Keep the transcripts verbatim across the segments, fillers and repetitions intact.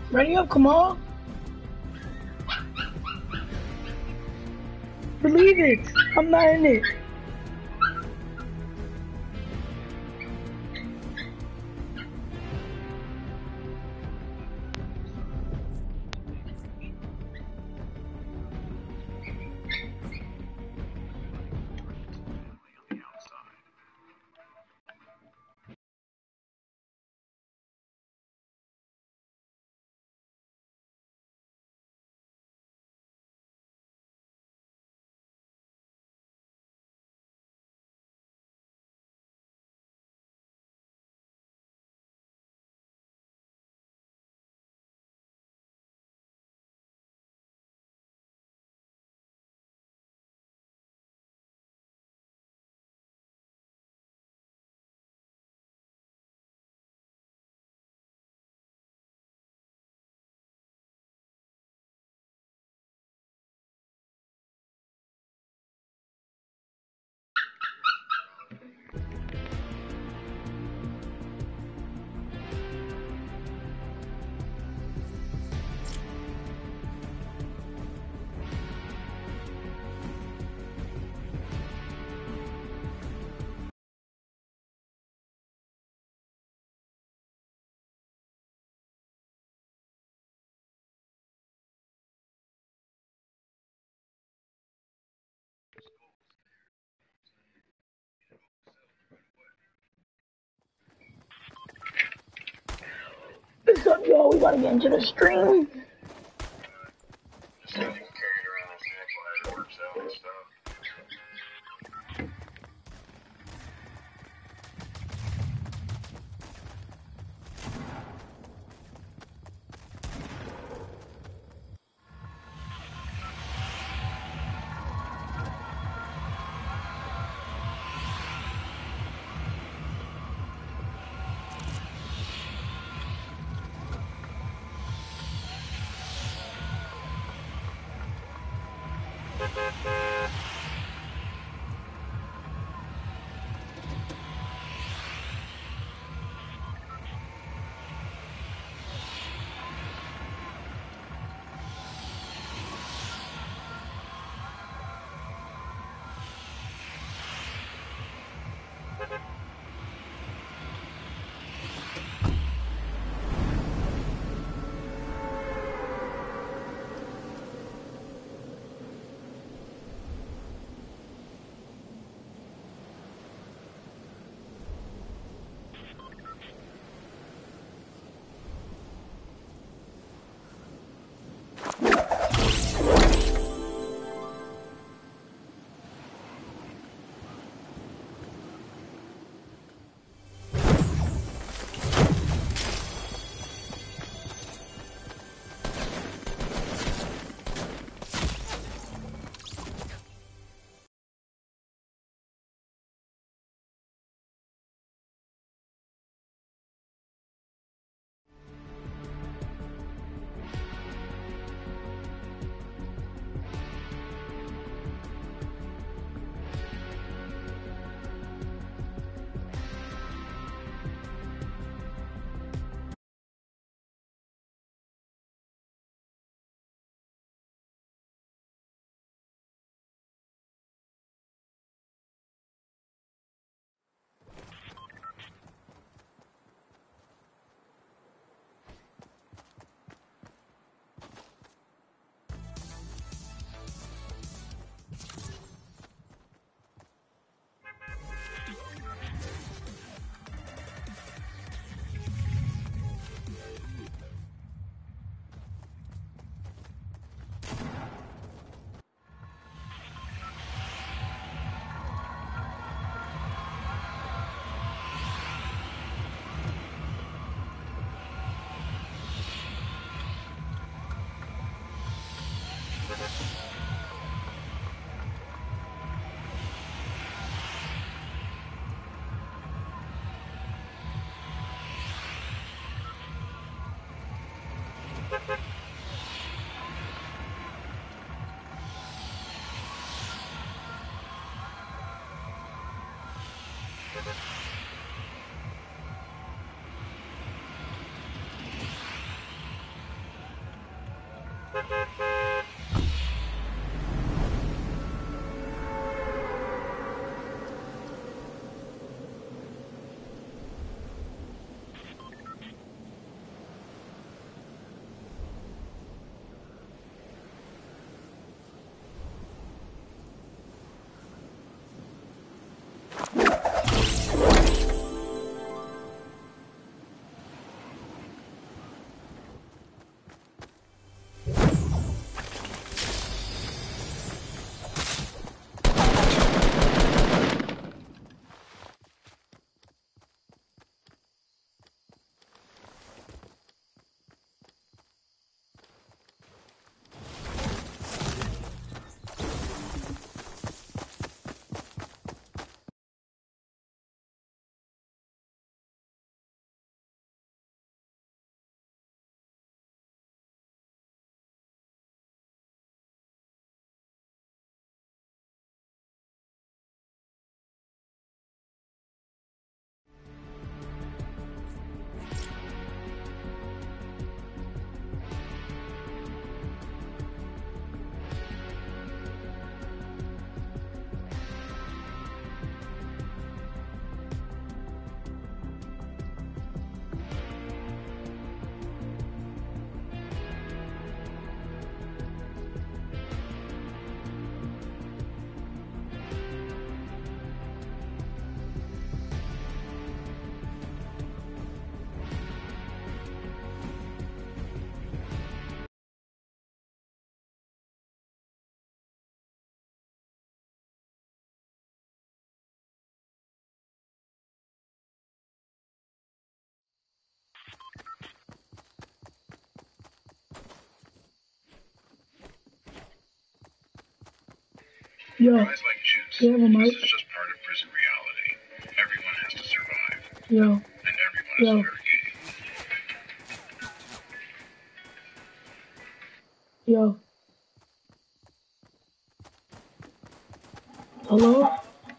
Ready up, come on. Believe it. I'm not in it. What's up, y'all? We about to get into the stream. Yo, Guys like Juice. do you have a mic? This is just part of prison reality. Everyone has to survive. Yo, And everyone yo. is fair game. Yo. Hello?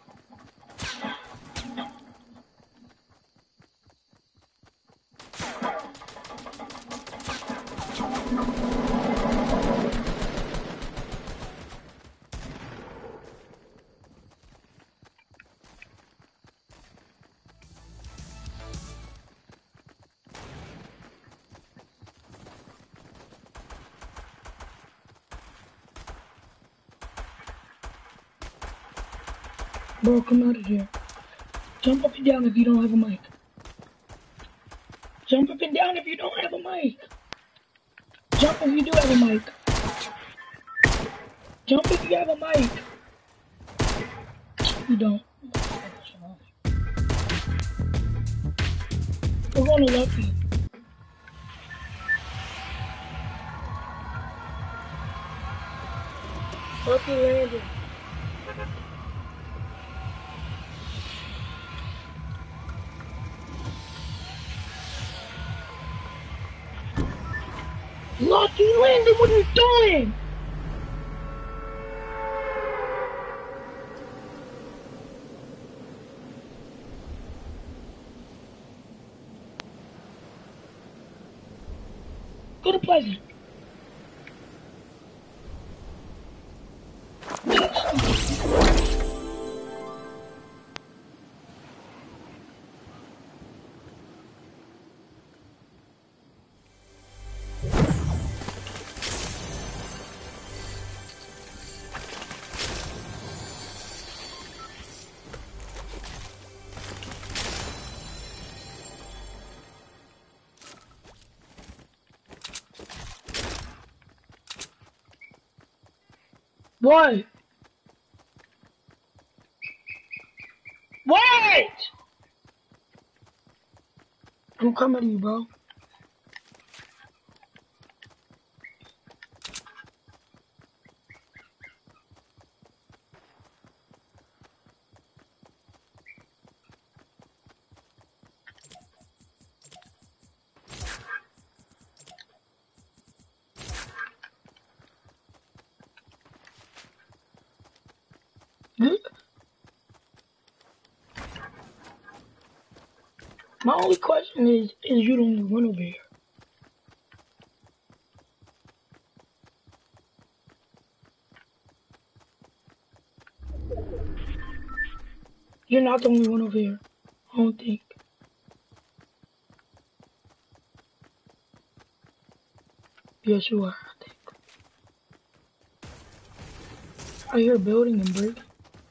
Bro, come out of here. Jump up and down if you don't have a mic. Jump up and down if you don't have a mic. Jump if you do have a mic. Jump if you have a mic. You don't. We're going to Lucky. Lucky landing. Lucky landing, what are you doing? Go to Pleasant. What? What? I'm coming to you, bro. My only question is, is you don't run over here. You're not the only one over here. I don't think. Yes, you are, I think. I hear building and breaking.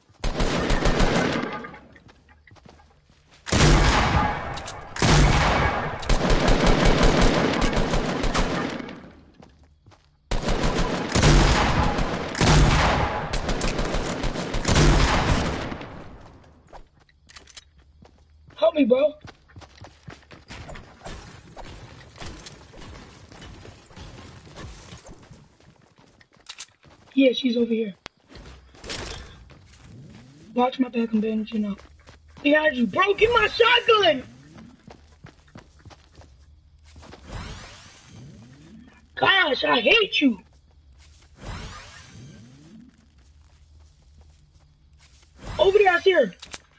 Help me, bro. Yeah, she's over here. Watch my back and bandaging up. Behind you, bro. Get my shotgun. Gosh, I hate you. Over there, I see her.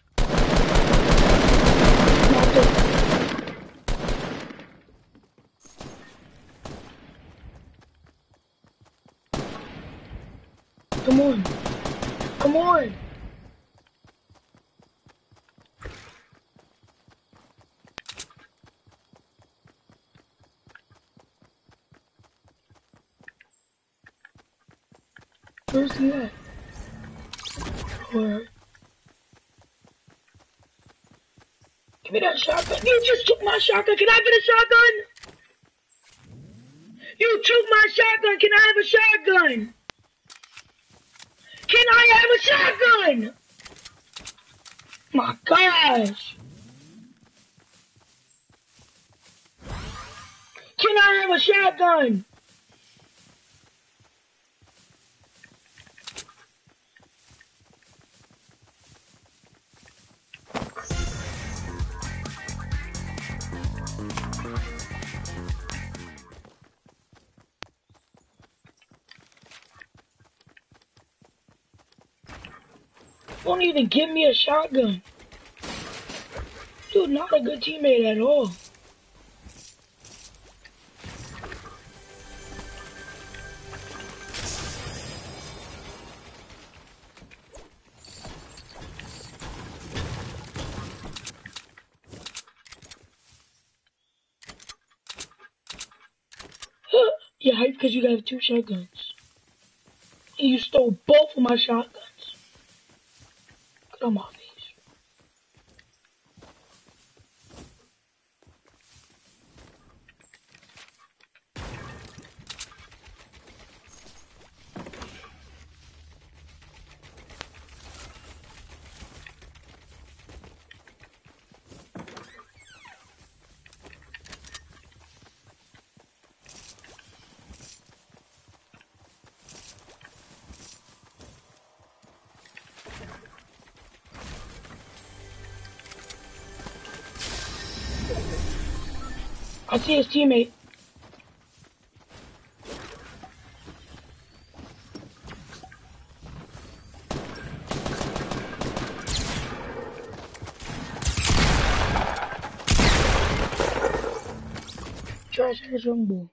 Come on. Come on. Where's he at? Alright. Give me that shotgun. You just took my shotgun. Can I get a shotgun? You took my shotgun. Can I have a shotgun? Can I have a shotgun? My gosh. Can I have a shotgun? Don't even give me a shotgun. Dude, not a good teammate at all. Yeah, hype because you have two shotguns. And you stole both of my shotguns. Get on my face. I see his teammate. Trash ass young boy.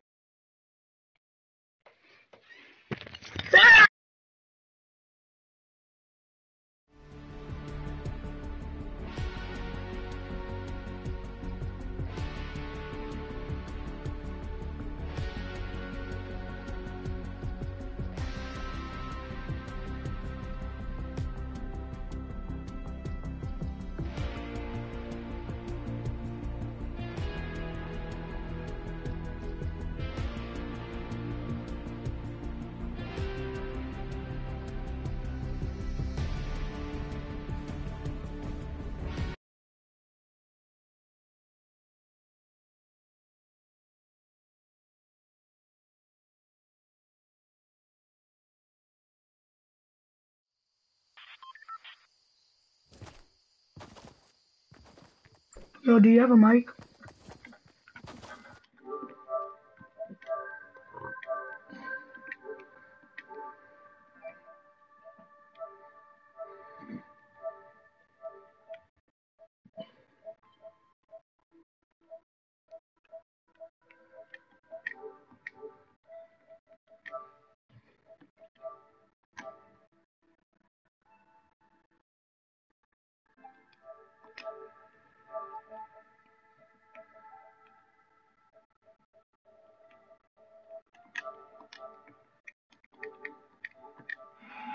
Yo, do you have a mic?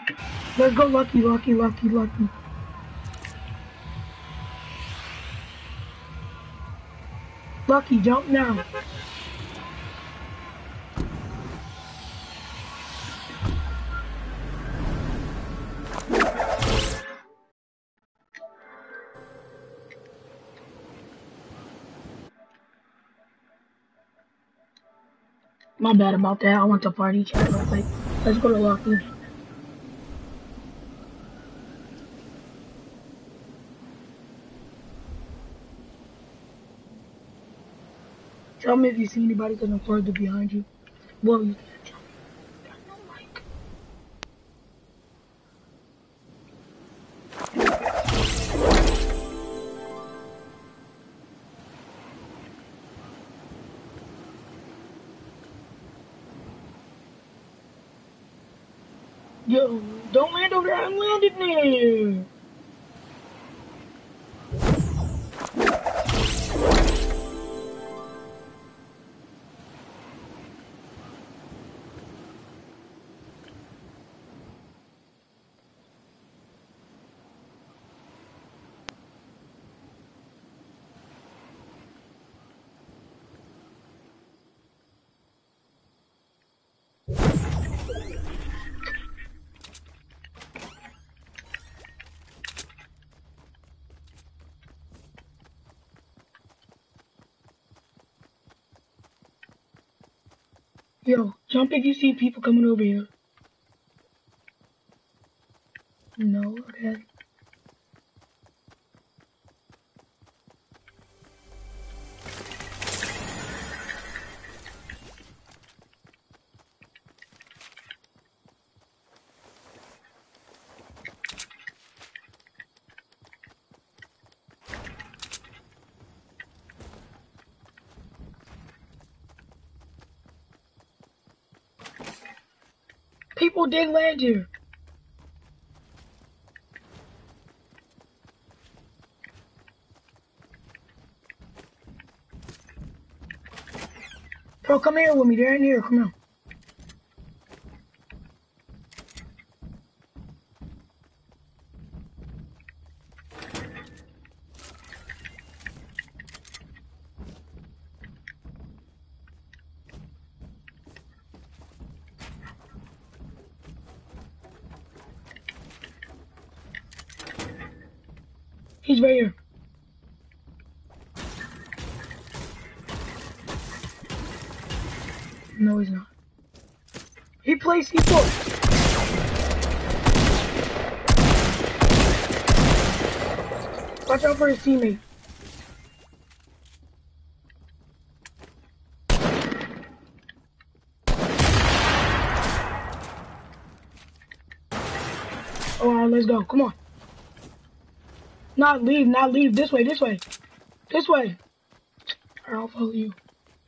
Let's go, Lucky, Lucky, Lucky, Lucky. Lucky, jump now. My bad about that. I want to party chat real quick. Let's go to Lucky. Tell me if you see anybody because I'm further behind you. Well, you can't tell me. Got no mic. Yo, don't land over there. I'm landing there. Yo, jump if you see people coming over here. No, okay. People did land here. Bro, come here with me. They're in here. Come on. He's right here. No, he's not. He plays C four. Watch out for his teammate. Alright, let's go. Come on. Not leave, not leave. This way, this way. This way. Alright, I'll follow you.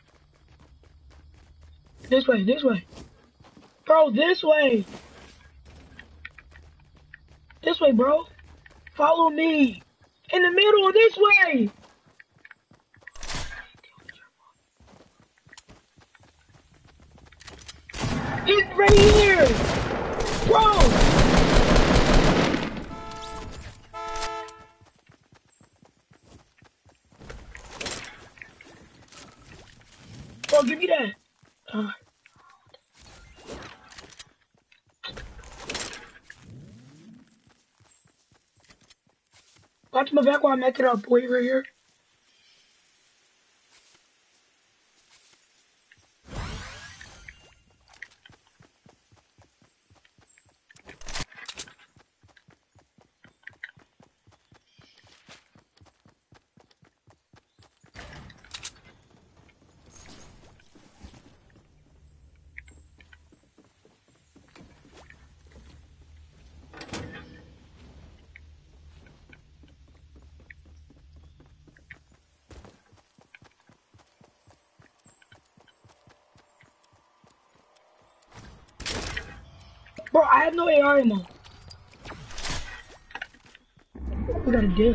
This way, this way. Bro, this way. This way, bro. Follow me. In the middle, this way. It's right here. Bro. Bro, give me that. Uh, watch my back while I make it up. Wait right here. Bro, I have no A R ammo. We gotta dip.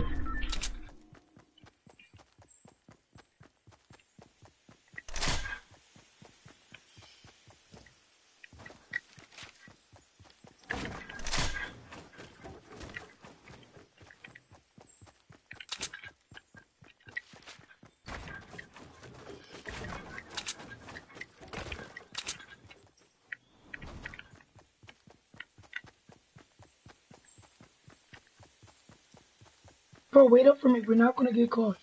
Bro, wait up for me. We're not gonna get caught.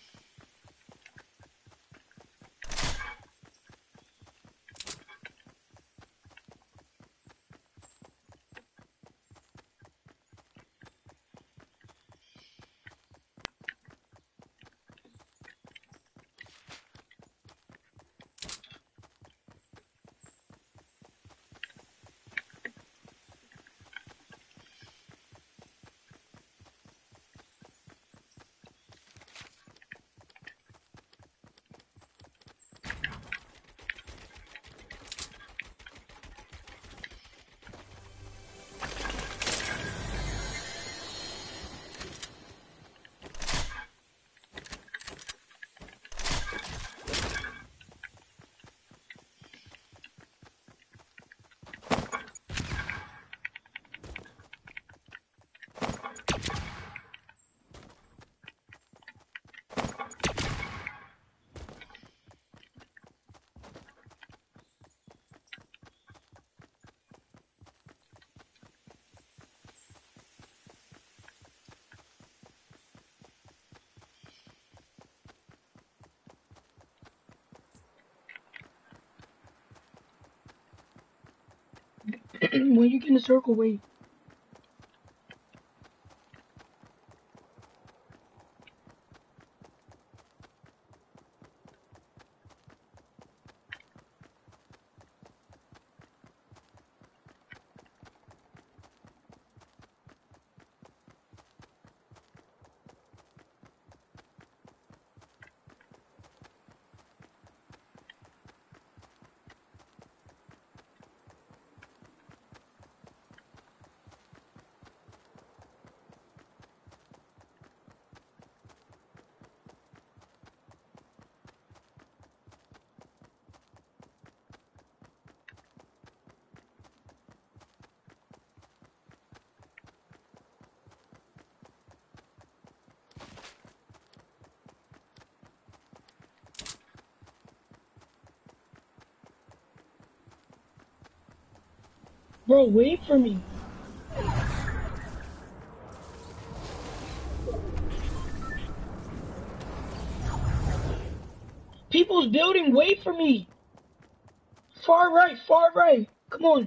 When you get in the circle, wait. Bro, wait for me. People's building, wait for me. Far right, far right. Come on.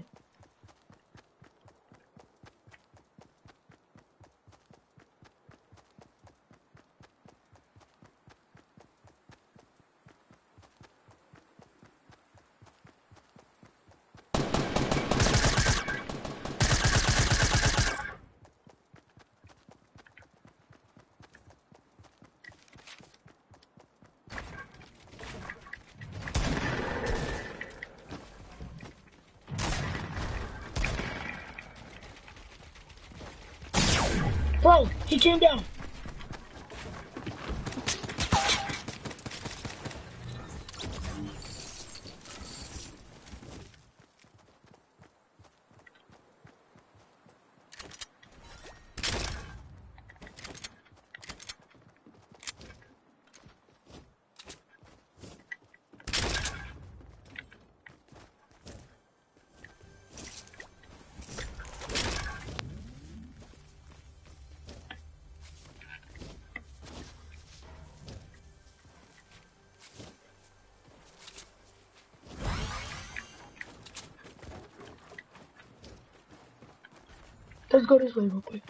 Bro, he came down. Let's go this way real quick.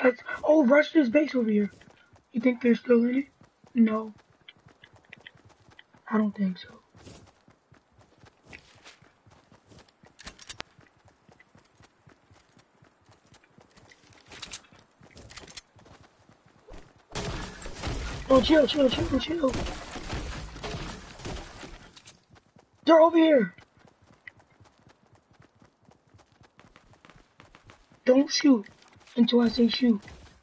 Let's, oh, rush this base over here. You think they're still in it? No. I don't think so. Oh, chill, chill, chill, chill. They're over here. Don't shoot until I say shoot.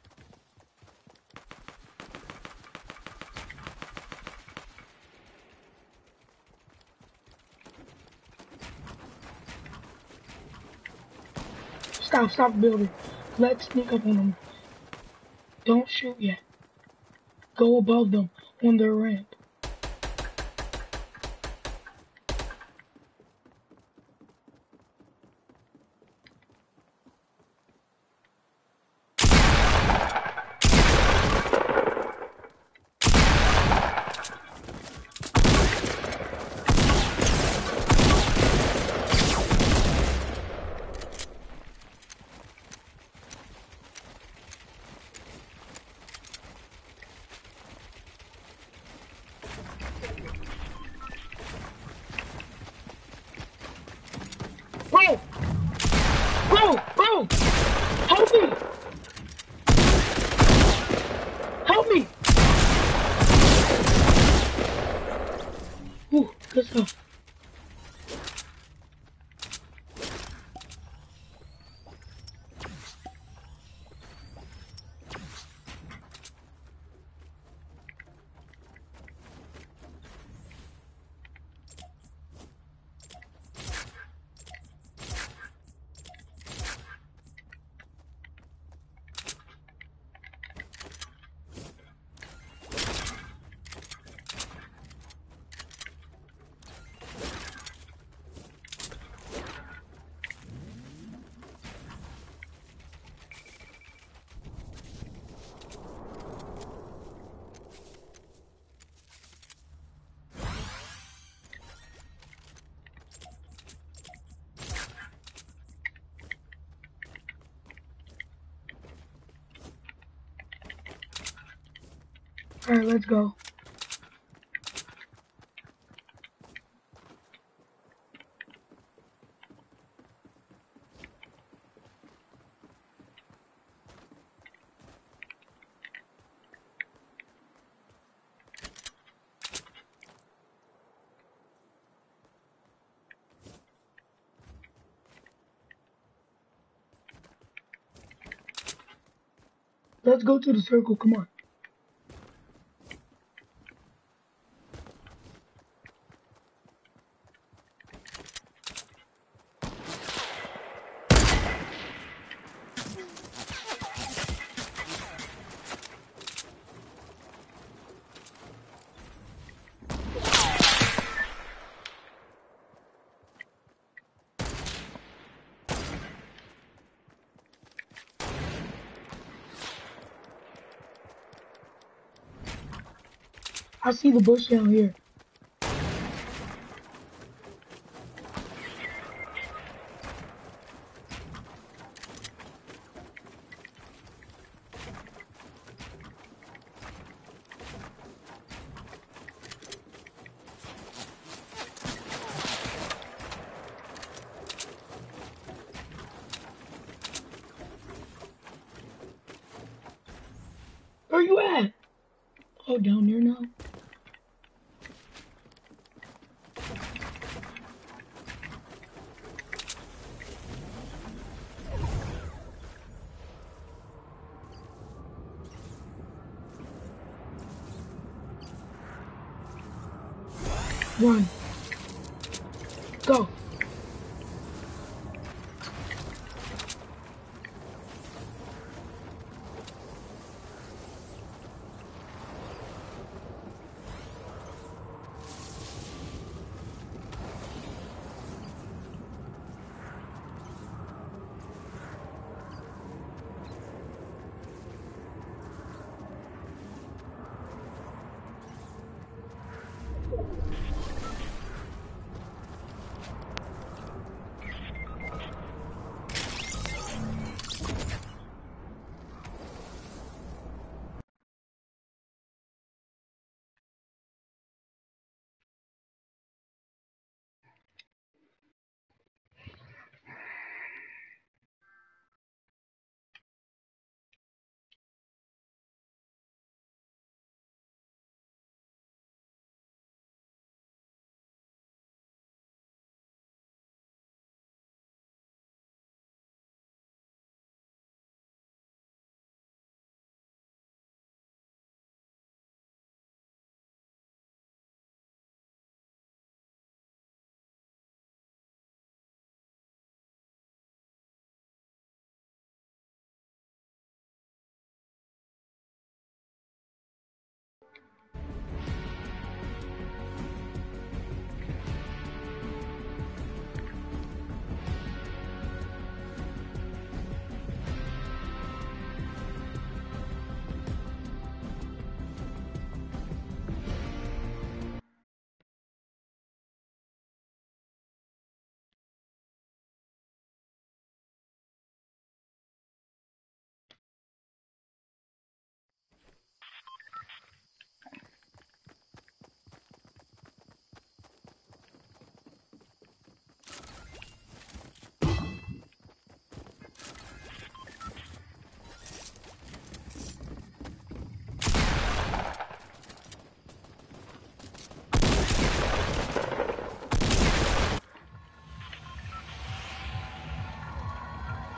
Stop, stop building. Let's sneak up on them. Don't shoot yet. Go above them on their ramp. Bro! Bro! Bro! Help me! Help me! Ooh, good stuff. Alright, let's go. Let's go to the circle, come on. I see the bush down here. Where you at? Oh, down there now. Run. Go.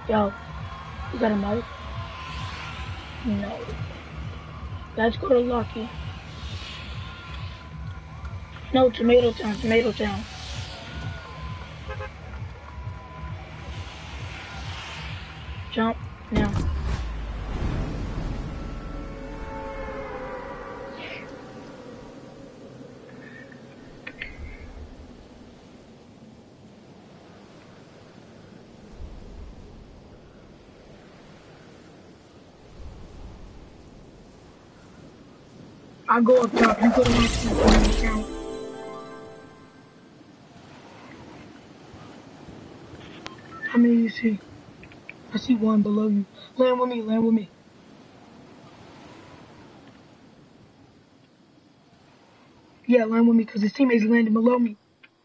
Yo, you got a mic? No. Let's go to Lucky. No, Tomato Town, Tomato Town. Jump now. I go up top, you go to my account. How many you see? I see one below you. Land with me, land with me. Yeah, land with me, because his teammates landing below me.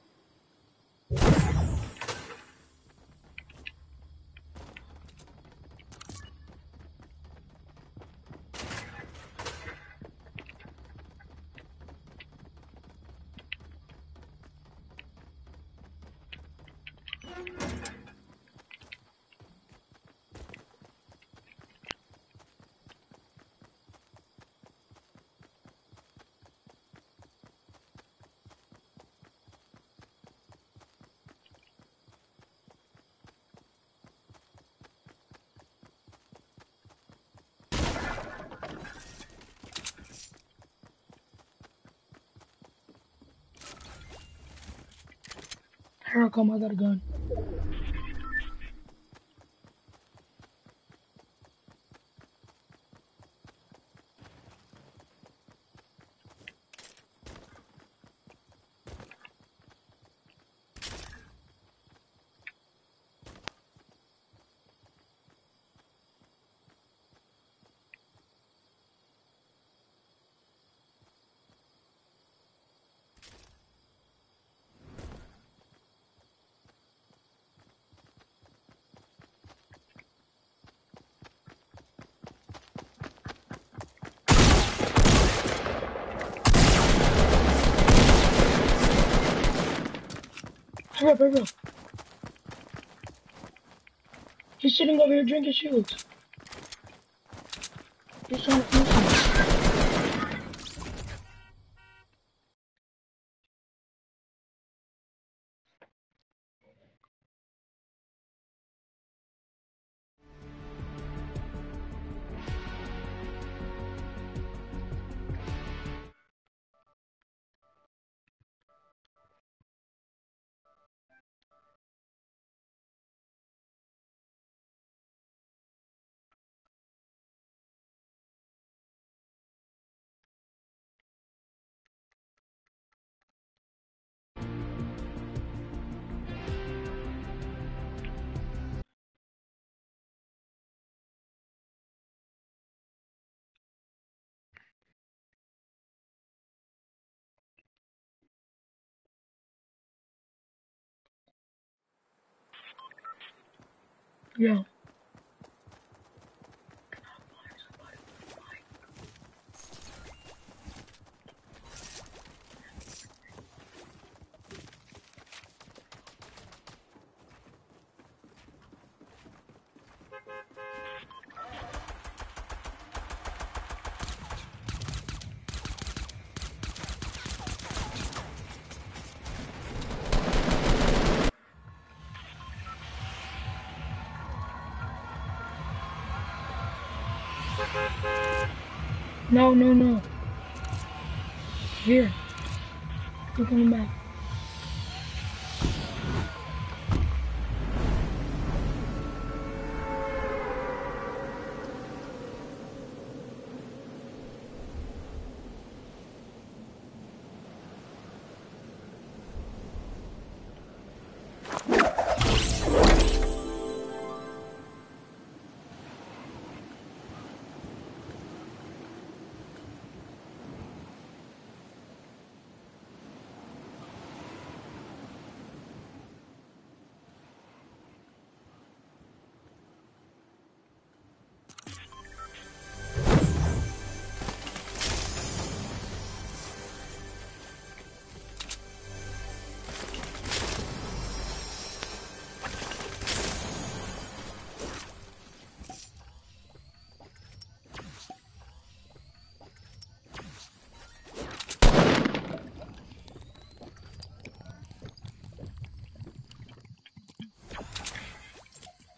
Here I come, I got a gun. Hurry up, hurry up. He's sitting over here drinking shields. He's trying to finish him. Yo. No, no, no. Here. We're coming back.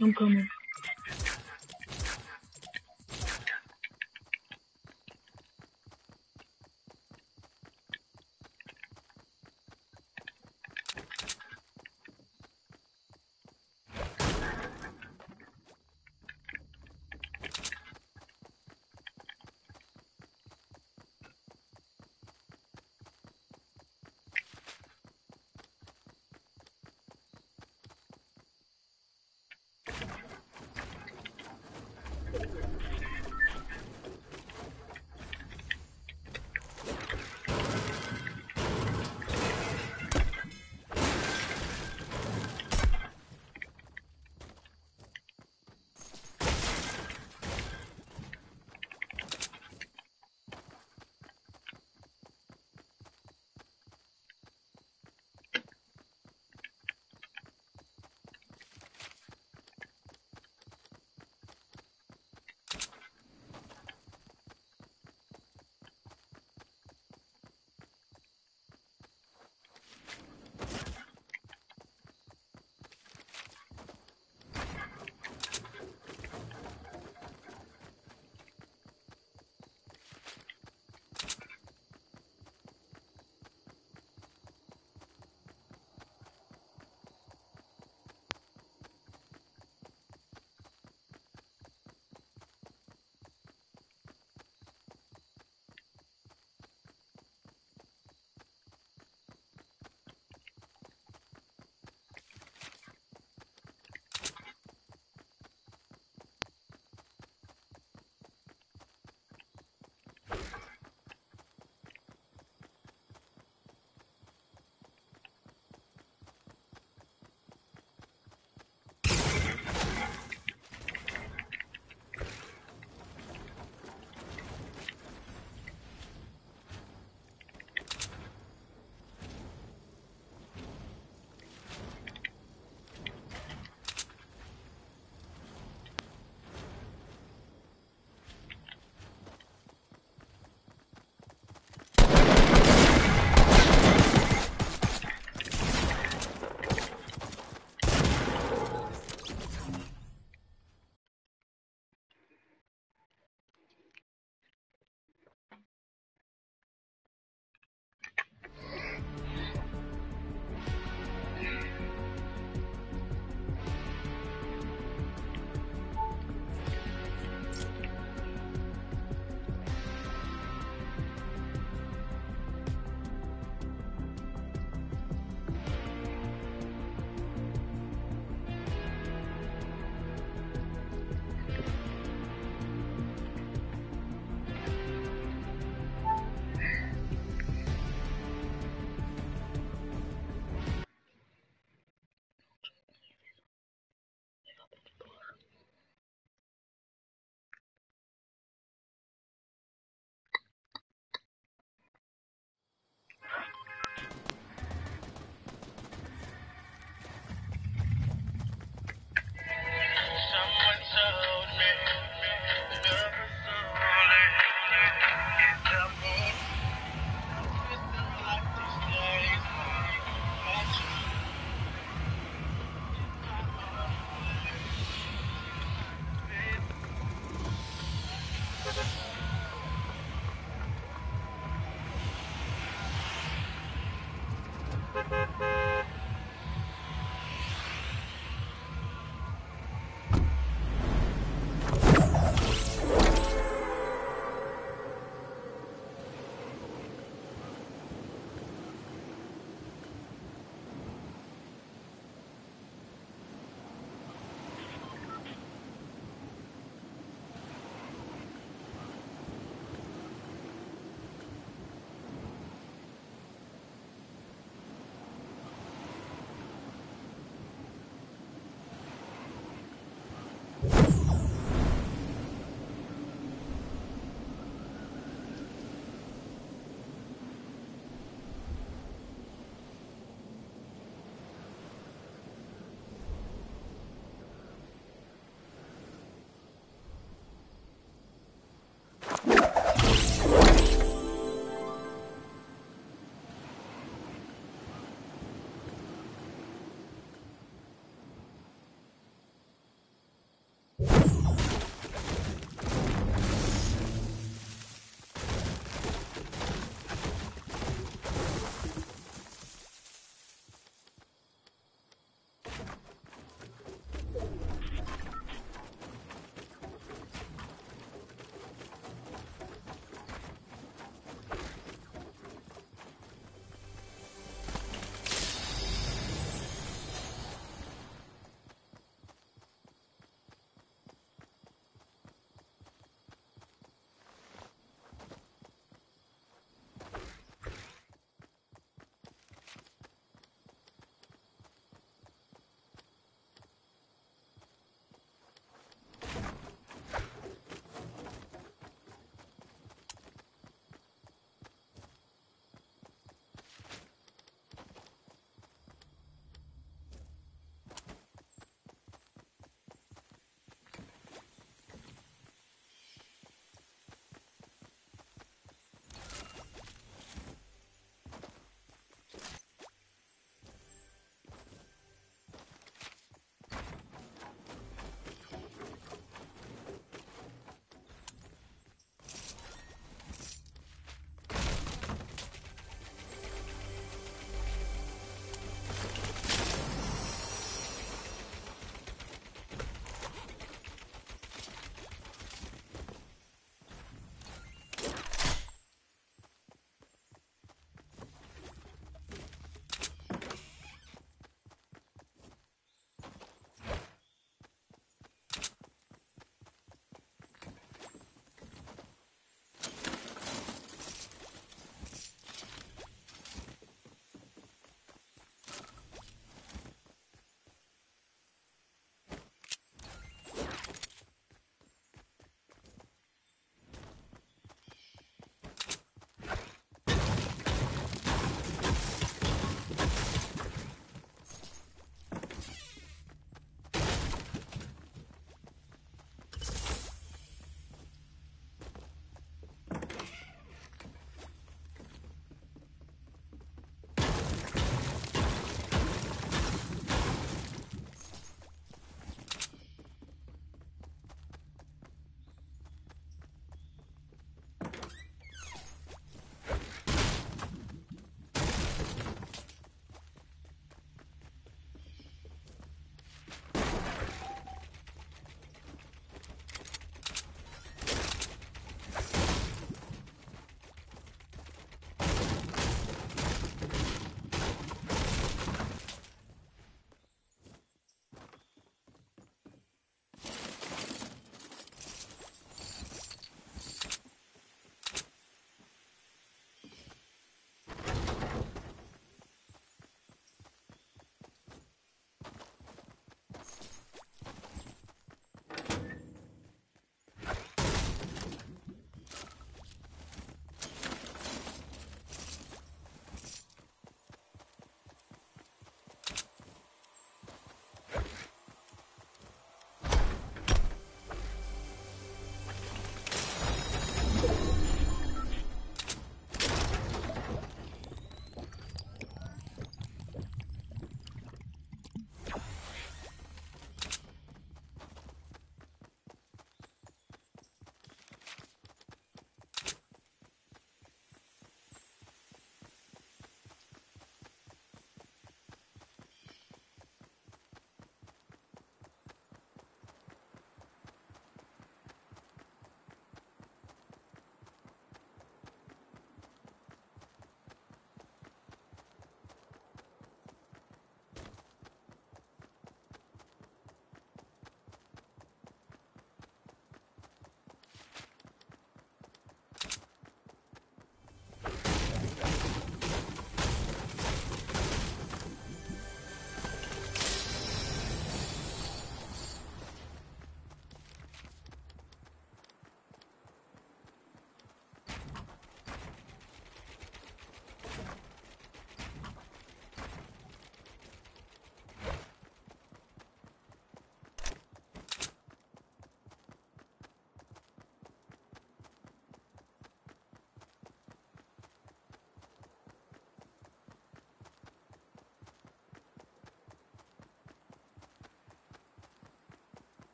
I'm coming.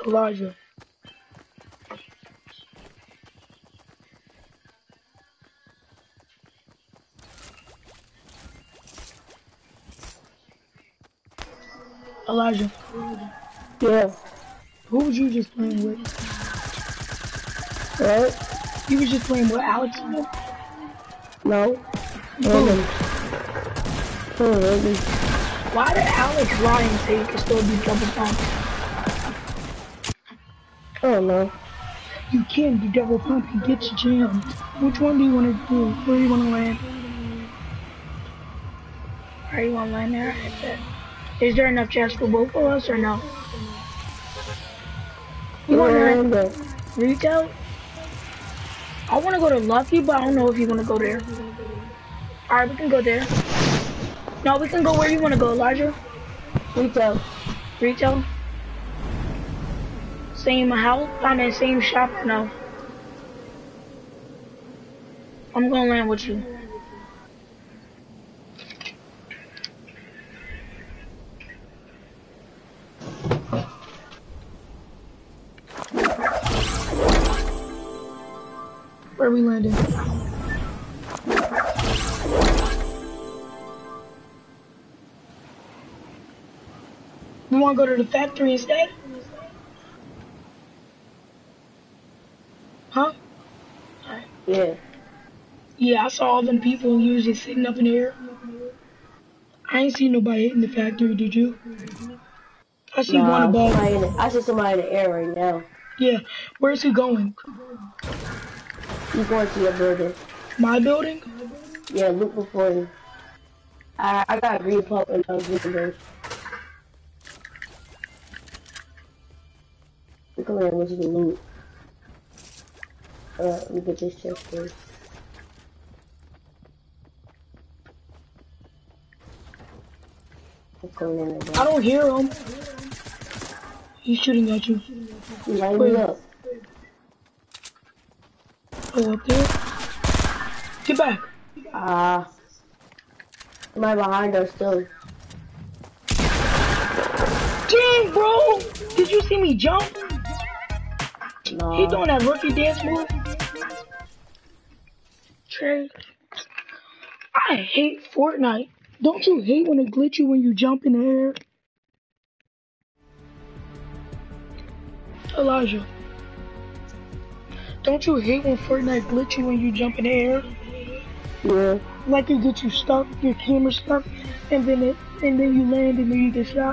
Elijah. Elijah. Yeah. Who was you just playing with? What? You was just playing with Alex? No. Who? Random. Oh, really? Why did Alex lie and say you can still do double pump? I don't know. You can do double pump and get you jammed. Which one do you want to do? Where do you want to land? Alright, you want to land there? I bet. Is there enough chests for both of us or no? You want to land retail? I want to go to Lucky, but I don't know if you want to go there. Alright, we can go there. No, we can go where you want to go, Elijah. Retail. Retail? Same house? I mean, same shop? No. I'm gonna land with you. Where are we landing? You wanna go to the factory instead? Huh? Alright. Yeah. Yeah, I saw all them people usually sitting up in the air. I ain't seen nobody hitting the factory, did you? I see Nah, one above. in the, I see somebody in the air right now. Yeah, where's he going? He's going to your building. My building? Yeah, look before you. I, I got green pump and I'm green bird. Look around, what's the loot? Uh, let me get this chest first. I don't hear him. He's shooting at you. He's lighting me up. Oh, up there? Get back. Ah. Uh, somebody behind us too. Dang, bro! Did you see me jump? No. He doing that rookie dance move? Trey. I hate Fortnite. Don't you hate when it glitch you when you jump in the air? Elijah. Don't you hate when Fortnite glitch you when you jump in the air? Yeah. Like it gets you stuck, your camera stuck, and then it, and then you land and then you get shot.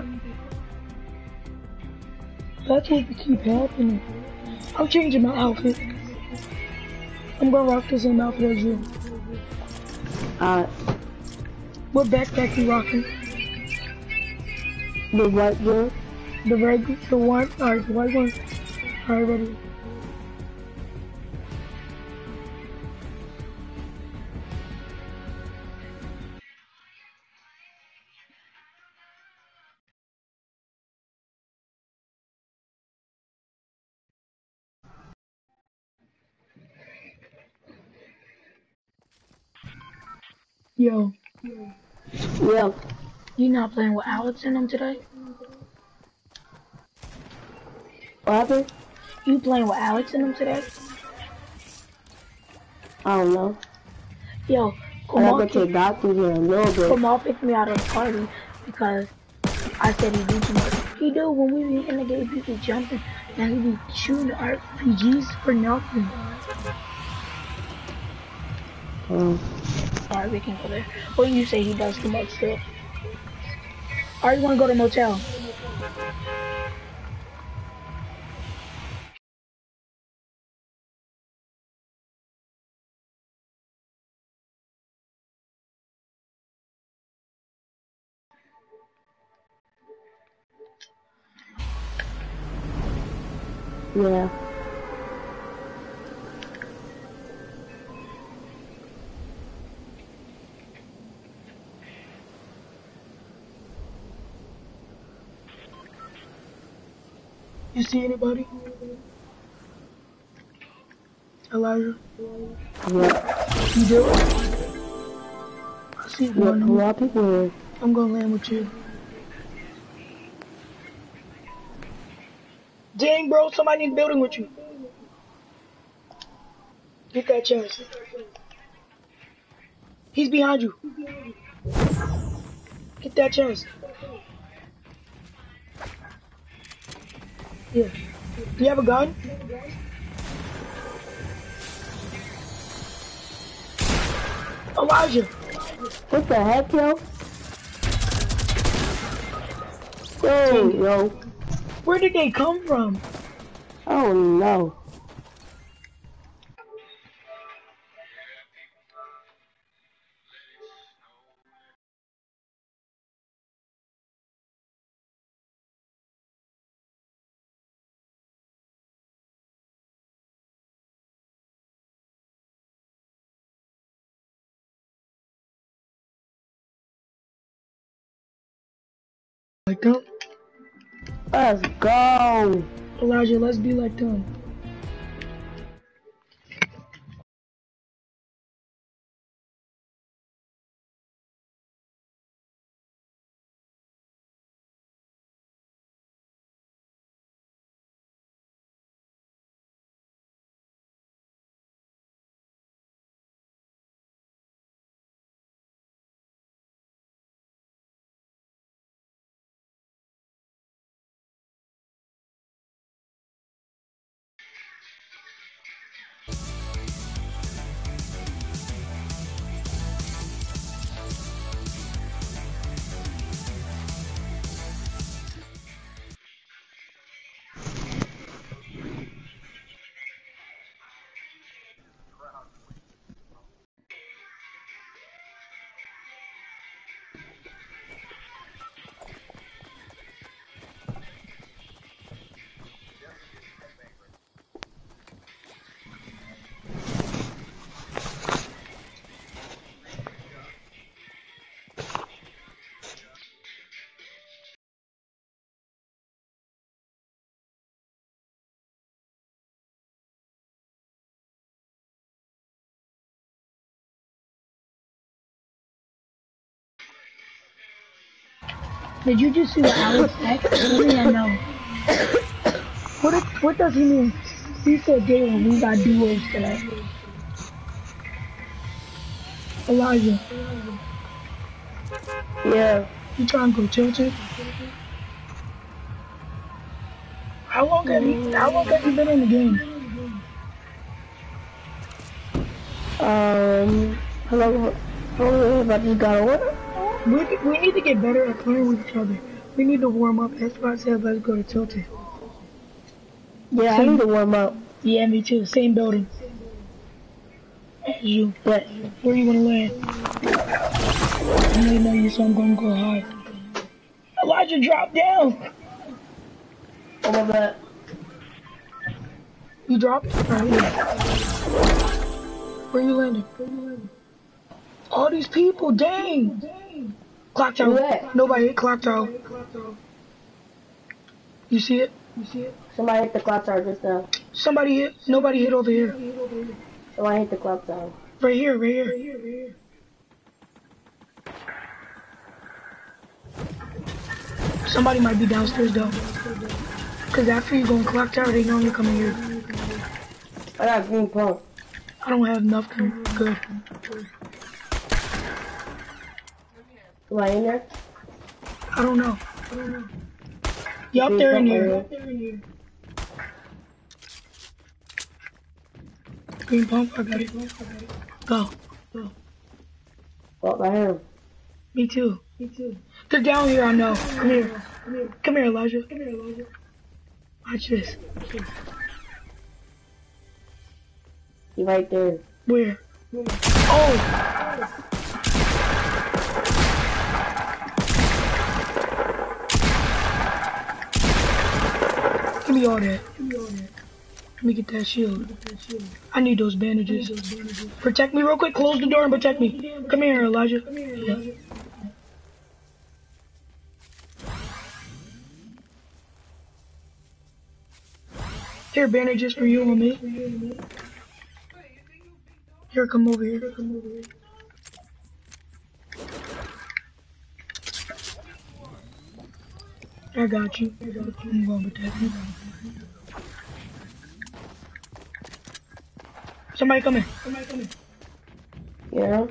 That's what keep happening. I'm changing my outfit. I'm gonna rock the same outfit as you. Alright. What backpack you rocking? The white one? The red, the one? Alright, the white one. Alright, ready. Yo. Yeah. You not playing with Alex in them today? What happened? You playing with Alex in them today? I don't know. Yo, I gotta go to the doctor here in a little bit. Kamal picked me out of the party because I said he do too much. He do when we be in the game, he be jumping and he be shooting R P Gs for nothing. Um. Alright, we can go there. What do you say he does too much still? Alright, you wanna go to motel? Yeah. You see anybody? Elijah? Yeah. You do? I see Yeah, one. a lot of people here. I'm gonna land with you. Dang, bro, somebody in the building with you. Get that chest. He's behind you. Get that chest. Yeah. Do you have a gun? Elijah. What the heck, yo? Yo, yo. Where did they come from? Oh no. Like them? Let's go. Elijah, let's be like them. Did you just see what Alex text? What did I know? What, did, what does he mean? He said, Jalen, we got duos tonight. Elijah. Yeah. You trying to go tilted? How long have you, how long have you been in the game? Um, hello, hello, I just got order. We, we need to get better at playing with each other. We need to warm up. That's why I said let's go to tilted. Yeah, Same. I need to warm up. Yeah, me too. Same building. As you. But Where you wanna land? I know you know you, so I'm gonna go high. Elijah, drop down! oh my god. You dropped? Right here. Where you landing? Where you landing? All these people, dang! Clock tower. Where? Nobody hit clock tower. You see it? You see it? Somebody hit the clock tower just now. Somebody hit. Nobody hit over here. Somebody hit the clock tower. Right here, right here. Right here, right here. Somebody might be downstairs though. Cause after you go in clock tower, they normally come in here. I got green pump. I don't have nothing good. Somebody in there? I don't know. I don't know. Yup, they're in here. Green pump, I got it. Go. Go. Oh, I hear him. Me too. Me too. They're down here, I know. Come here. Come here, Come here Elijah. Come here, Elijah. Watch this. He right there. Where? Oh! Give me all that. Give me all that. Let me get that shield. I need those bandages. Protect me real quick. Close the door and protect me. Come here, Elijah. Yeah. Here, bandages for you and me. Here, come over here. Come over here. I got you. I got you. I'm going to protect you. Somebody coming. Somebody coming. Yeah.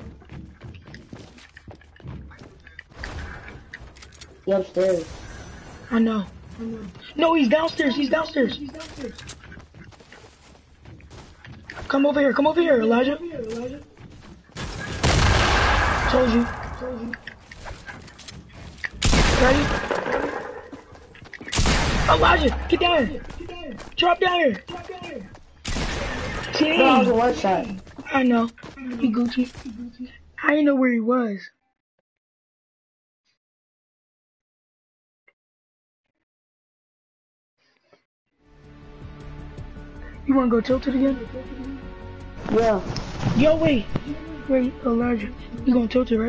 He upstairs. I know. I know. No, he's downstairs. He's downstairs. He's downstairs. Come over here. Come over here, Elijah. Told you. Told you. Ready? Elijah, get down here. Drop down here. Jeez. No, I was on one side. I know. He Gucci. I didn't know where he was. You wanna go tilted again? Yeah. Yo, wait. Wait, Elijah. You gonna tilt it, right?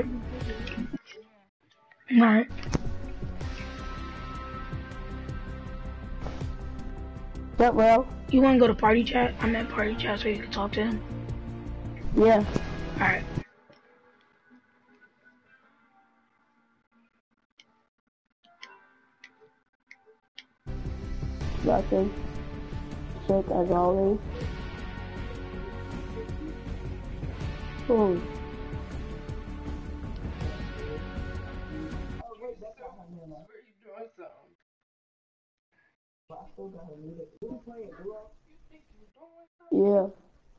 Alright. That well? You wanna go to party chat? I'm at party chat so you can talk to him. Yeah. Alright. Nothing. Sick as always. Oh. Yeah.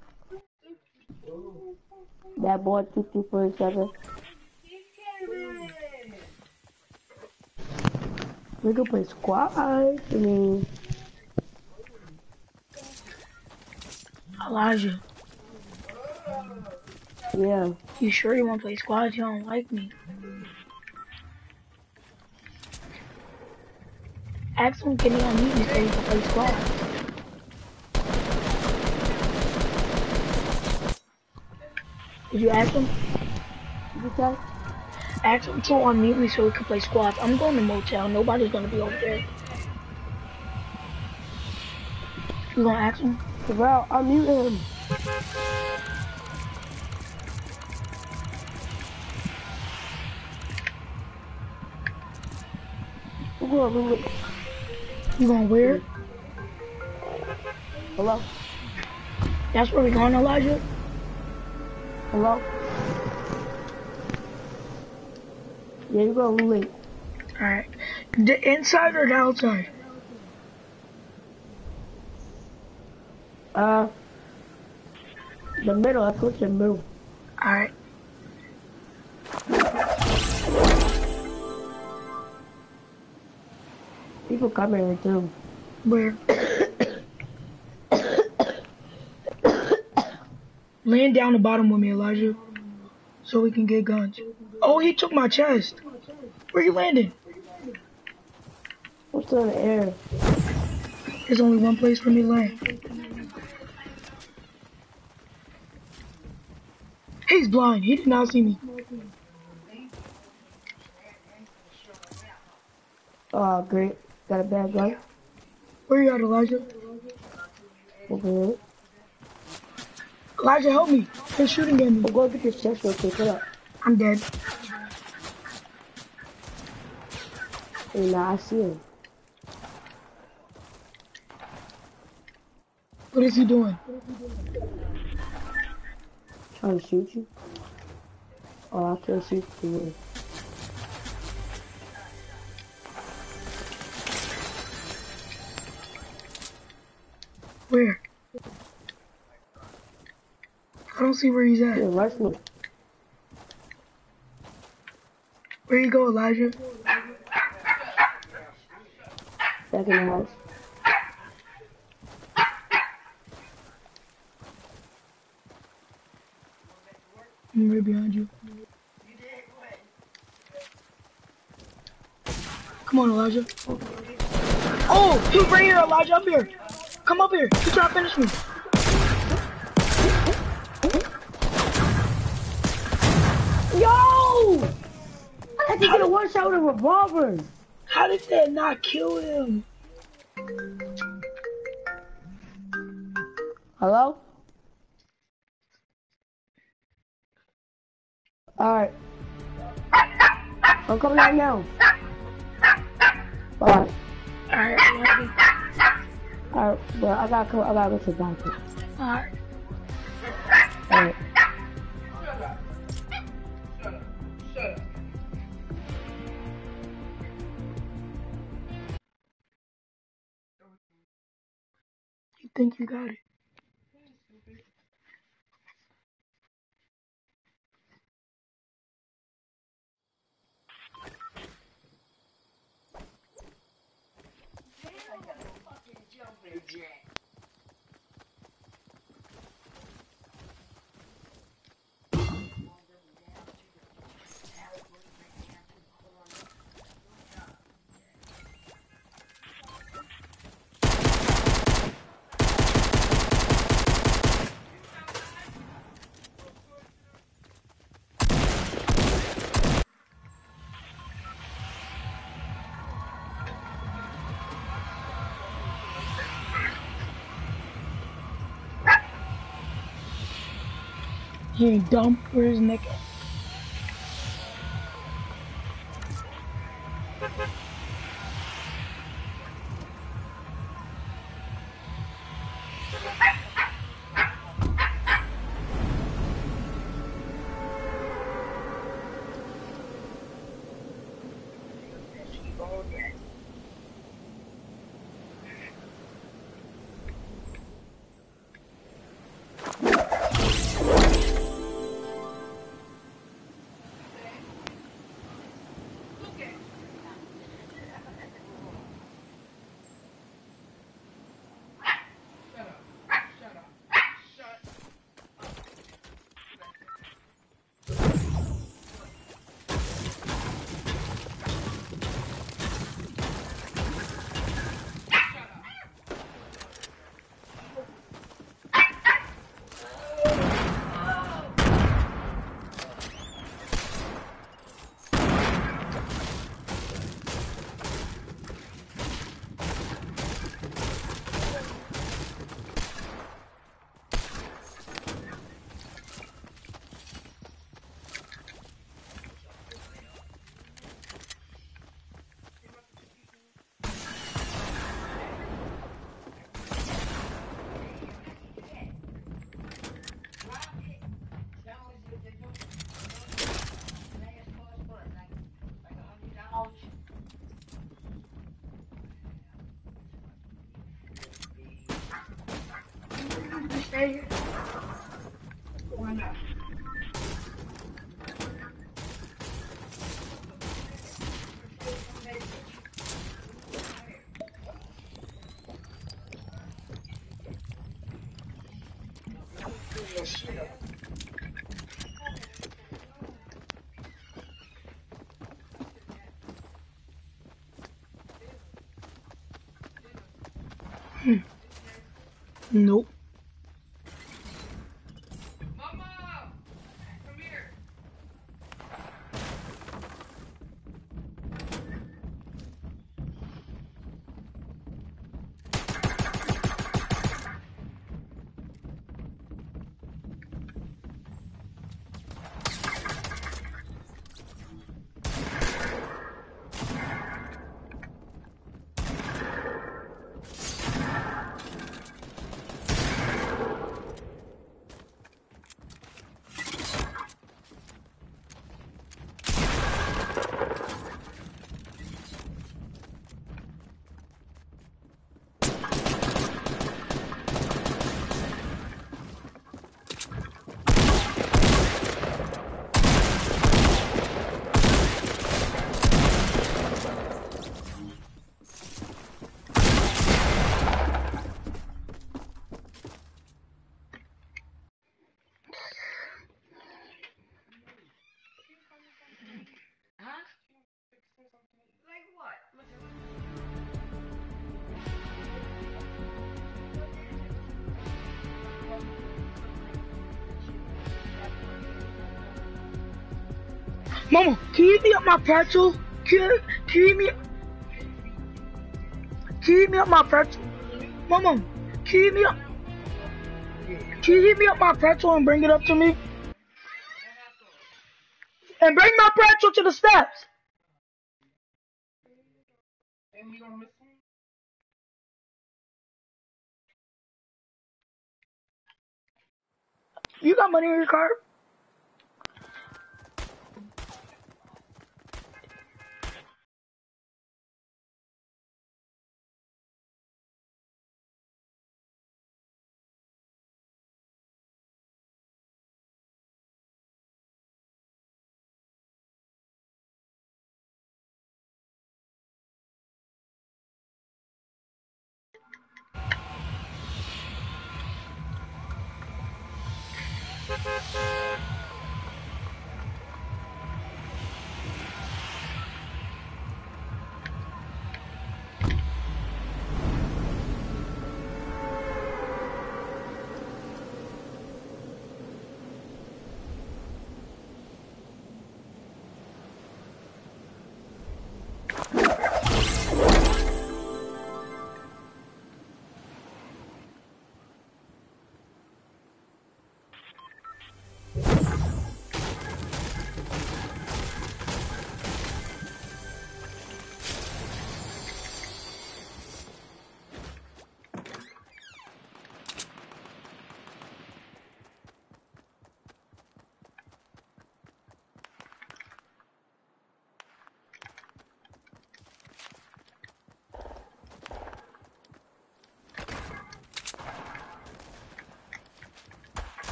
That boy two two four seven. We could play squad. I mean, Elijah. yeah. You sure you wanna play squads? You don't like me. Ask him, can he unmute me so you can play squads? Did you ask him? Did you say? Ask him to unmute me so we can play squads. I'm going to motel. Nobody's gonna be over there. You gonna ask him? Well, unmute him. We're going to move it. You going where? Hello? That's where we going, Elijah? Hello? Yeah, you're going to move it. Alright. The inside or the outside? Uh, the middle. I put the middle. Alright. People coming here too. Where? Land down the bottom with me, Elijah. So we can get guns. Oh, he took my chest. Where you landing? What's in the air? There's only one place for me to land. He's blind. He did not see me. Oh, great. Got a bad gun. Where you at, Elijah? Over here. Elijah, help me. They're shooting at me. We'll go get this chest real quick. Hold up. I'm dead. Hey, nah, I see him. What is he doing? Trying to shoot you? Oh, I can't shoot you. Where? I don't see where he's at. Yeah, rush me. Where you go, Elijah? Back in the house. I'm right behind you. Come on, Elijah. Oh, he's right here, Elijah, up here. Come up here. He's trying to finish me. Yo! I had to get a one shot with a revolver. How did that not kill him? Hello? Alright. I'm coming out now. Alright. Alright, I love you. Alright, but I gotta come, I gotta go to the bathroom. Alright. Alright. Shut up. Shut up. Shut up. You think you got it? He ain't dumb. Where's his neck at? Stay here. Why not? Hmm. Nope. Mama! Come here. Mama, can you heat me up my pretzel? Can you, can you heat me Can you heat me up my pretzel? Mama, can you heat me up? Can you heat me up my pretzel and bring it up to me? And bring my pretzel to the steps. And we don't miss him. You got money in your car?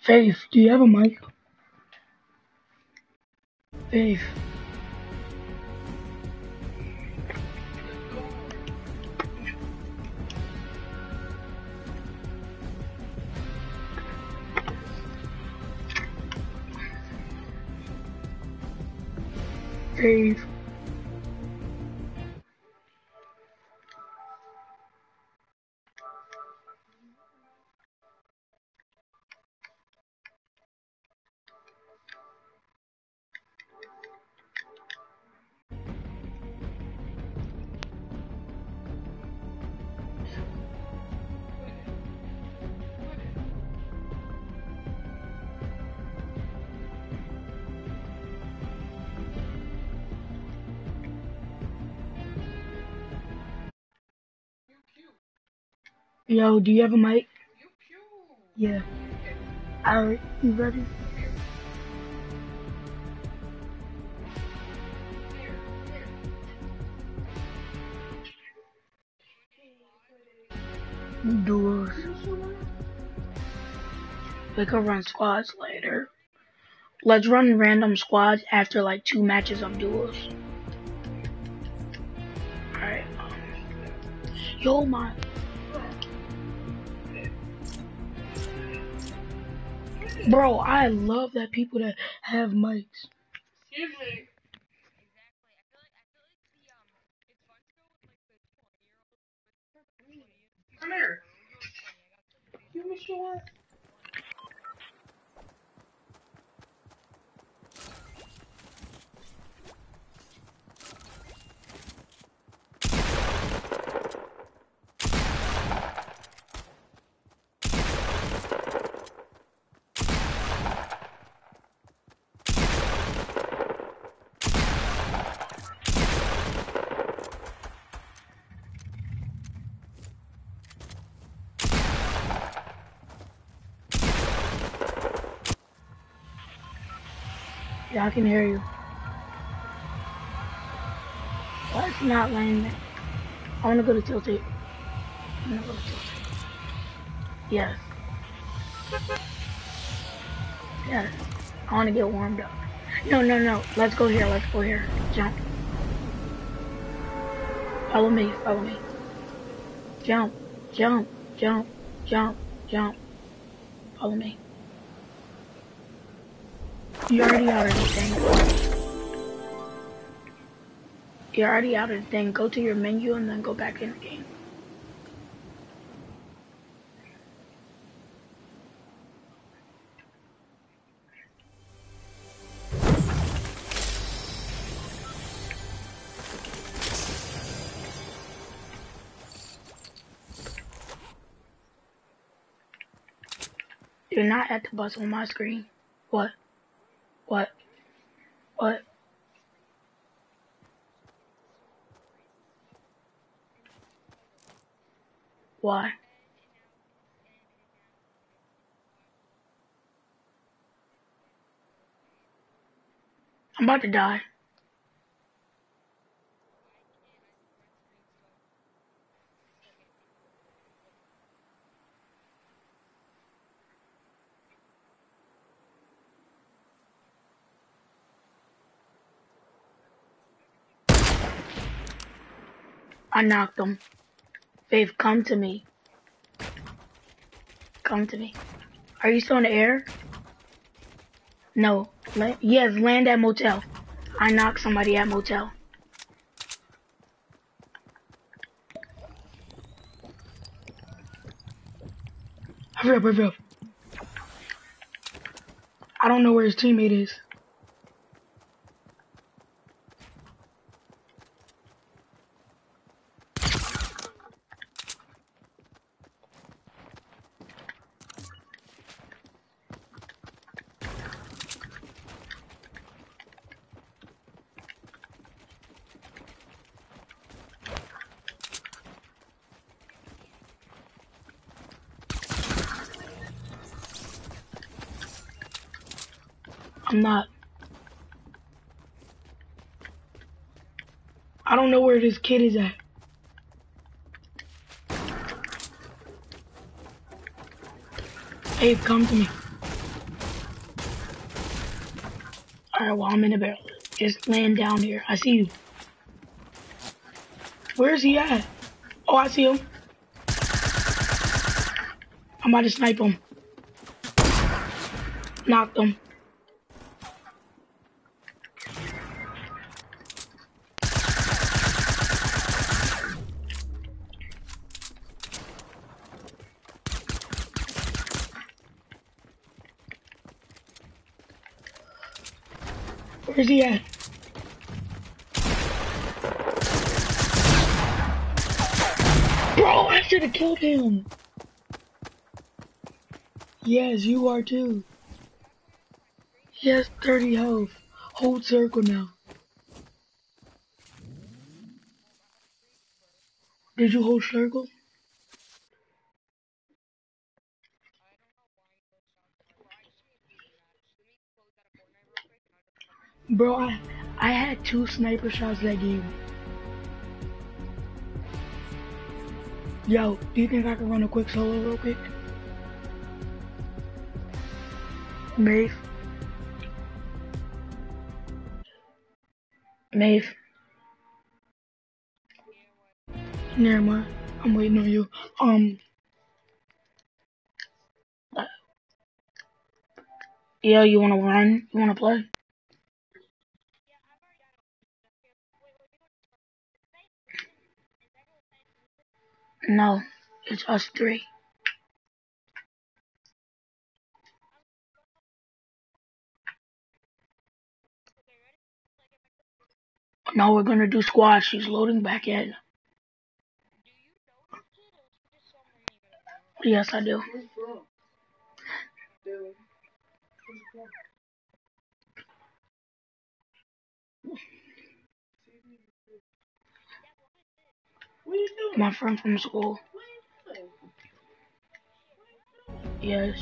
Faith, do you have a mic? Faith. Faith. Yo, do you have a mic? Yeah. Alright, you ready? Duels. We could run squads later. Let's run random squads after like two matches of duels. Alright. Um, yo, my. Bro, I love that people that have mics. Excuse me. Come here. Give me short. Yeah, I can hear you. Let's not land there. I wanna go to Tilted. I wanna go to Tilted. Yes. Yes. I wanna get warmed up. No, no, no. Let's go here. Let's go here. Jump. Follow me. Follow me. Jump. Jump. Jump. Jump. Jump. Follow me. You're already out of the thing. You're already out of the thing. Go to your menu and then go back in the game. You're not at the bus on my screen. What? What? What? Why? I'm about to die. I knocked him. Faith, come to me. Come to me. Are you still in the air? No. La yes, land at motel. I knocked somebody at motel. Hurry up, hurry up. I don't know where his teammate is. I'm not. I don't know where this kid is at. Hey, come to me. Alright, well, I'm in a barrel. Just land down here. I see you. Where is he at? Oh, I see him. I'm about to snipe him. Knocked him. Where's he at? Bro, I should have killed him. Yes, you are too. He has thirty health. Hold circle now. Did you hold circle? Bro, I, I had two sniper shots that game. Yo, do you think I can run a quick solo real quick? Maeve? Maeve? Never mind. I'm waiting on you. Um. Yo, you wanna run? You wanna play? No, it's us three. No, we're gonna do squad. She's loading back in. Yes, I do. My friend from school. Yes.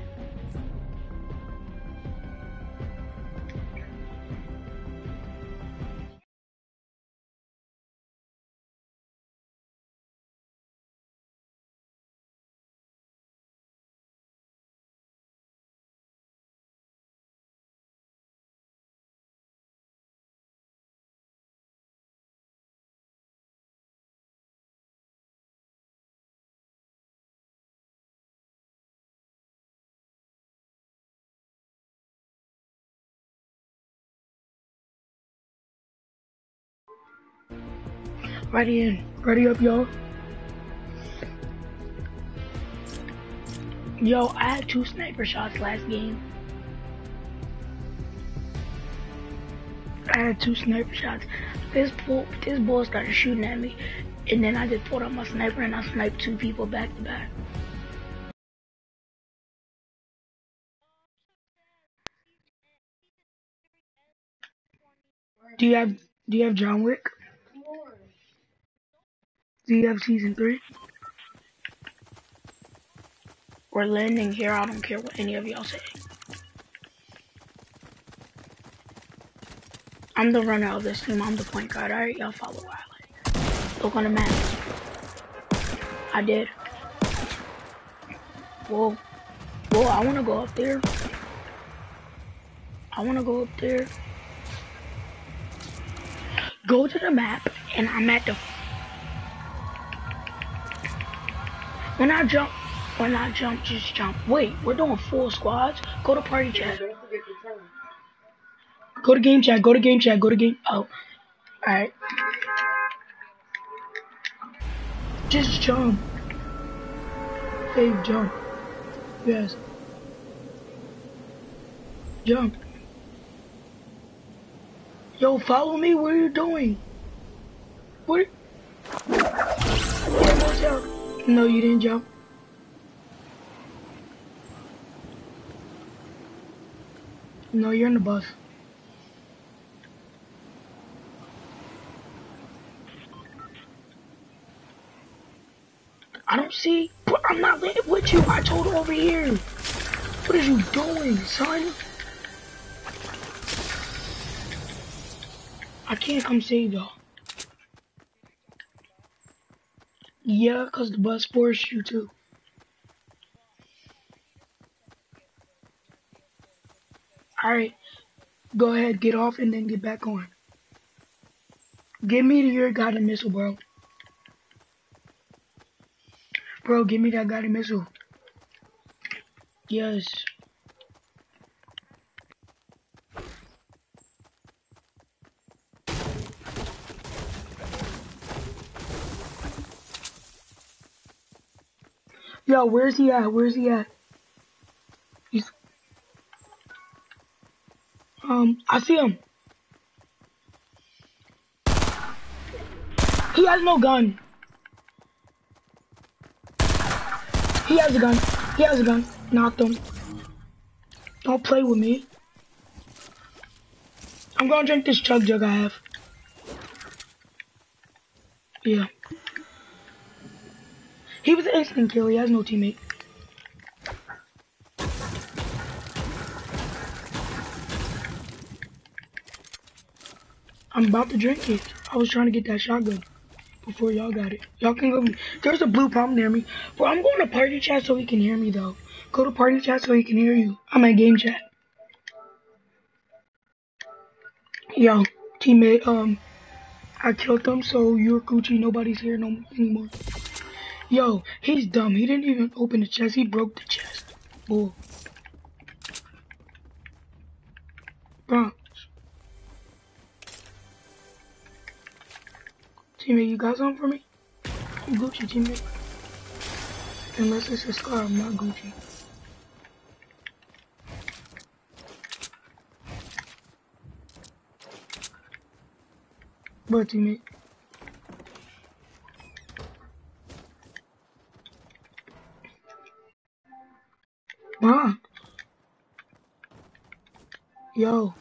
Ready in. Ready up, y'all. Yo, I had two sniper shots last game. I had two sniper shots. This bull, this bull started shooting at me, and then I just pulled out my sniper and I sniped two people back to back. Do you have Do you have John Wick? Do you have season three? We're landing here. I don't care what any of y'all say. I'm the runner of this team. I'm the point guard. Alright, y'all follow Riley. Look on the map. I did. Whoa. Whoa, I wanna go up there. I wanna go up there. Go to the map, and I'm at the... When I jump, when I jump, just jump. Wait, we're doing full squads? Go to party chat. Go to game chat, go to game chat, go to game... Oh. Alright. Just jump. Hey, jump. Yes. Jump. Yo, follow me. What are you doing? What? Yeah, go jump. No, you didn't jump. No, you're in the bus. I don't see. I'm not landing with you. I told her over here. What are you doing, son? I can't come save y'all. Yeah, cause the bus forced you to. Alright. Go ahead, get off and then get back on. Give me your guided missile, bro. Bro, give me that guided missile. Yes. Yo, where's he at? Where's he at? He's... Um, I see him. He has no gun. He has a gun. He has a gun. Knocked him. Don't play with me. I'm gonna drink this chug jug I have. Yeah. He was an instant kill. He has no teammate. I'm about to drink it. I was trying to get that shotgun before y'all got it. Y'all can go. There's a blue pump near me. Bro, I'm going to party chat so he can hear me though. Go to party chat so he can hear you. I'm at game chat. Yo, teammate, um, I killed them, so you're Gucci. Nobody's here no anymore. Yo, he's dumb. He didn't even open the chest. He broke the chest. Bull. Bro. Teammate, you got something for me? I'm Gucci, teammate. Unless it's a scar, I'm not Gucci. Bro, teammate. Mom. Yo.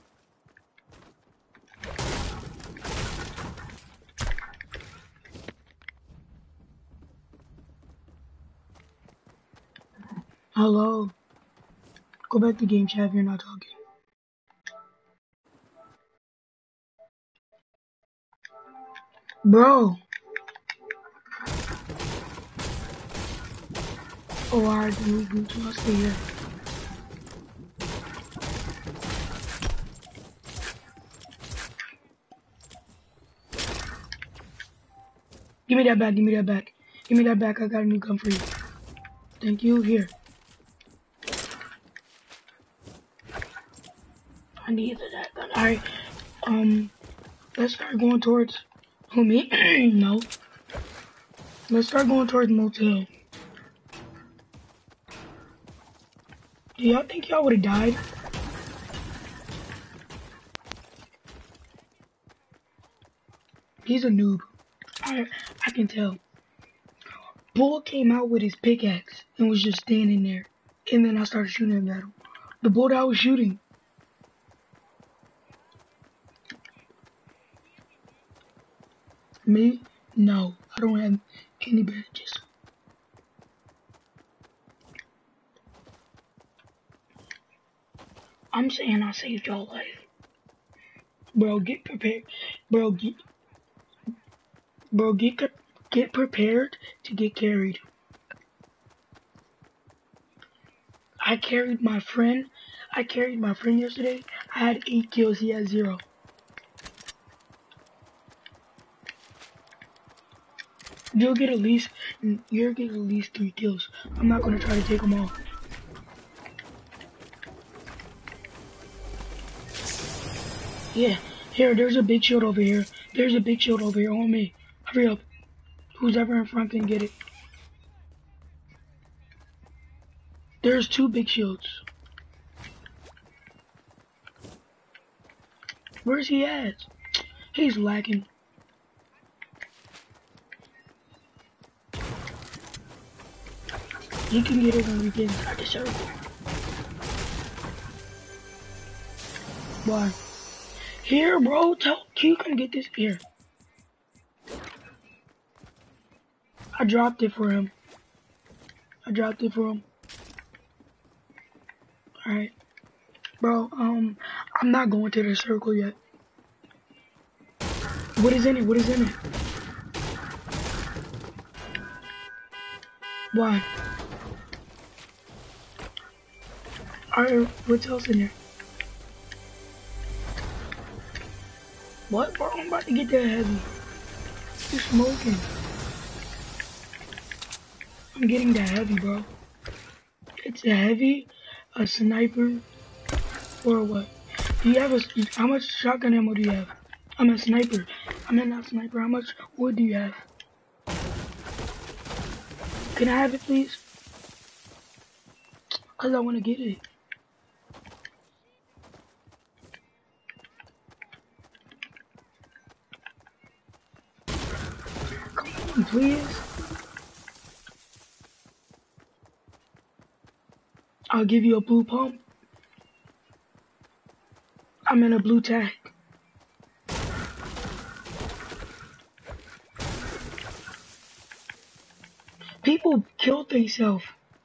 Hello. Go back to game chat if you're not talking. Bro. Oh, alright, dude. Gucci, I'll stay here. Give me that back, give me that back. Give me that back, I got a new gun for you. Thank you, here. I needed that gun. Alright, um, let's start going towards, who, me? No. Let's start going towards motel. Do y'all think y'all would've died? He's a noob. I, I can tell. Bull came out with his pickaxe and was just standing there. And then I started shooting at him. The bull that I was shooting. Me? No. I don't have any bandages. I'm saying I saved y'all life. Bro, get prepared. Bro, get... Bro, get get prepared to get carried. I carried my friend. I carried my friend yesterday. I had eight kills. He had zero. You'll get at least. You'll get at least three kills. I'm not gonna try to take them all. Yeah. Here, there's a big shield over here. There's a big shield over here on me. Hurry up. Who's ever in front can get it. There's two big shields. Where's he at? He's lagging. You can get it when we get inside the circle. Why? Here, bro. Tell Q, come get this. Here. I dropped it for him. I dropped it for him. Alright. Bro, um, I'm not going to the circle yet. What is in it? What is in it? Why? Alright, what's else in there? What, bro? I'm about to get that heavy. You smoking. I'm getting that heavy, bro. It's a heavy, a sniper, or what? Do you have a, how much shotgun ammo do you have? I'm a sniper. I'm a not sniper. How much wood do you have? Can I have it, please? Cause I want to get it. Come on, please. I'll give you a blue pump. I'm in a blue tag. People killed themselves.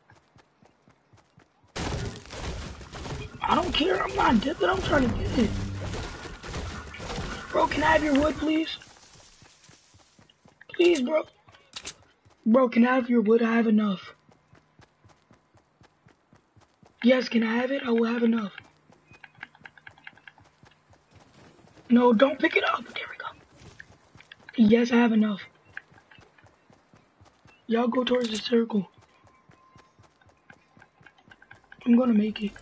I don't care. I'm not dipping. I'm trying to get it. Bro, can I have your wood, please? Please, bro. Bro, can I have your wood? I have enough. Yes, can I have it? I will have enough. No, don't pick it up. There we go. Yes, I have enough. Y'all go towards the circle. I'm gonna make it.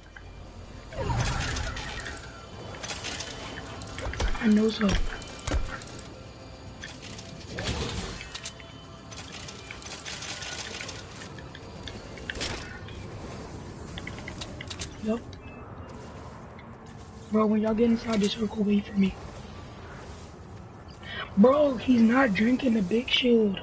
I know so. Yup. Bro, when y'all get inside the circle, wait for me. Bro, he's not drinking the big shield.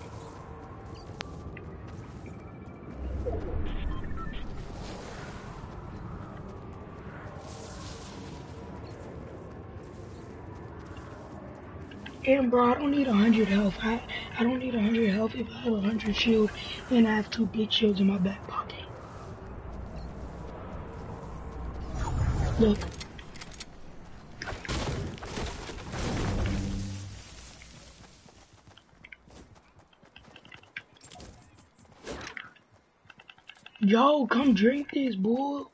And bro, I don't need a hundred health. I I don't need a hundred health if I have a hundred shield and I have two big shields in my back pocket. Look. Yo, come drink this, boy.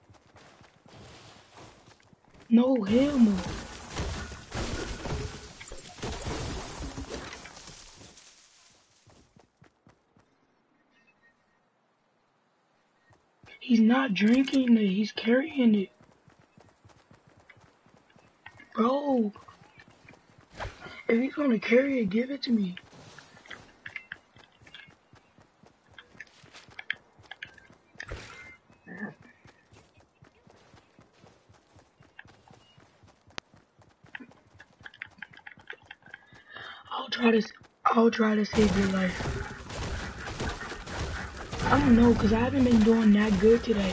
No, him. He's not drinking it, he's carrying it. Bro, if he's gonna carry it, give it to me. I'll try to, I'll try to save your life. I don't know, cause I haven't been doing that good today.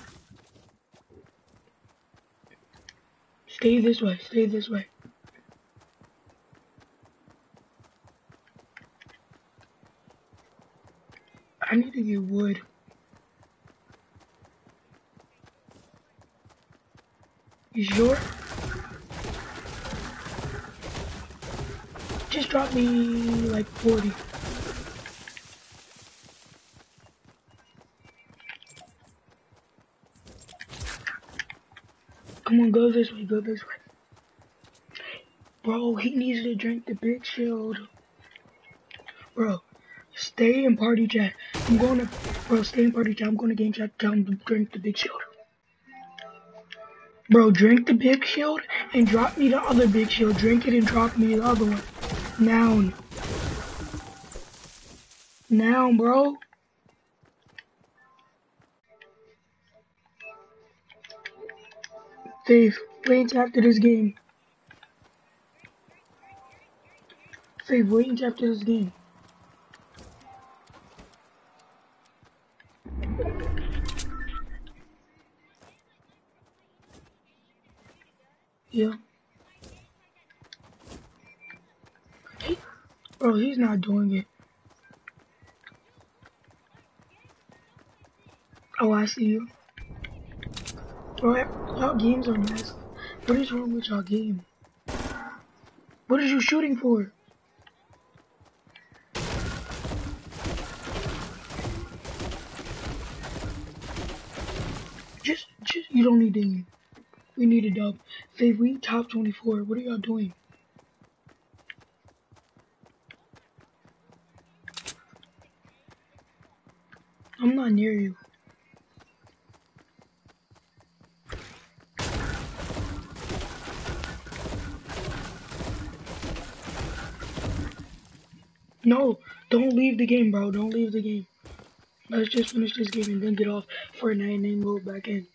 Stay this way, stay this way. I need to get wood. You sure? Just drop me like forty. Come on, go this way, go this way. Bro, he needs to drink the big shield. Bro, stay in party chat. I'm going to, bro, stay in party chat. I'm going to game chat, tell him to drink the big shield. Bro, drink the big shield and drop me the other big shield. Drink it and drop me the other one. Now. Now, bro. Faith, wait after this game. Faith, wait after this game. Yeah. He, bro, he's not doing it. Oh, I see you. Bro, y'all games are nice. What is wrong with y'all game? What are you shooting for? Just, just, you don't need to aim. We need a dub. Faith, we top twenty-four. What are y'all doing? I'm not near you. No, don't leave the game, bro. Don't leave the game. Let's just finish this game and then get off Fortnite and then go back in.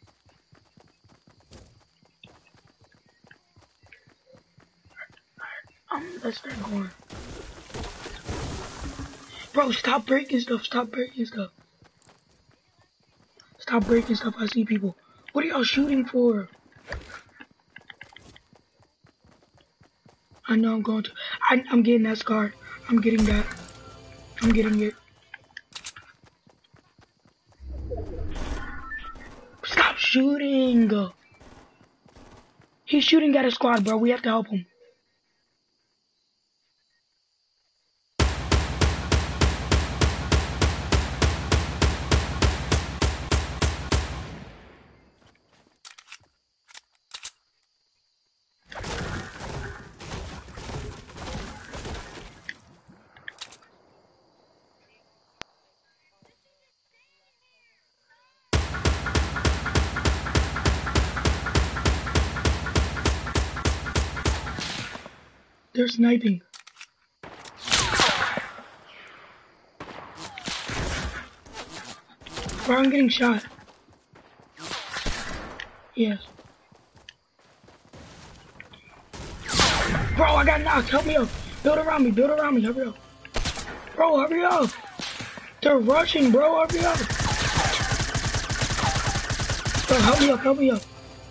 Um, let's start going. Bro, stop breaking stuff. Stop breaking stuff. Stop breaking stuff. I see people. What are y'all shooting for? I know I'm going to. I, I'm getting that scar. I'm getting that. I'm getting it. Stop shooting. He's shooting at a squad, bro. We have to help him. They're sniping. Bro, I'm getting shot. Yes. Bro, I got knocked. Help me up. Build around me. Build around me. Hurry up. Bro, hurry up. They're rushing, bro. Hurry up. Bro, help me up. Help me up.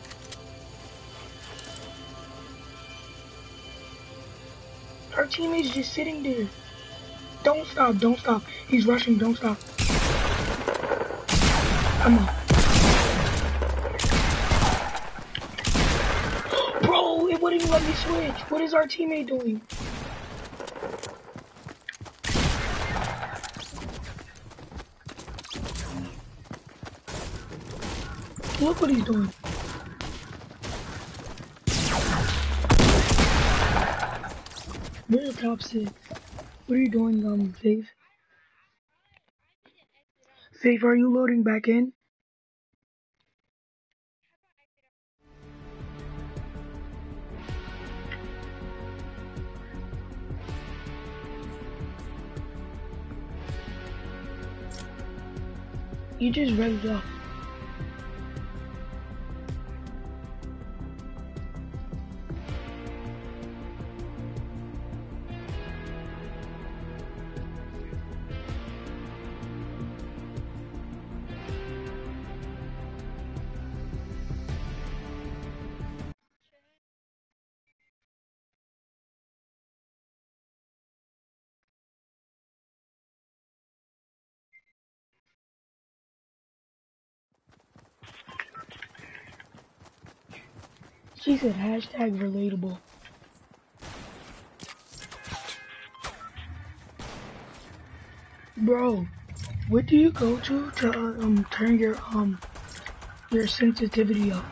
Our teammate's just sitting there. Don't stop. Don't stop. He's rushing. Don't stop. Come on. Bro, it wouldn't even let me switch. What is our teammate doing? Look what he's doing. We're the top six. What are you doing, um, Faith? Faith, are you loading back in? You just revved up. She said hashtag relatable. Bro, what do you go to to uh, um turn your um your sensitivity up?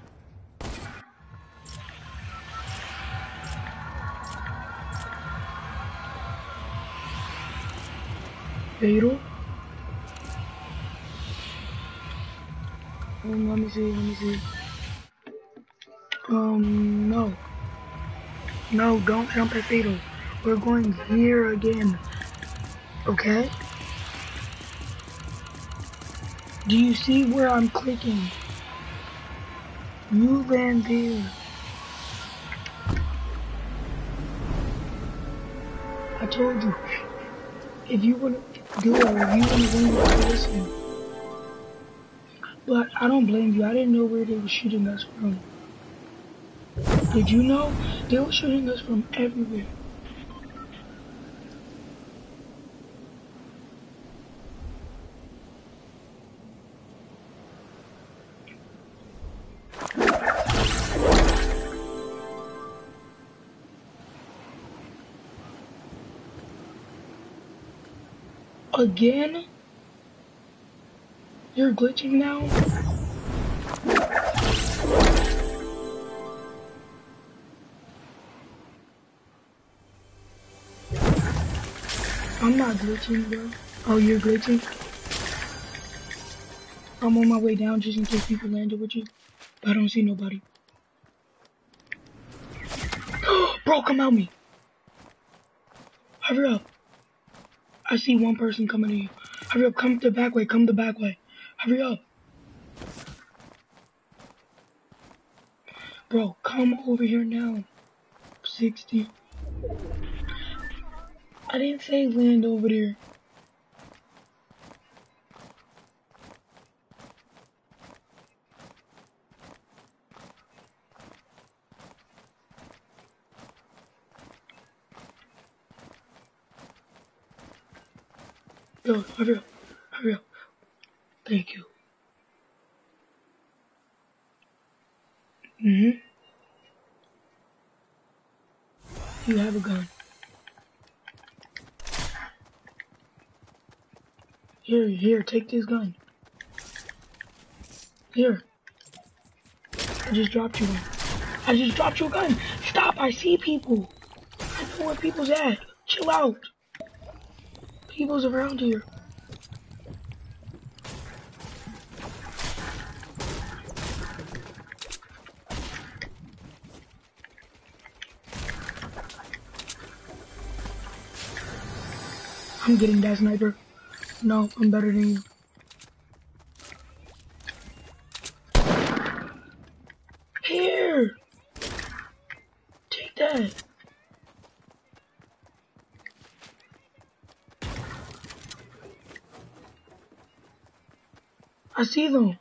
Fatal? Um, let me see, let me see. Um, no. No, don't jump at Fatal. We're going here again. Okay? Do you see where I'm clicking? You land there. I told you. If you want to do it, if you want to win, you have to listen. But I don't blame you. I didn't know where they were shooting us from. Did you know? They were shooting us from everywhere. Again? You're glitching now? I'm not glitching, bro. Oh, you're glitching? I'm on my way down just in case people landed with you. But I don't see nobody. Bro, come help me. Hurry up. I see one person coming to you. Hurry up, come the back way, come the back way. Hurry up. Bro, come over here now. sixty. I didn't say land over there. Yo, hurry up. Hurry up. Thank you. Mm-hmm. You have a gun. Here, here, take this gun. Here. I just dropped you one. I just dropped you a gun. Stop, I see people. I know where people's at. Chill out. People's around here. I'm getting that sniper. No, I'm better than you. Here! Take that. I see them.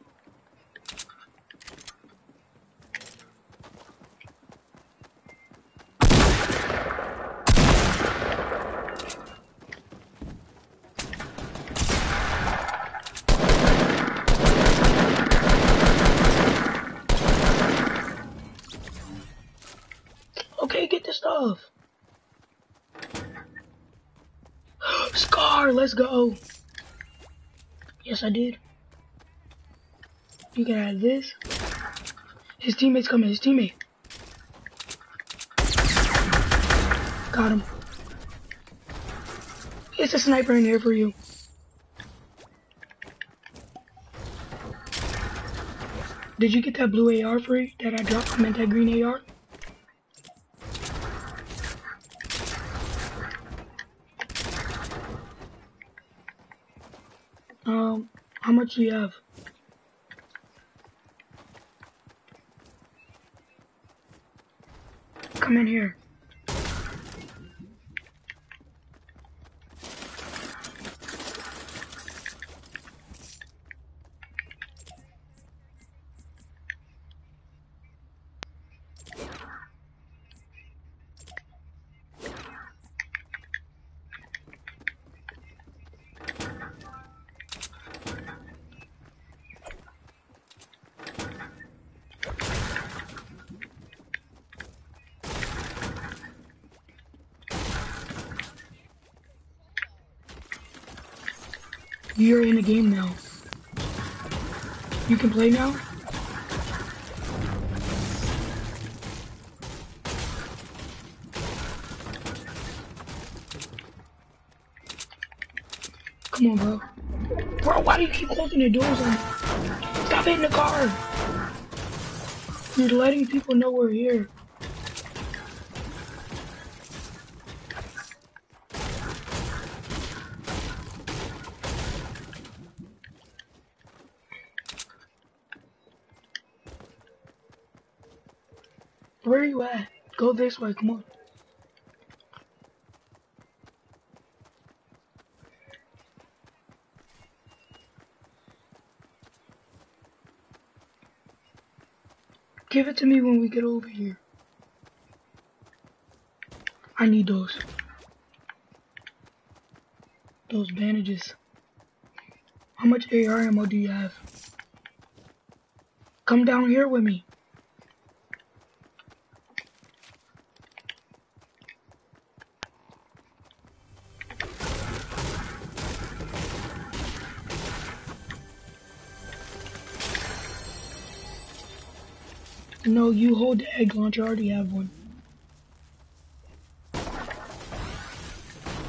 Okay, get the stuff. Scar, let's go. Yes, I did. You can have this. His teammate's coming, his teammate. Got him. It's a sniper in here for you. Did you get that blue A R free that I dropped? I meant that green A R? Um, how much do you have? Come in here. You're in a game now. You can play now? Come on, bro. Bro, why do you keep closing the doors on me? Stop hitting the car! You're letting people know we're here. Where are you at? Go this way, come on. Give it to me when we get over here. I need those. Those bandages. How much A R ammo do you have? Come down here with me. No, you hold the egg launcher. I already have one.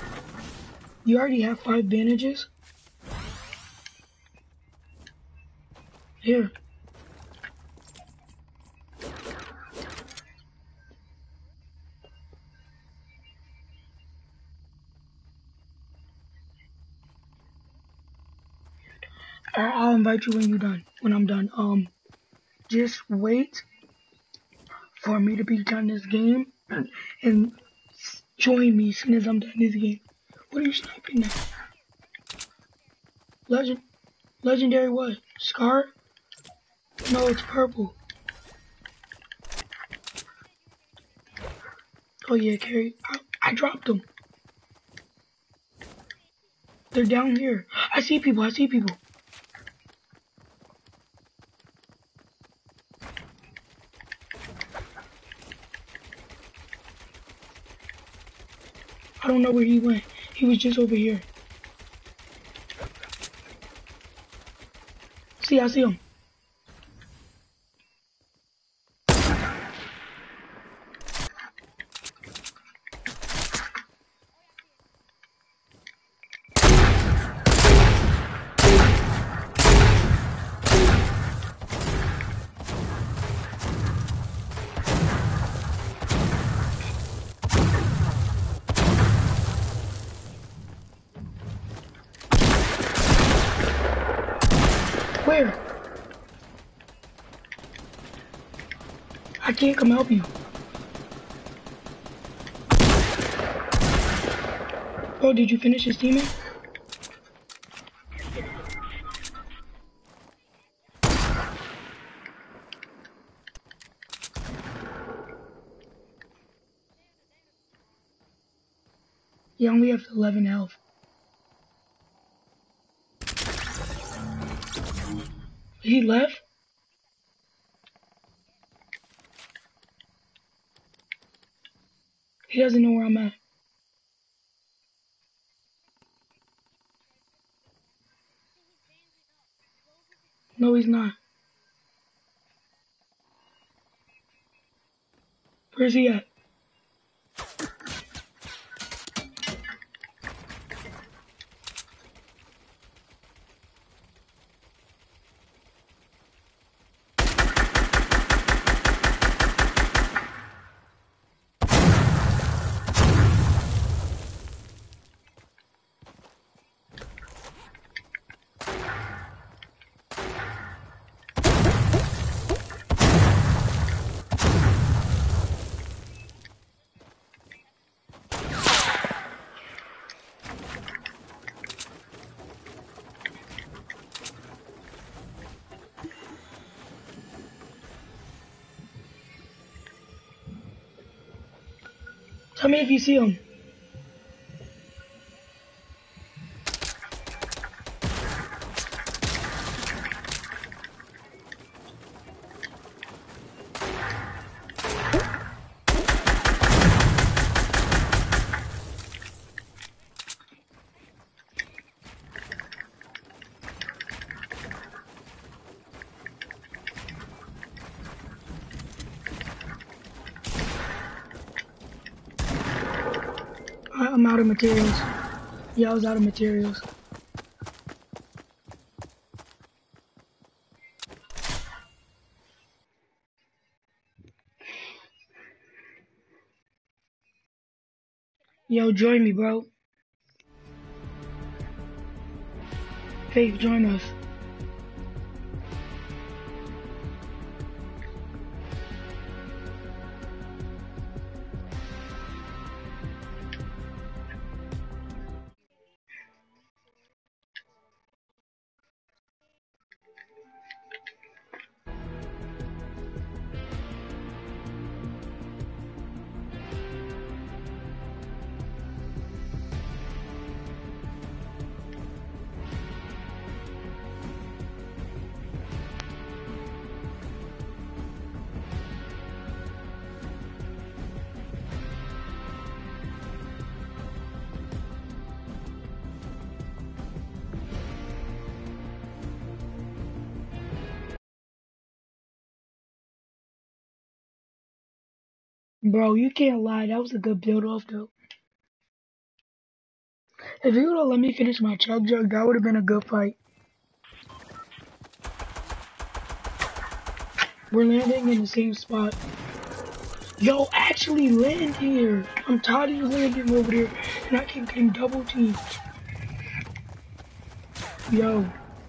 You already have five bandages? Here. Alright, I'll invite you when you're done. When I'm done. Um, just wait for me to be done this game and join me as soon as I'm done this game. What are you sniping now? Legend, legendary what? Scar? No, it's purple. Oh yeah, Carrie. I, I dropped them. They're down here. I see people. I see people. I don't know where he went. He was just over here. See, I see him. Where? I can't come help you. Bro, did you finish his teammate? Yeah, I only have eleven health. He left? He doesn't know where I'm at. No, he's not. Where's he at? Tell me if you see him. I'm out of materials. Yeah, I was out of materials. Yo, join me, bro. Faith, join us. Bro, you can't lie. That was a good build off, though. If you would have let me finish my chug jug, that would have been a good fight. We're landing in the same spot. Yo, actually land here. I'm tired of you landing over there, and I keep getting double teamed. Yo.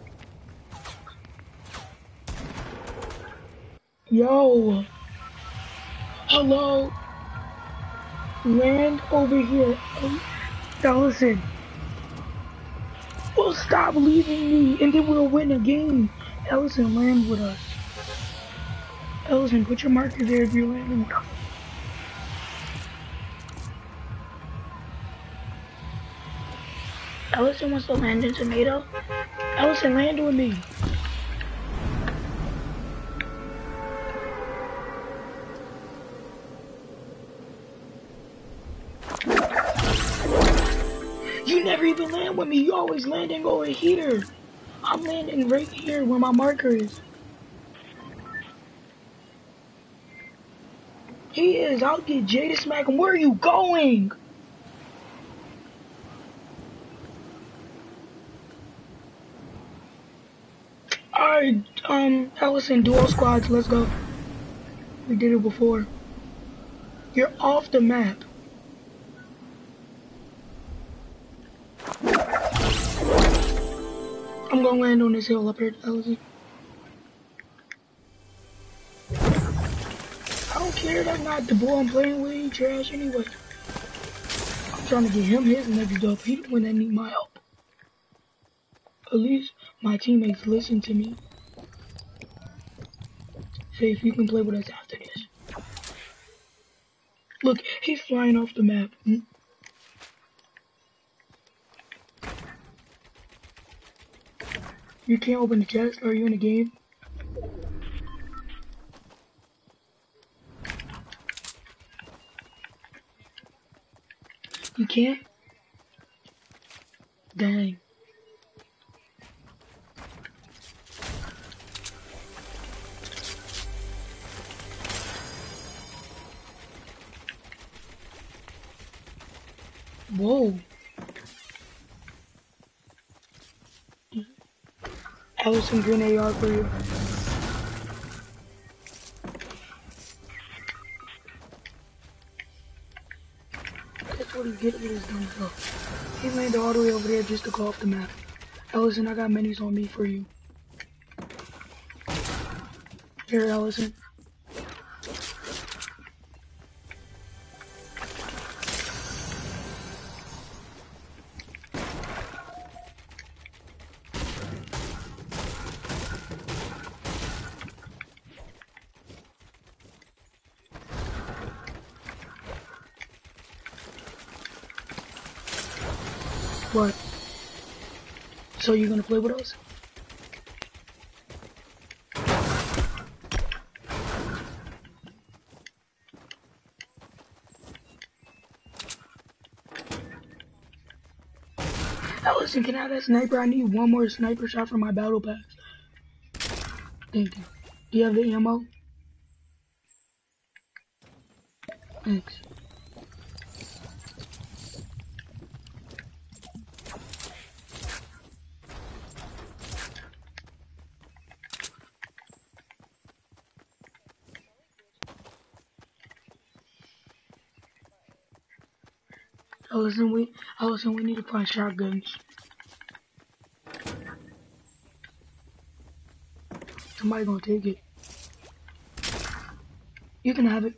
Yo. Hello. Land over here. Um, Ellison. Well, stop leaving me, and then we'll win a game. Ellison, land with us. Ellison, put your marker there if you're landing with us. Ellison wants to land in tomato. Ellison, land with me. You never even land with me. You always landing over here. I'm landing right here where my marker is. He is. I'll get Jay to smack him. Where are you going? Alright, um, Ellison, duo squads, let's go. We did it before. You're off the map. I'm gonna land on this hill up here, Ellison. I don't care, that's not the boy I'm playing with, he trash anyway. I'm trying to get him his next dub. He the one that need my help. At least my teammates listen to me. Faith, you can play with us after this. Look, he's flying off the map. Hmm? You can't open the chest? Are you in the game? You can't? Dang. Whoa. Ellison, green A R for you. That's what he get with his dumb stuff. He landed all the way over there just to go off the map. Ellison, I got minis on me for you. Here, Ellison. What? So you gonna play with us? Ellison, can I have that sniper? I need one more sniper shot for my battle pass. Thank you. Do you have the ammo? Thanks. Ellison, we, Ellison, we need to find shotguns. Somebody gonna take it. You can have it.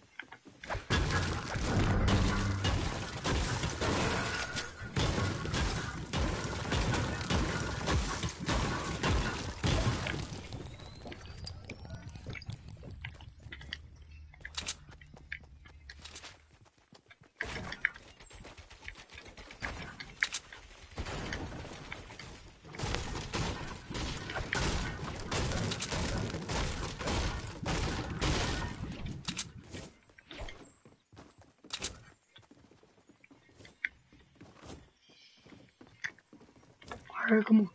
Alright, come on.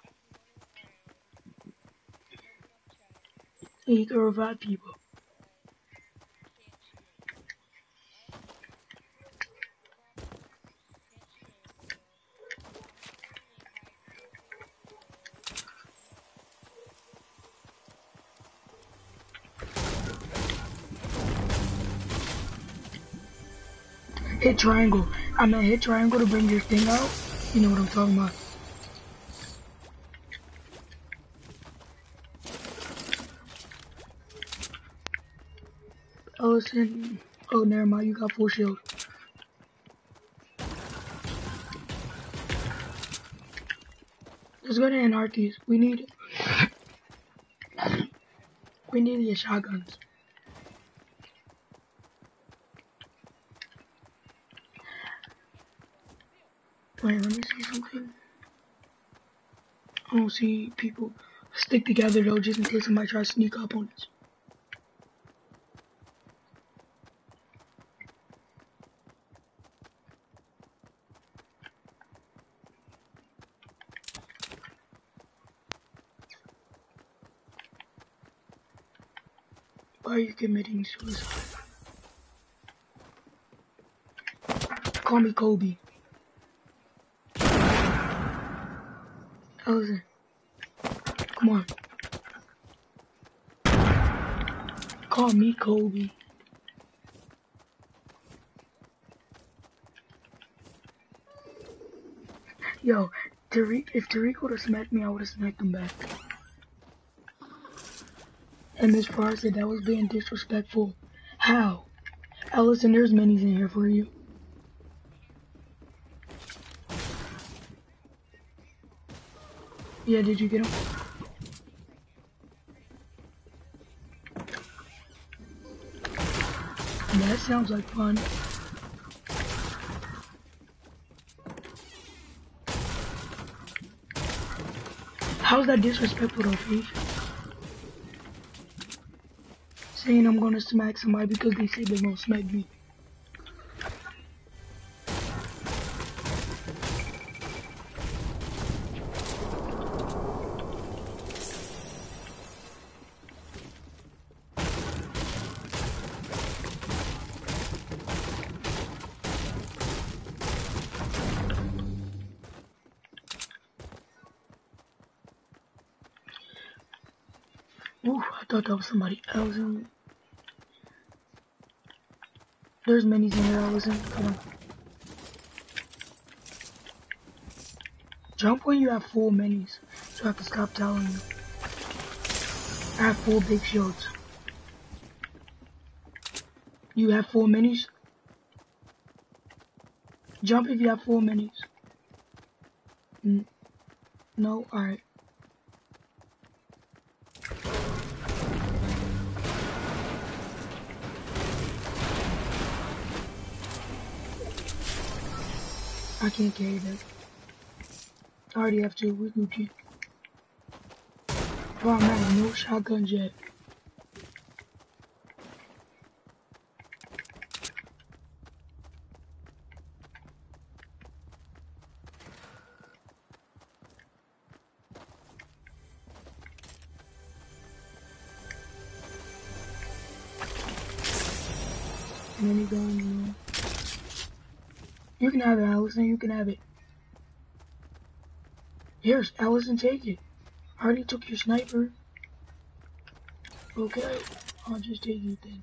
You can revive people. Hit triangle. I meant hit triangle to bring your thing out. You know what I'm talking about. Ellison. Oh, never mind. You got full shield. Let's go to Anarchies. We need. We need to get shotguns. Wait, let me see something. I don't see people stick together though, just in case somebody tries to sneak up on us. Why are you committing suicide? Call me Kobe. Ellison. Come on. Call me Kobe. Yo, Tariq, if Tariq would have smacked me, I would have smacked him back. And Miss Farr said that was being disrespectful. How? Ellison, there's minis in here for you. Yeah, did you get them? That sounds like fun. How's that disrespectful though, Paige? Saying I'm gonna smack somebody because they say they're gonna smack me. Ooh, I thought that was somebody else. There's minis in here, Ellison. Come on. Jump when you have full minis, so I have to stop telling you. I have full big shields. You have full minis? Jump if you have full minis. Mm. No? Alright. I can't carry that. I already have two. We're Gucci. Oh man, no shotguns yet. Minigun. You can have it, Ellison. You can have it. Here's Ellison. Take it. I already took your sniper. Okay, I'll just take it then.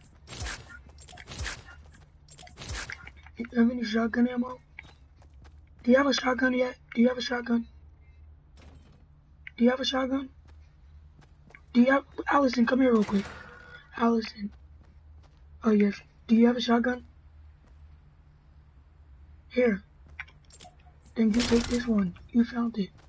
You have any shotgun ammo? Do you have a shotgun yet? Do you have a shotgun? Do you have a shotgun? Do you have... Ellison, come here real quick. Ellison. Oh, yes. Do you have a shotgun? Here. Then you take this one. You found it.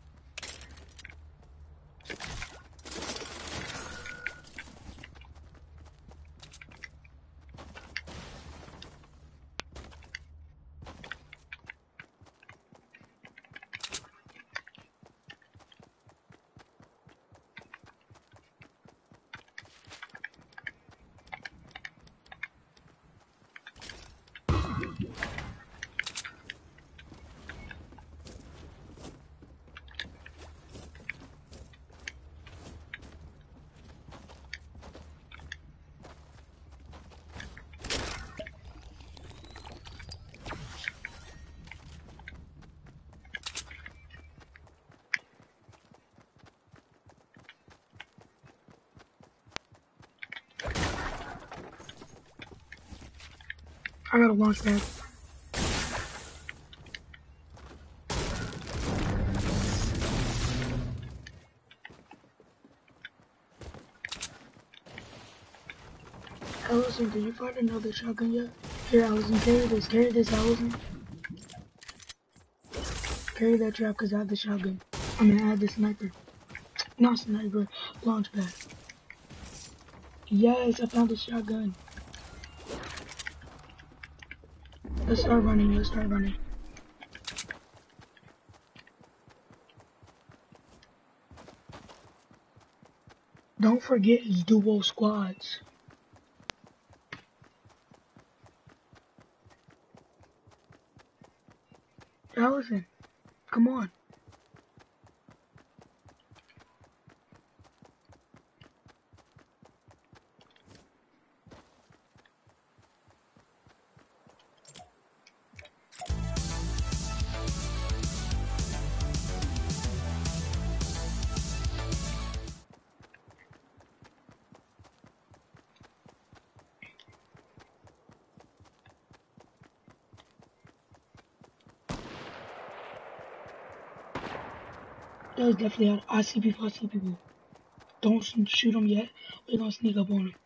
I got a launch pad. Allison, did you find another shotgun yet? Here, Allison, carry this. Carry this, Allison. Carry that trap because I have the shotgun. I'm gonna add the sniper. Not sniper, launch pad. Yes, I found the shotgun. Let's start running, let's start running. Don't forget it's duo squads. Allison, come on. That was definitely out. I see people, I see people. Don't shoot them yet. We're gonna sneak up on them.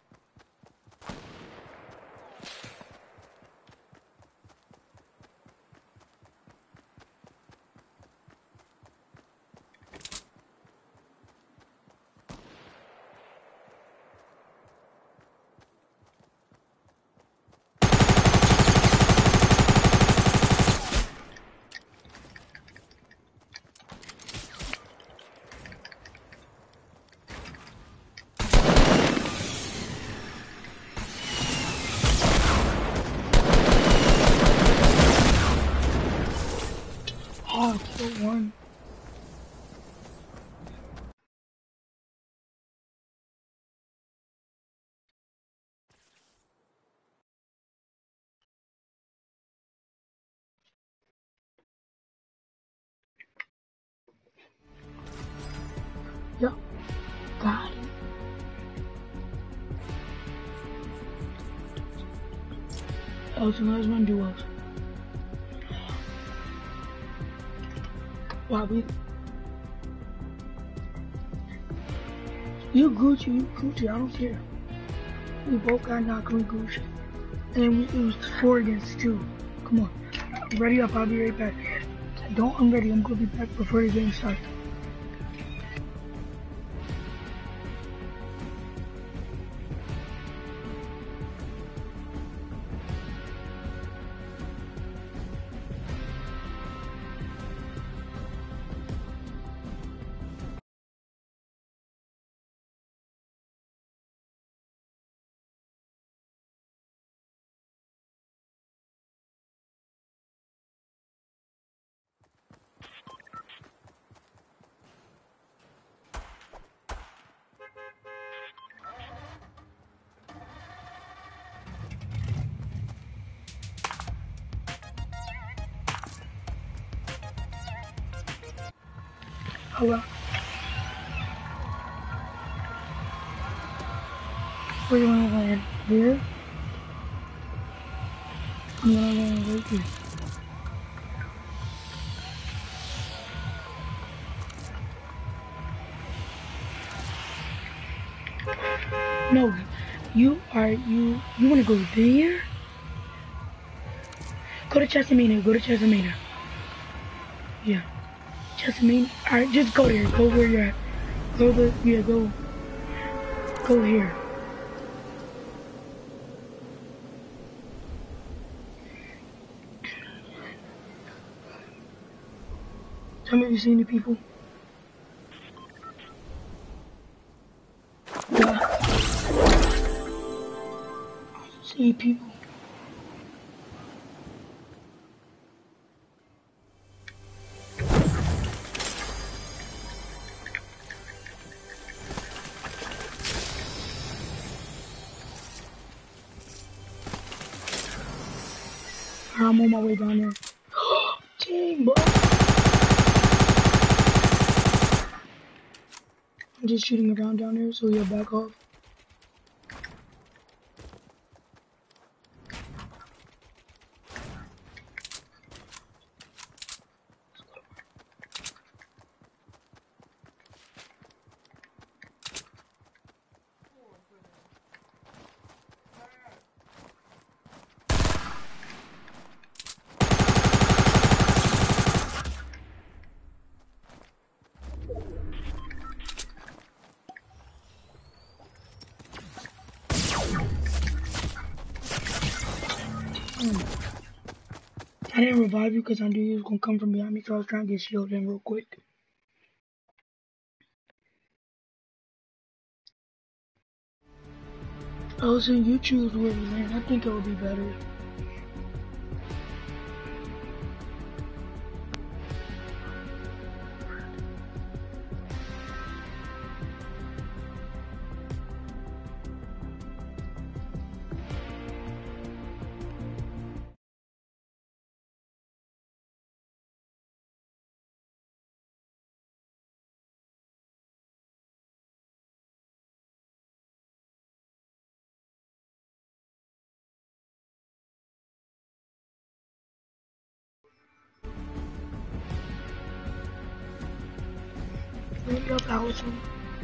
Oh, I killed one. Yup, got it. Allison, let's run duos. Wow, we... You Gucci, you Gucci, I don't care. We both got knocked on Gucci. And we, it was four against two. Come on. Ready up, I'll be right back. Don't, I'm ready, I'm gonna be back before the game starts. Hello. Where do you want to land? Here? I'm gonna land right here. No, you are, you, you wanna go there? Go to Chesamina, go to Chesamina. Yeah. Chesamina, alright, just go there, go where you're at. Go the, yeah, go, go here. Tell me if you see any people. Yeah. See people. I'm on my way down there. Dang, bro. I'm just shooting around down there, so you'll back off. I didn't revive you because I knew you was gonna come from behind me, so I was trying to get shielded in real quick. Oh, so you choose where we land. I think it would be better. Bring up Allison.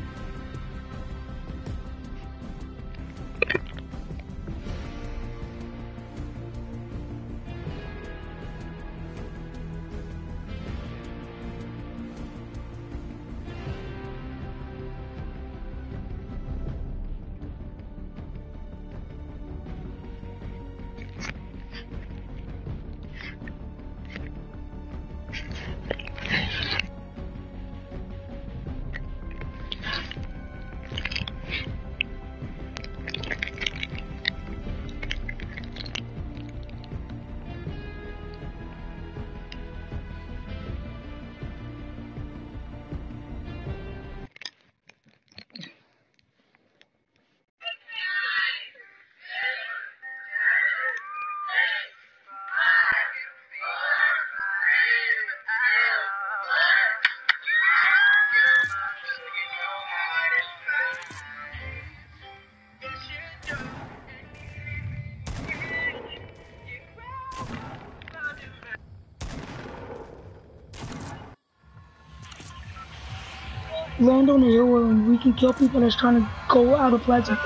Land on the hill where we can kill people that's trying to go out of Pleasant.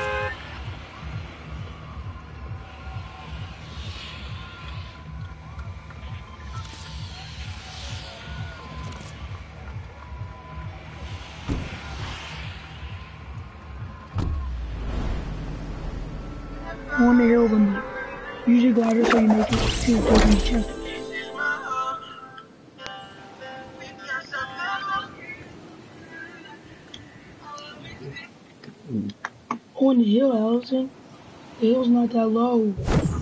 On the hill with me. Use your glider so you make it to the chest. On the hill, Allison. The hill's not that low.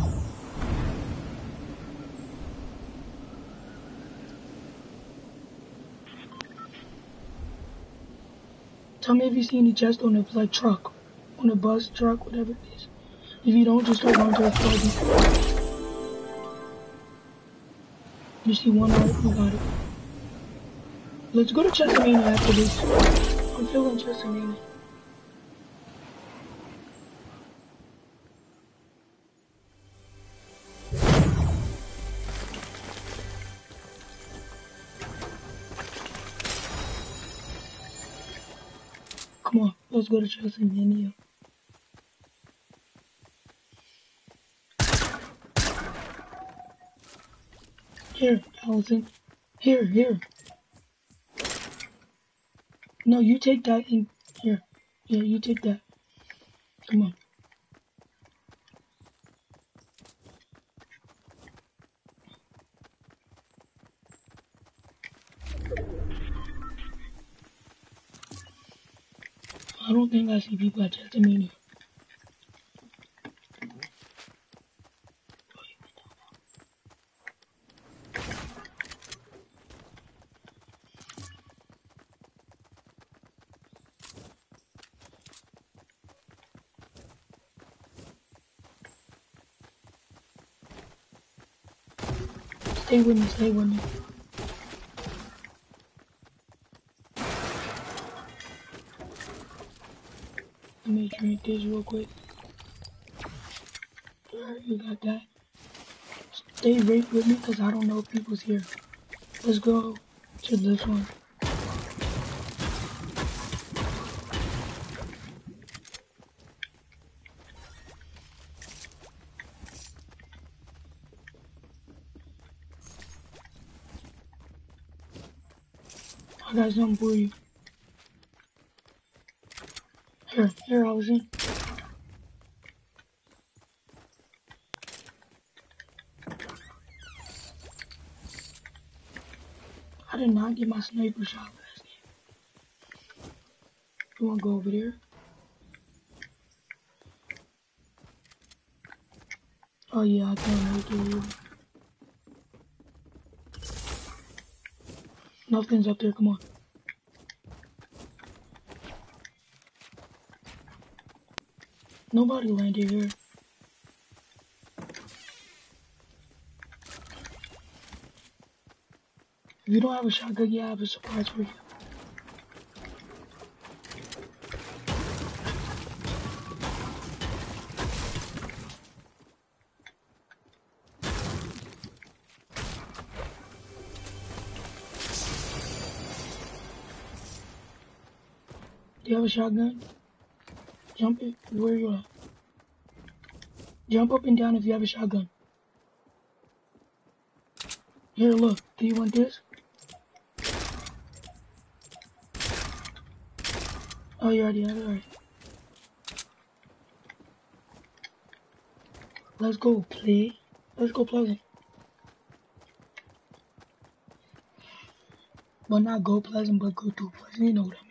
Tell me if you see any chest on the like truck, on the bus, truck, whatever it is. If you don't, just start going to the flood. You see one out, we got it. Let's go to Chesamania after this. I'm feeling Chesamania. Come on, let's go to Chesamania. Here, Allison. Here, here. No, you take that and here. Yeah, you take that. Come on. I don't think I see people at Chesamania. Stay with me, stay with me. Let me drink this real quick. Alright, you got that. Stay right with me because I don't know if people's here. Let's go to this one. I got something for you. Here, here, Allison. I did not get my sniper shot last game. You wanna go over there? Oh yeah, I can't make it either. Nothing's up there, come on. Nobody landed here. If you don't have a shotgun yet, I have a surprise for you. Do you have a shotgun? Jump it. Where you at? Jump up and down if you have a shotgun. Here, look. Do you want this? Oh, you already have it? Alright. Let's go play. Let's go Pleasant. But not go Pleasant, but go to Pleasant. You know what I mean.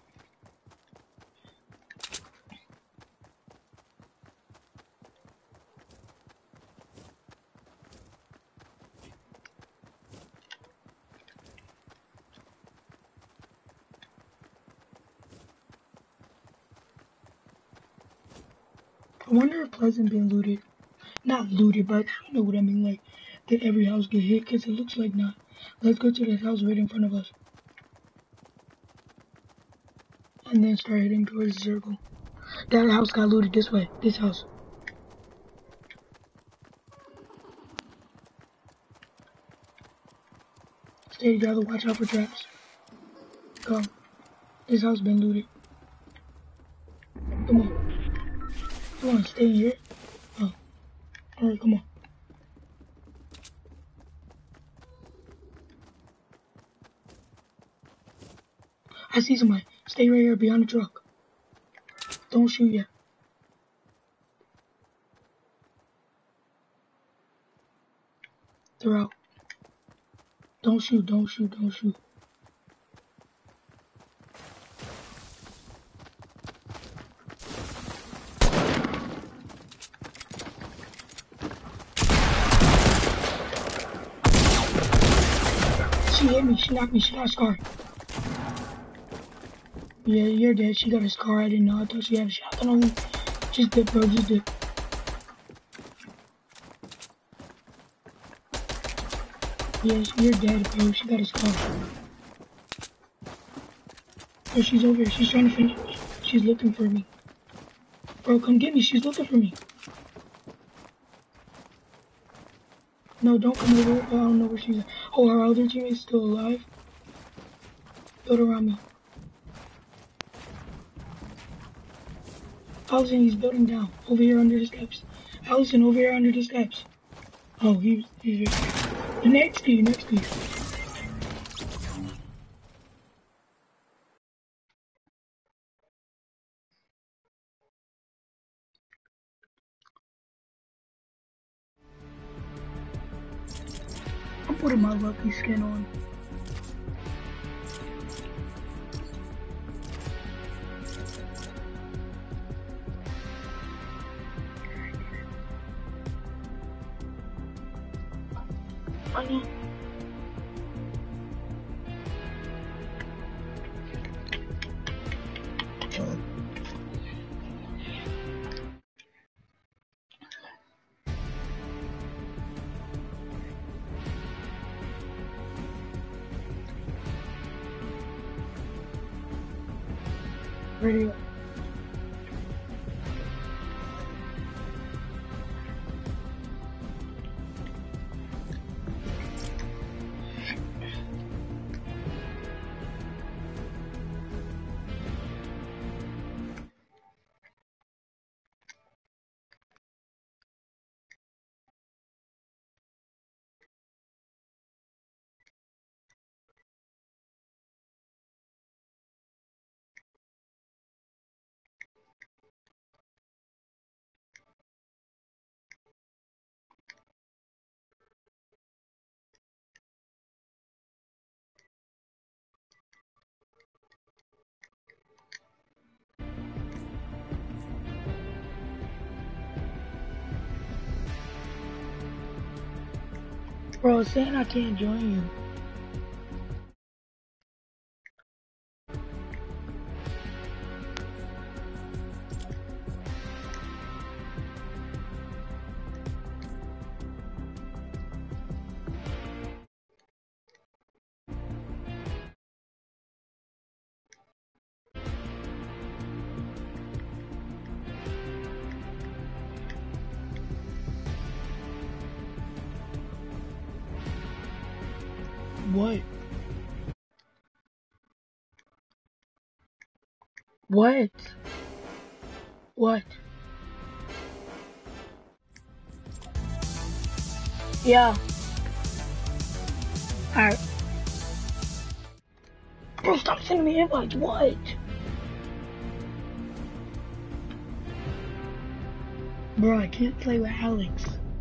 I wonder if Pleasant been looted. Not looted, but you know what I mean. Like, did every house get hit? Because it looks like not. Let's go to this house right in front of us. And then start heading towards the circle. That house got looted this way. This house. Stay together. Watch out for traps. Go. This house been looted. Come on. Come on, stay here. Oh. Alright, come on. I see somebody. Stay right here behind the truck. Don't shoot yet. They're out. Don't shoot, don't shoot, don't shoot. She hit me, she knocked me, she got a scar. Yeah, you're dead, she got a scar, I didn't know, I thought she had a shotgun on me. Just dip, bro, just dip. Yeah, you're dead, bro, she got a scar. Oh, she's over here, she's trying to finish, she's looking for me. Bro, come get me, she's looking for me. No, don't come over, I don't know where she's at. Oh, her other teammate's still alive. Build around me. Allison, he's building down. Over here under the steps. Allison, over here under the steps. Oh, he's, he's here. Next to you, next to you. I'm putting my lucky skin on. Funny. Radio. Bro, it's saying I can't join you. What? What? What? Yeah. Alright. Bro, stop sending me invites. What? Bro, I can't play with Alex.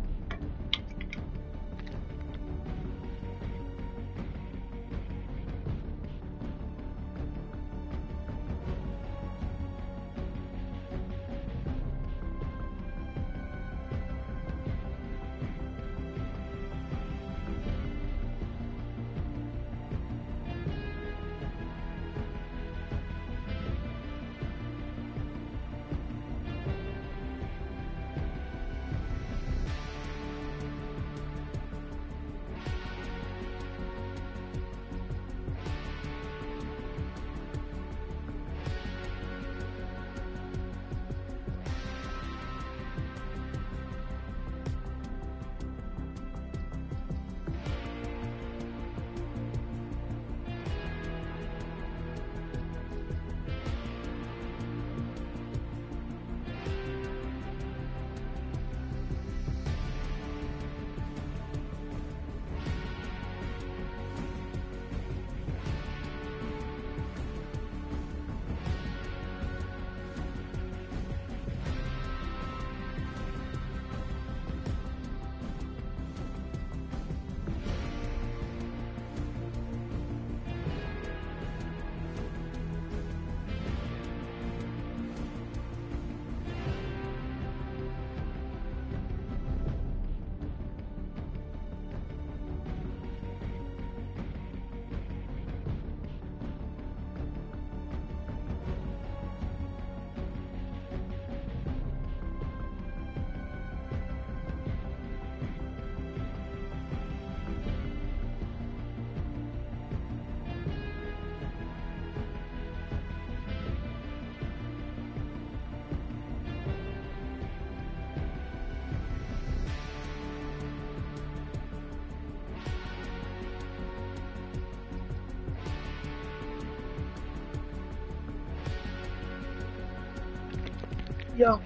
Yo.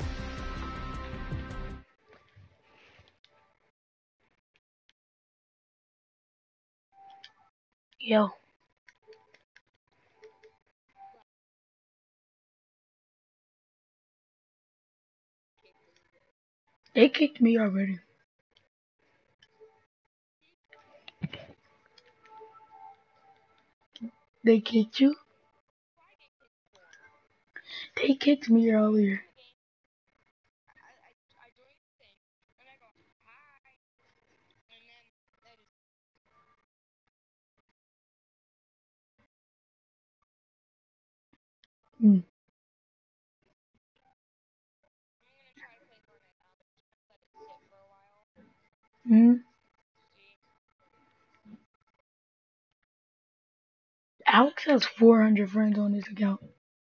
Yo. They kicked me already. They kicked you? They kicked me earlier. Mm. Mm. Alex has four hundred friends on his account.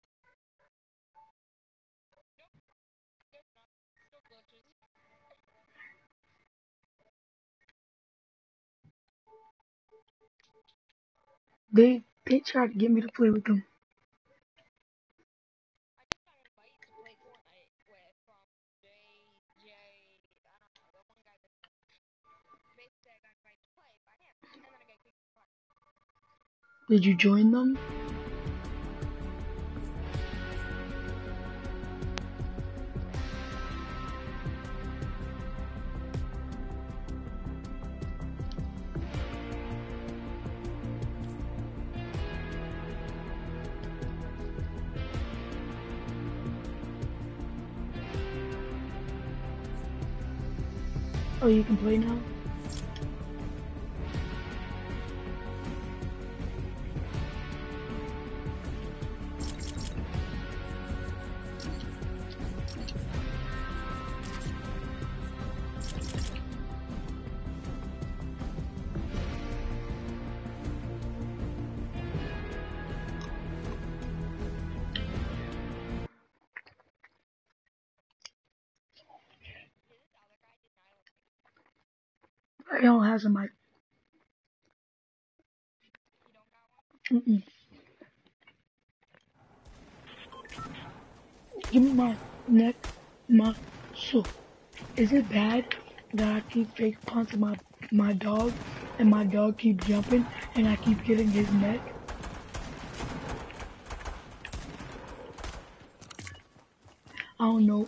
They they tried to get me to play with them. Did you join them? Oh, you can play now? I don't have some mic. Mm-mm. Give me my neck, my so. Is it bad that I keep fake punching my my dog and my dog keep jumping and I keep getting his neck? I don't know.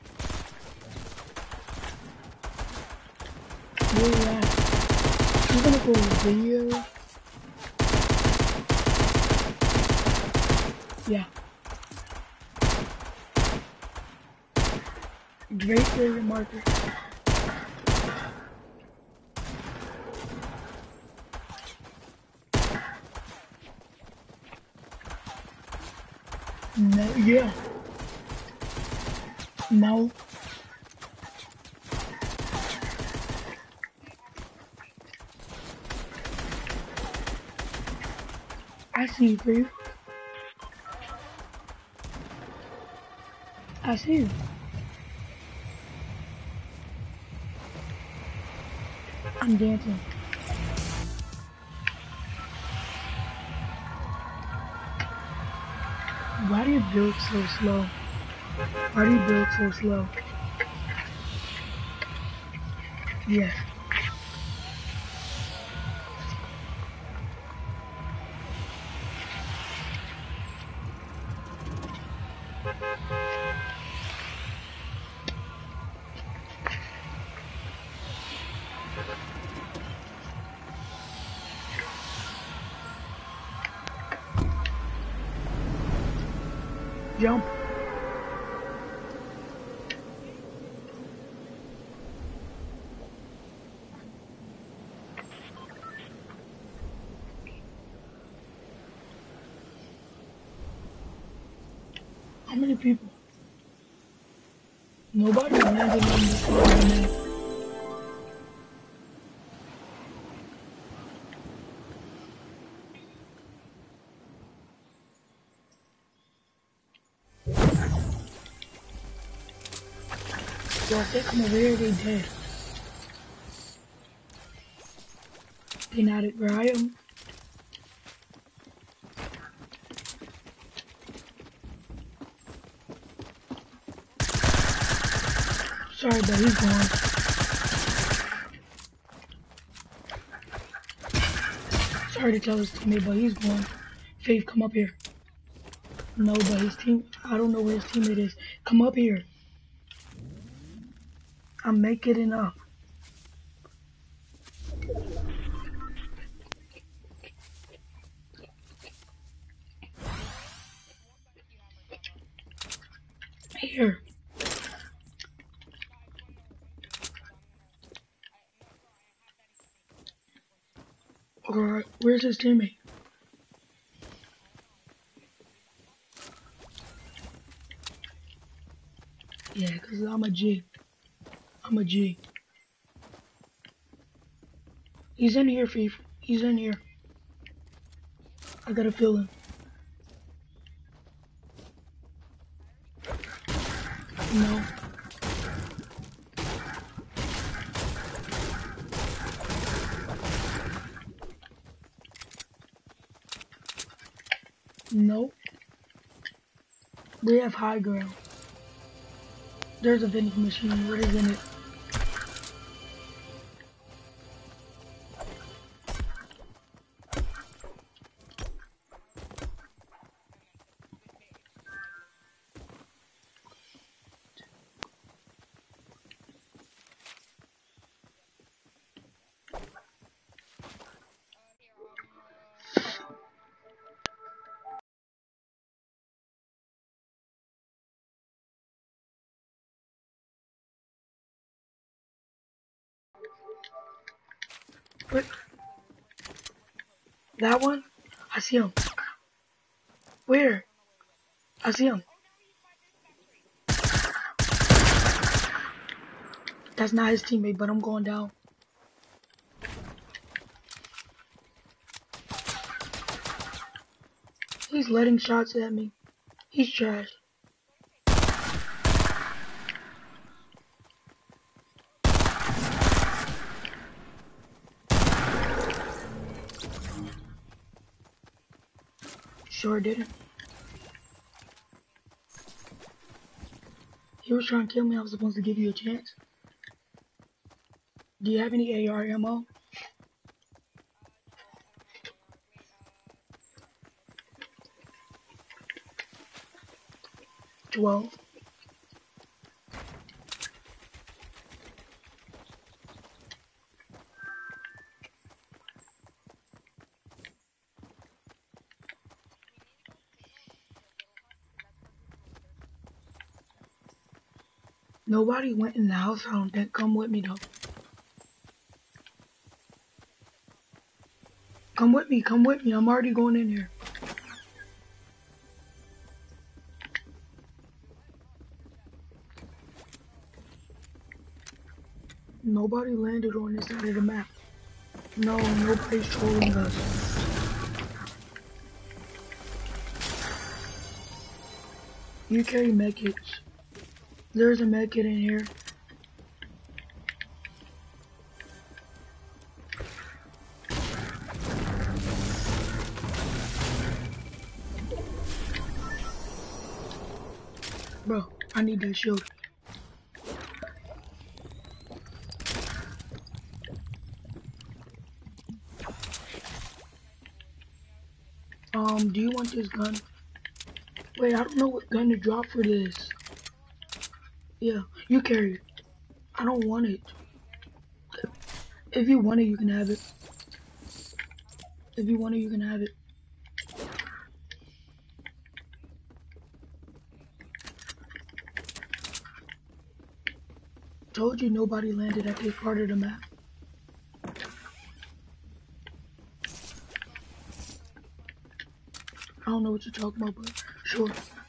Where you at? I'm gonna go video. Yeah. Great favorite marker. No, yeah. No. I see you, Brave. I see you. I'm dancing. Why do you build so slow? Why do you build so slow? Yes. Jump. How many people? Nobody landed on this one. So if they come over here, they dead. They not at where I am. Sorry, but he's gone. Sorry to tell his teammate, but he's gone. Faith, come up here. No, but his team, I don't know where his teammate is. Come up here. I'm making it up. Here. Alright, where's his teammate? Yeah, cause I'm a G. I'm a G. He's in here, Fief. He's in here. I gotta feel him. No. No. We have high ground. There's a vending machine. What is in it? What? That one? I see him. Where? I see him. That's not his teammate, but I'm going down. He's letting shots at me. He's trash. Sure didn't. He was trying to kill me. I was supposed to give you a chance. Do you have any A R ammo? Twelve. Nobody went in the house, I don't think. Come with me, though. Come with me, come with me. I'm already going in here. Nobody landed on this side of the map. No, nobody's trolling us. You carry medkits. There's a medkit in here. Bro, I need that shield. Um, do you want this gun? Wait, I don't know what gun to drop for this. Yeah, you carry it. I don't want it. If you want it, you can have it. If you want it, you can have it. Told you nobody landed at this part of the map. I don't know what you're talking about, but sure.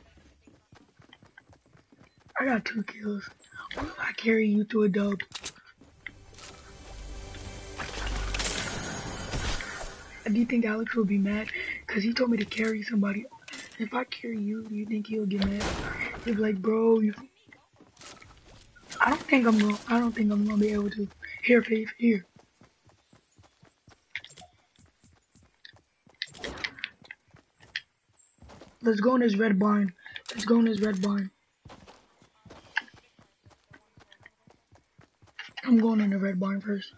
I got two kills. I carry you to a dub. Do you think Alex will be mad? Because he told me to carry somebody. If I carry you, do you think he'll get mad? He'll be like, bro, you... I don't think I'm gonna, I don't think I'm gonna be able to. Here, Faith, here. Let's go in this red barn. Let's go in this red barn. I'm going in the red barn first.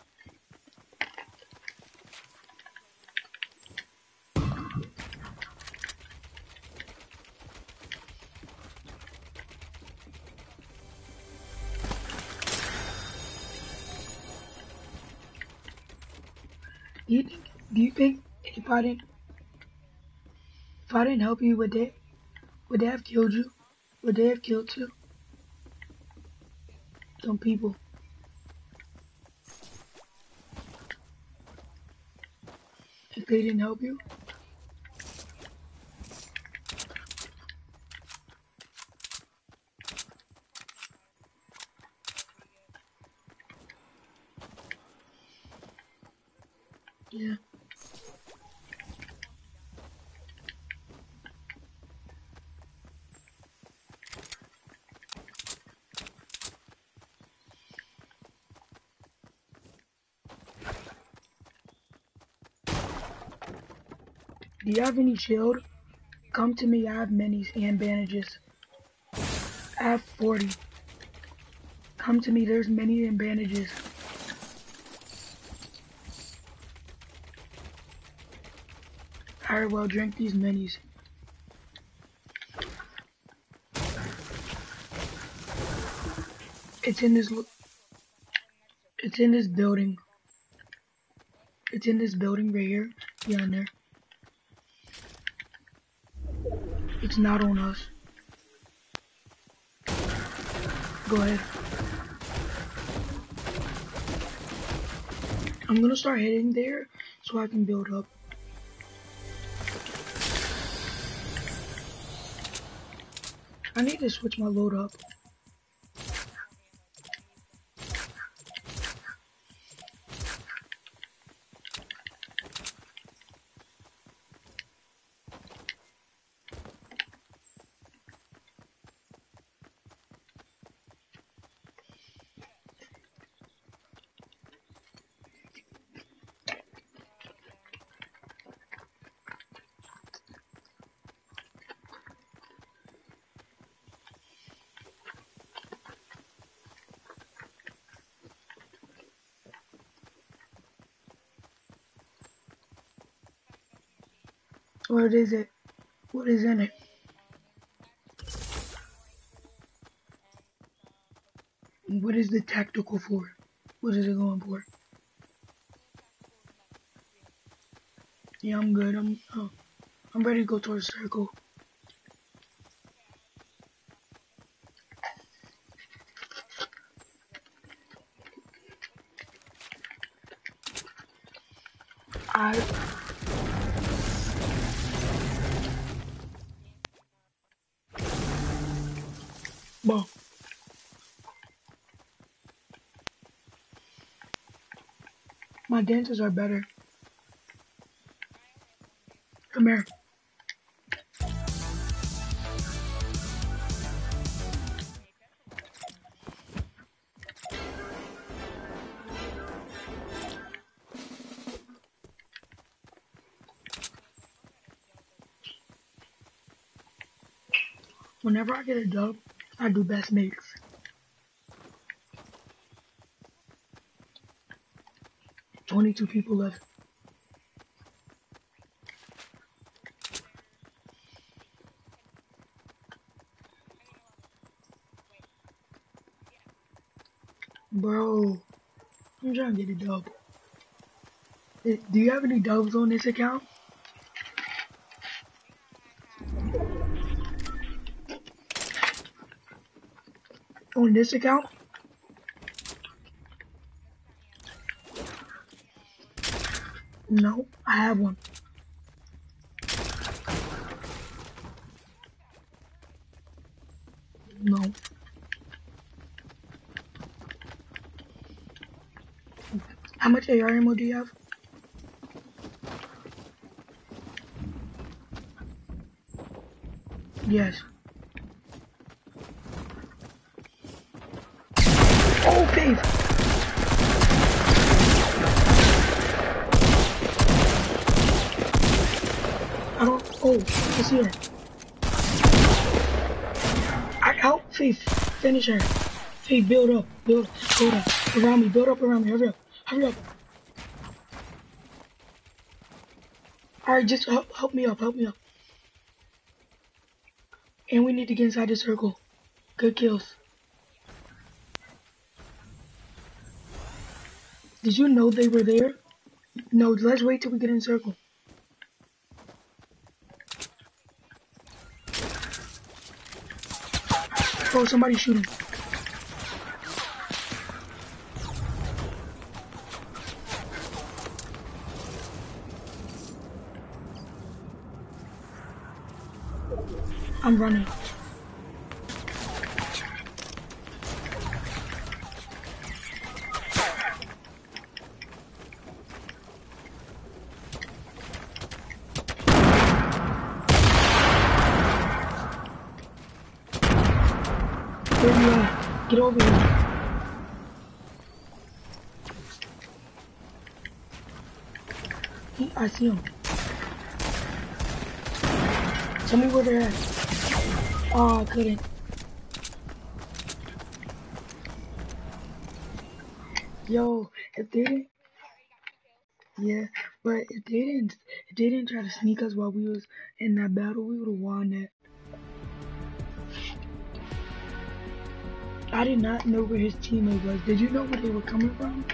Do you think, do you think if I didn't, if I didn't help you, would they, would they have killed you? Would they have killed you? Some people. If they didn't help you? Yeah. Do you have any shield? Come to me, I have minis and bandages. I have forty. Come to me, there's many and bandages. Alright, well, drink these minis. It's in this, it's in this building. It's in this building right here. Yeah, in there. It's not on us. Go ahead. I'm gonna start heading there so I can build up. I need to switch my load up. What is it? What is in it? What is the tactical for? What is it going for? Yeah, I'm good. I'm uh, I'm ready to go towards the circle. I well, my dances are better. Come here. Whenever I get a dub, I do best mates. Twenty-two people left. Bro, I'm trying to get a dub. Eh, Do you have any dubs on this account? On this account? No, I have one. No. How much A R ammo do you have? Yes. Oh, Faith! I don't. Oh, it's here. I help Faith. Finish her. Faith, build up. Build. Build up. Around me. Build up around me. Hurry up. Hurry up. Alright, just help, help me up. Help me up. And we need to get inside the circle. Good kills. Did you know they were there? No, let's wait till we get in circle. Oh, somebody's shooting. I'm running. Where you at? Get over here. He, I see him. Tell me where they're at. Oh, I couldn't. Yo, if they didn't, yeah, but if they didn't, if they didn't try to sneak us while we was in that battle, we would have won that. I did not know where his teammate was. Did you know where they were coming from?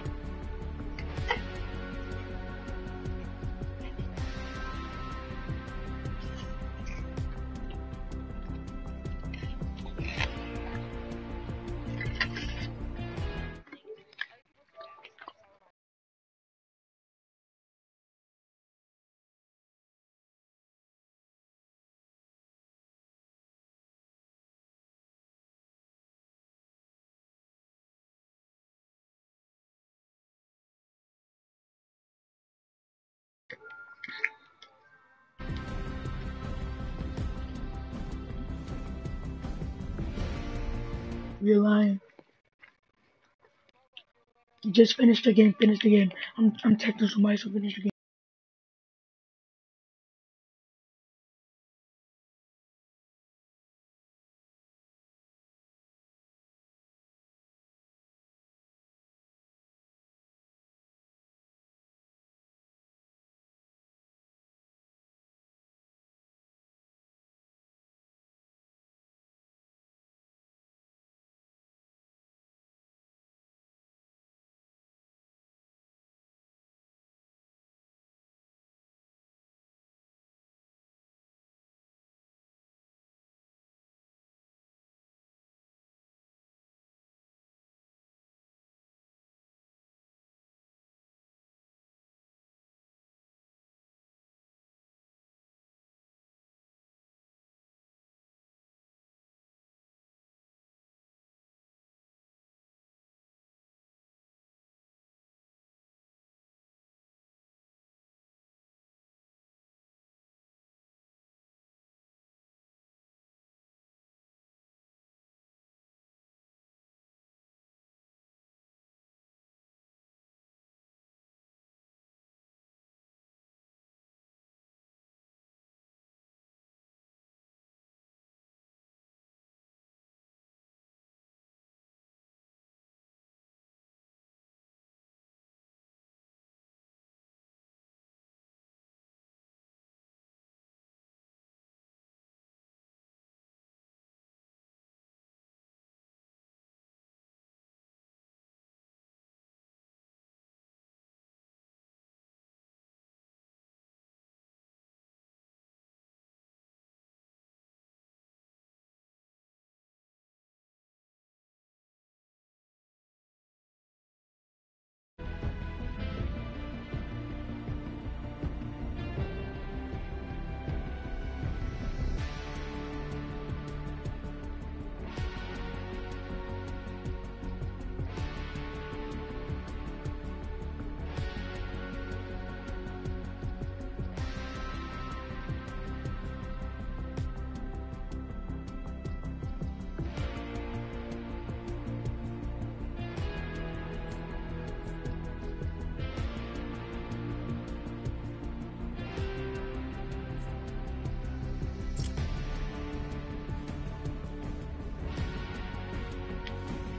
You're lying. Just finish the game. Finish the game. I'm I'm texting somebody, so finish the game.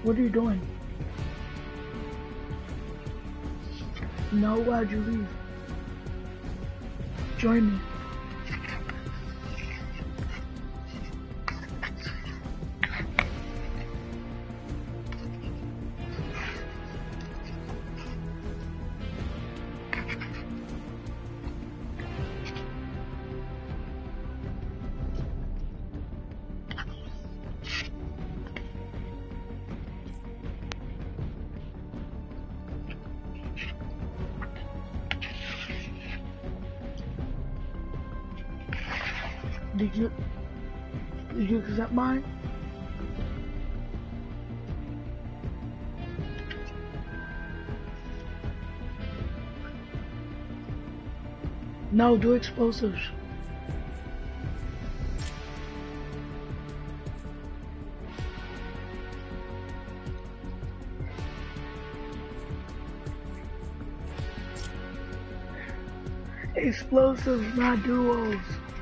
What are you doing? No, why'd you leave? Join me. Did you, did you accept mine? No, do explosives. Explosives, not duos.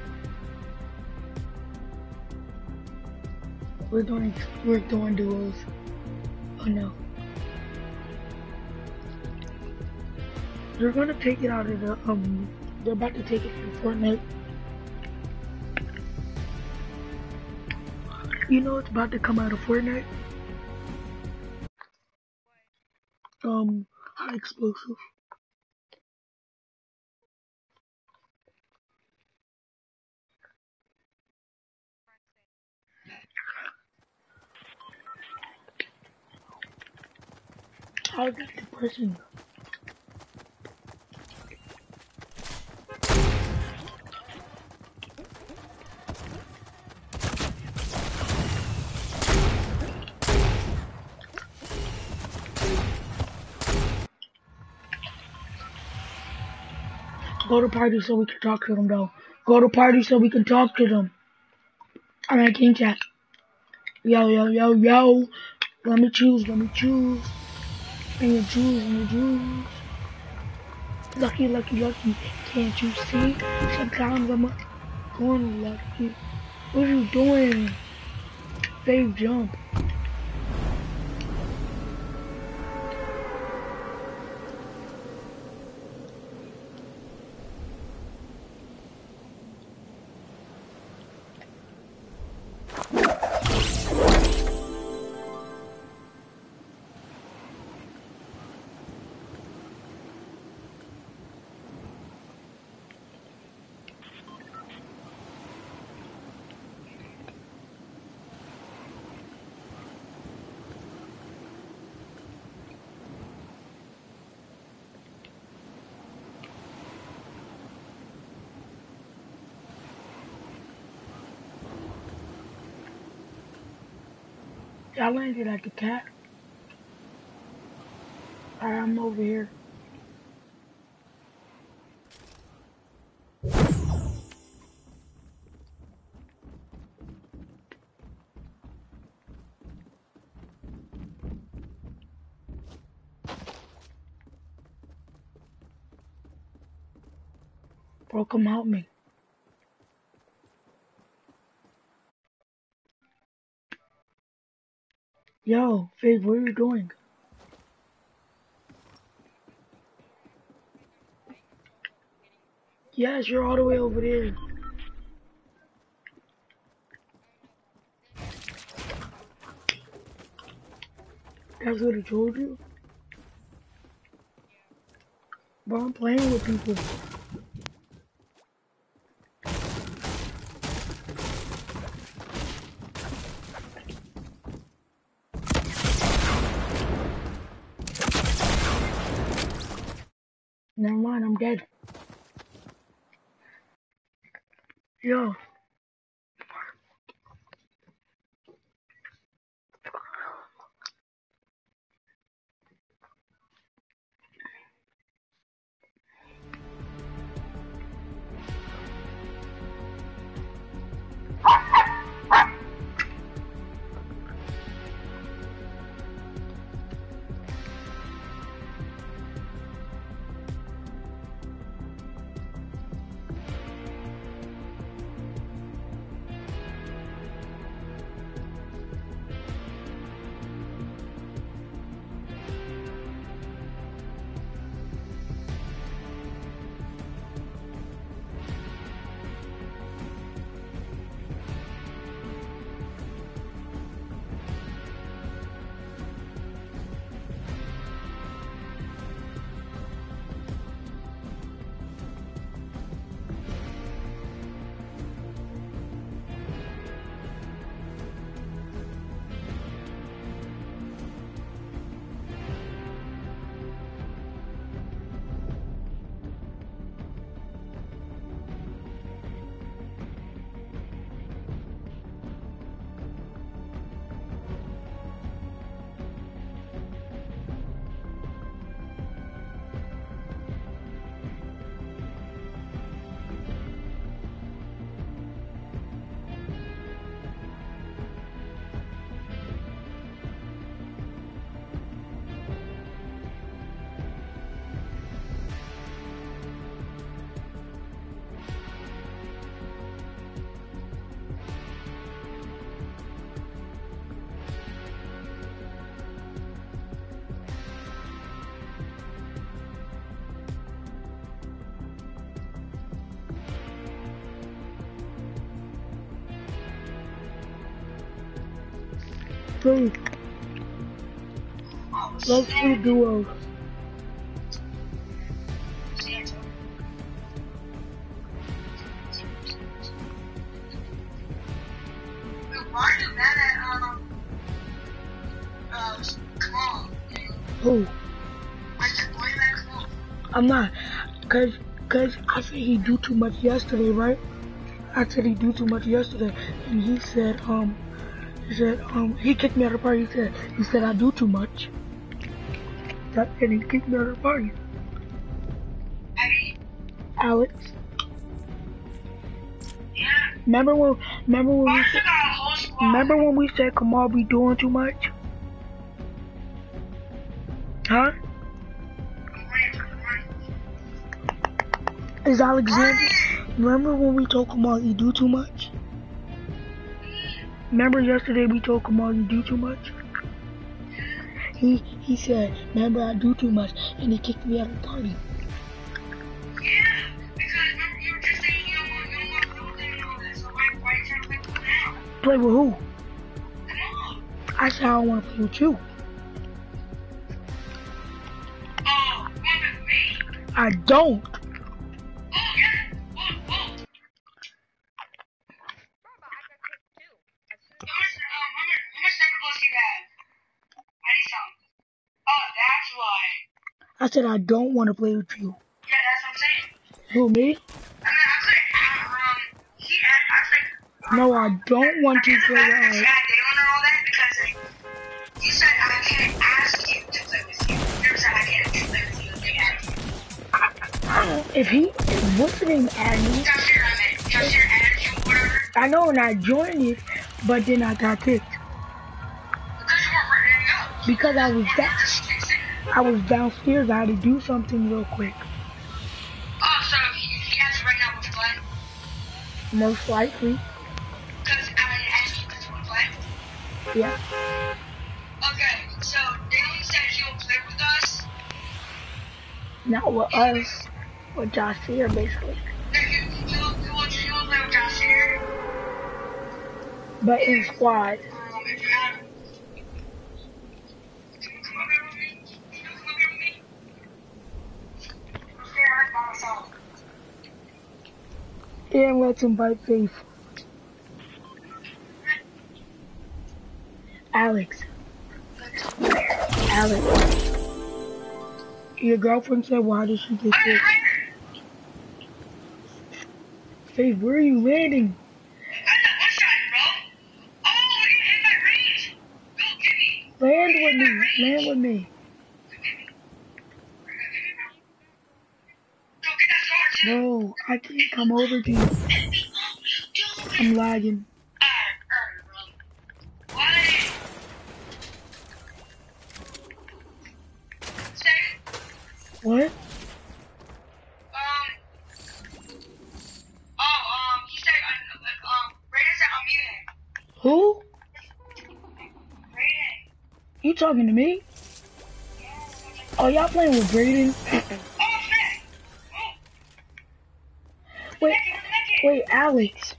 We're doing we're doing duos. Oh no. They're gonna take it out of the um they're about to take it from Fortnite. You know it's about to come out of Fortnite? Um high explosive. How's that depressing? Go to party so we can talk to them though. Go to party so we can talk to them. Alright, King Chat. Yo, yo, yo, yo. Let me choose, let me choose. And you choose, and you choose. Lucky, lucky, lucky. Can't you see? Sometimes I'm a going lucky. What are you doing? Save jump. I landed like a cat. Alright, I'm over here. Bro, come help me. Yo, Faith, what are you doing? Yes, you're all the way over there. That's what I told you? Bro, I'm playing with people. Never mind, I'm dead. Yo. Please, let's do duos. Why are you mad at, um, uh, Kamal? Who? Why you mad at Kamal? I'm not. Cause, cause I said he do too much yesterday, right? I said he do too much yesterday, and he said, um, he said, um, he kicked me out of the party. He said, he said I do too much. That, and he kicked me out of the party. Abby? Alex, Yeah. remember when, remember when we Barca said, got a whole squad. remember when we said Kamal be doing too much? Huh? Is Alexander? Remember when we told Kamal he do too much? Remember yesterday we told Kamal you do too much? He he said, remember I do too much, and he kicked me out of the party. Yeah, because remember you were just saying you don't want, you don't want to play with them and all that, so why, why are you trying to play with them now? Play with who? Come on. I said I don't want to play with you. Oh, what with me? I don't. Oh, yeah. Oh, oh. How much, um, how much, how much cyber bullets do you have? I need some. Oh, that's why. I said I don't want to play with you. Yeah, that's what I'm saying. Who, me? I mean, I was like, um, he had, I was like, um, No, I don't want to I play with that Alex. you had Dalen and all that because, like, you said I can't ask you to play with you. You never said I can't play with you if they add you. If he, if what's the name added me, Joshir, I meant. Joshir added you, whatever. I know and I joined it, but then I got kicked. Because you weren't ready to go. Because I was Or down, just fix it. I was downstairs, I had to do something real quick. Oh, so if he, if he asks you right now, would you play? Most likely, Because I didn't ask you because you would play. yeah. Okay, so Dalen said he will play with us. Not with us, with Josh here, basically. Then he, he, will, he, will, he will play with Joshir. But in squad. Um, if you add him. Can you come up here with me? Can you come up here with me? I'm scared by myself. And let's invite Faith. Alex. Alex. Your girlfriend said, why did she get I'm in kicked? higher. Faith, where are you landing? I'm not one shot, bro. Oh, it hit my range. Go, get me. Land It with hit me. my range. Land with me. Go, get me. Go, get that scar, too. No, I can't come over to you. I'm lagging. Alright, alright, bro. What? Say, What? um, oh, um, he said, uh, like, um, Raiden said I'm muting. Who? Raiden. You talking to me? Oh, y'all playing with Braden? Oh, snap. Oh, Wait, wait, Alex.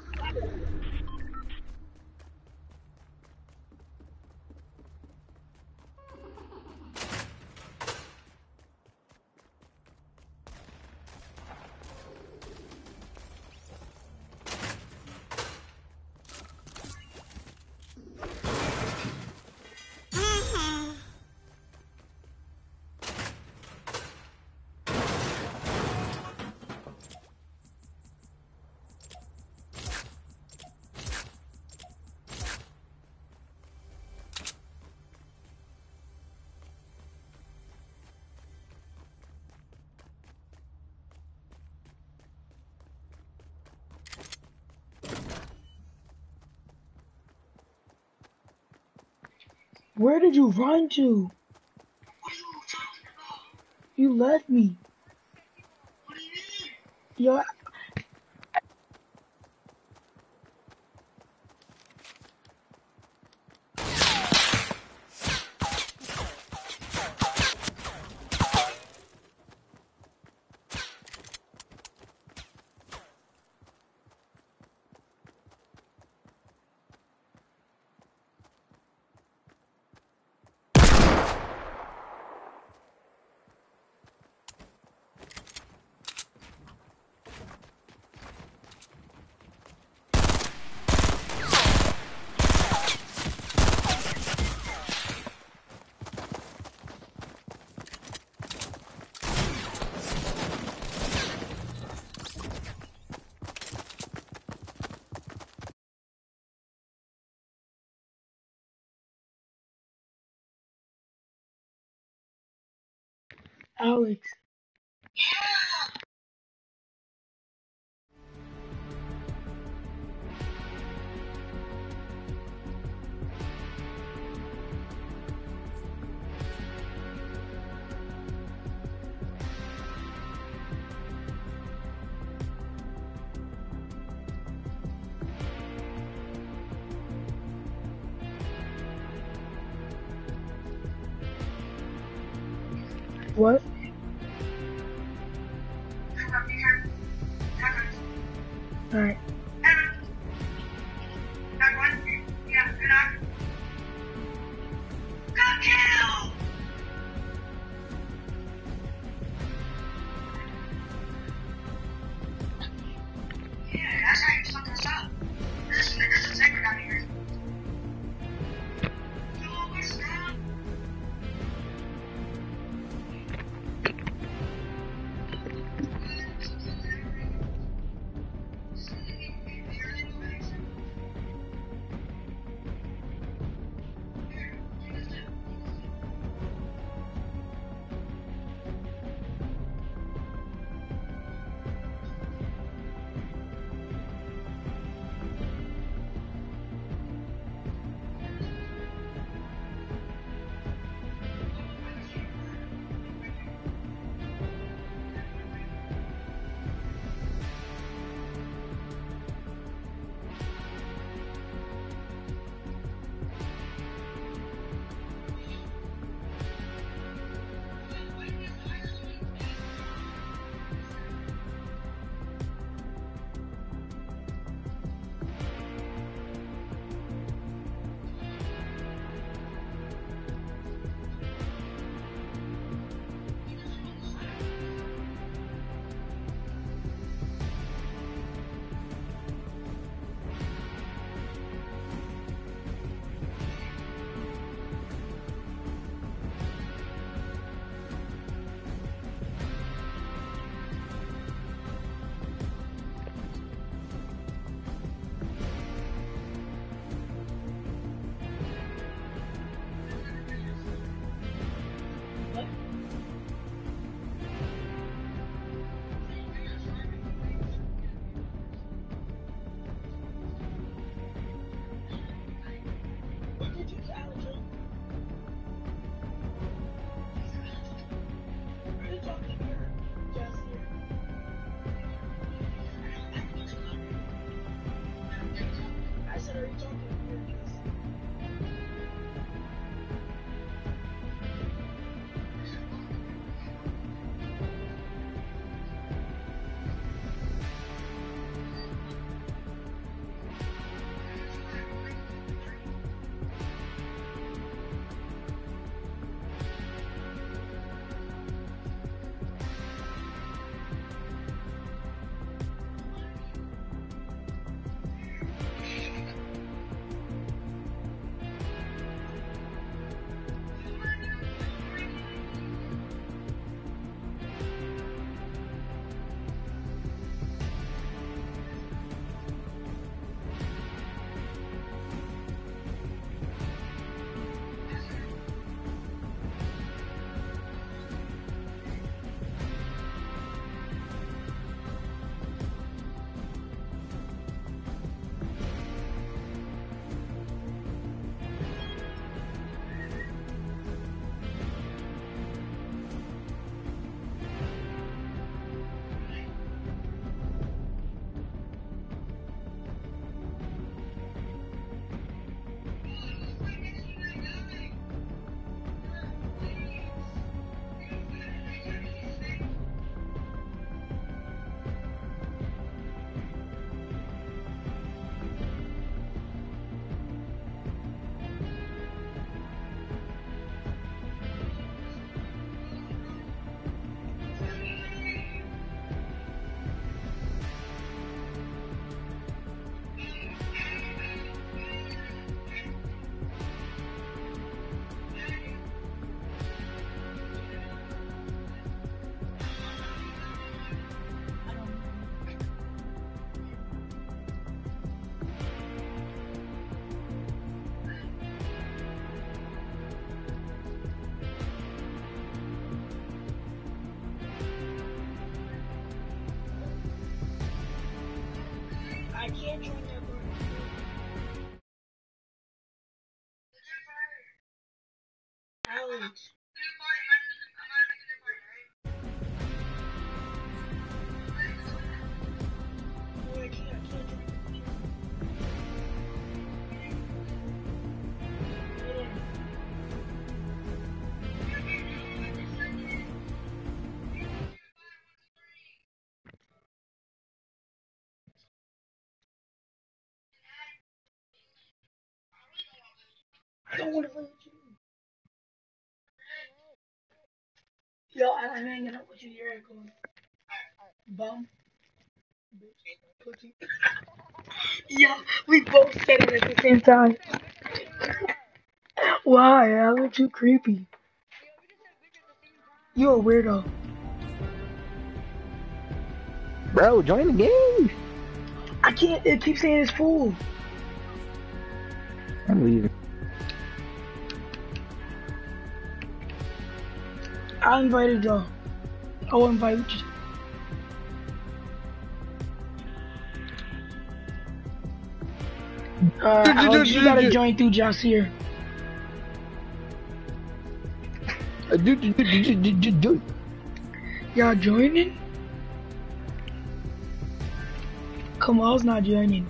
Where did you run to? what are you talking about? You left me. What do you mean? Yo, Alex. Yeah. What? Alright. can't join that party. Alex. No, I can't. I can't join. Hold on. I don't want to play with you. Yo, I'm hanging out with you. You're right, going. Bum. Bitch. Pussy. Yeah, we both said it at the same time. Why, Alex? You creepy. You a weirdo. Bro, join the game. I can't. It keeps saying it's full. I'm leaving. I invited y'all. I'll invite you. Uh, Alex, you gotta join through Jasir. Uh, do, do, do, do, do, do, do. Y'all joining? Kamal's not joining.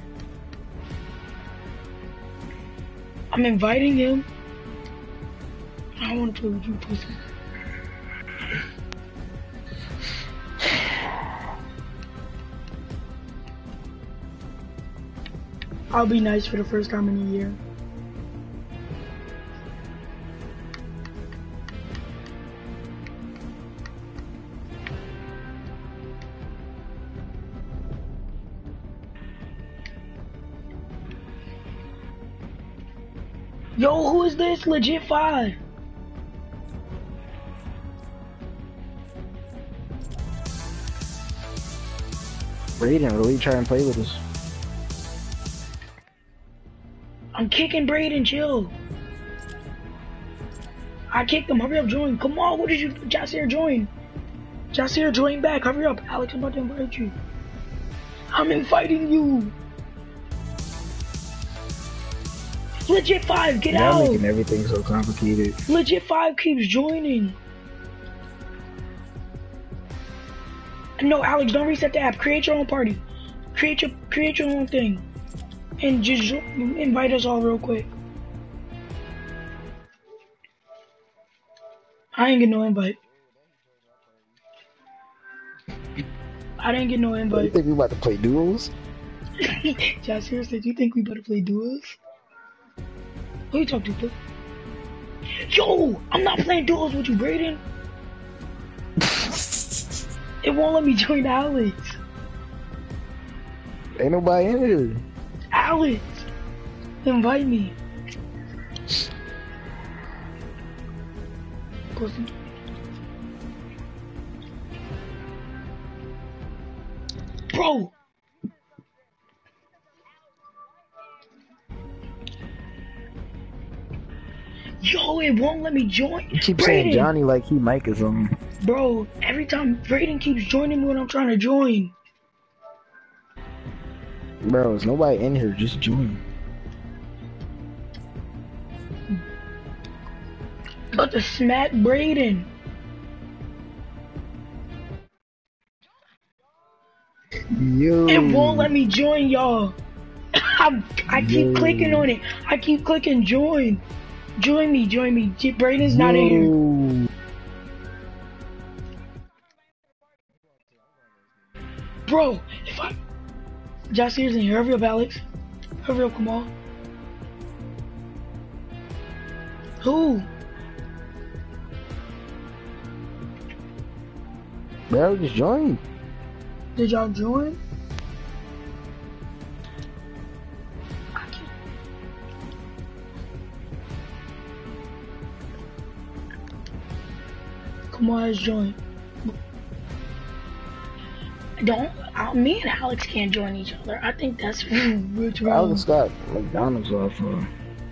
I'm inviting him. I don't want to play with you, pussy. I'll be nice for the first time in a year. Yo, who is this? Legit five. Brayden really try and play with us. I'm kicking Brayden, chill. I kicked him, hurry up, join. Come on, what did you, Jasir, join. Jasir, join back, hurry up. Alex, I'm about to invite you. I'm inviting you. Legit five, get Y'all out. making everything so complicated. Legit five keeps joining. No, Alex, don't reset the app. Create your own party. Create your create your own thing, and just jo invite us all real quick. I ain't get no invite. I didn't get no You invite. think we about to play duels? Jasir said, "You think we better play duels?" Who you talking to? Yo, I'm not playing duels with you, Brayden. It won't let me join Alex. Ain't nobody in here. Alex, invite me. Pussy. Bro. Yo, it won't let me join. You keep Brayden. saying Johnny like he Mike or something. Bro, every time Brayden keeps joining me when I'm trying to join. Bro, there's nobody in here. Just join. But to smack Brayden. Yo. It won't let me join, y'all. I, I keep Yo. clicking on it. I keep clicking join. Join me, join me. J Brayden's not in here. Yo. Bro, if I... Jasir's in here. Hurry up, Alex. Hurry up, come on. Who? Bro, just join. Did y'all join? Come on, let's join. Don't, uh, me and Alex can't join each other. I think that's what's wrong. Alex got McDonald's off. Uh,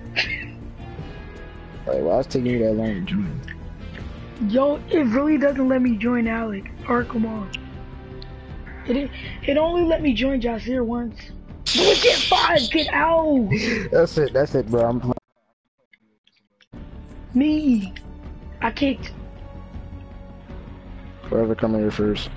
like, why is it taking you that long to join? Yo, it really doesn't let me join Alex. Or come on. It, it only let me join Jasir once. Legit five, get out! That's it, that's it, bro. I'm Me. I kicked. forever coming here first.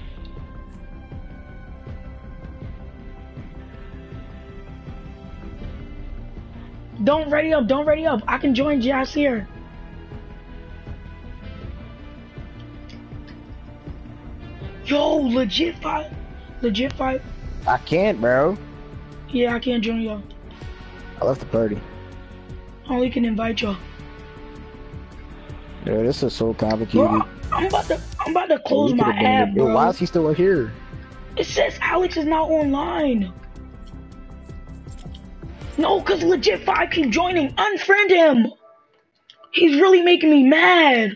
Don't ready up, don't ready up. I can join Jasir. Yo, legit five. Legit five. I can't, bro. Yeah, I can't join y'all. I left the party. I only can invite y'all. Dude, this is so complicated. Bro, I'm about to I'm about to close Oh, my app, Yo, bro. why is he still in here? It says Alex is not online. No, cause legit five keep joining. Unfriend him. He's really making me mad.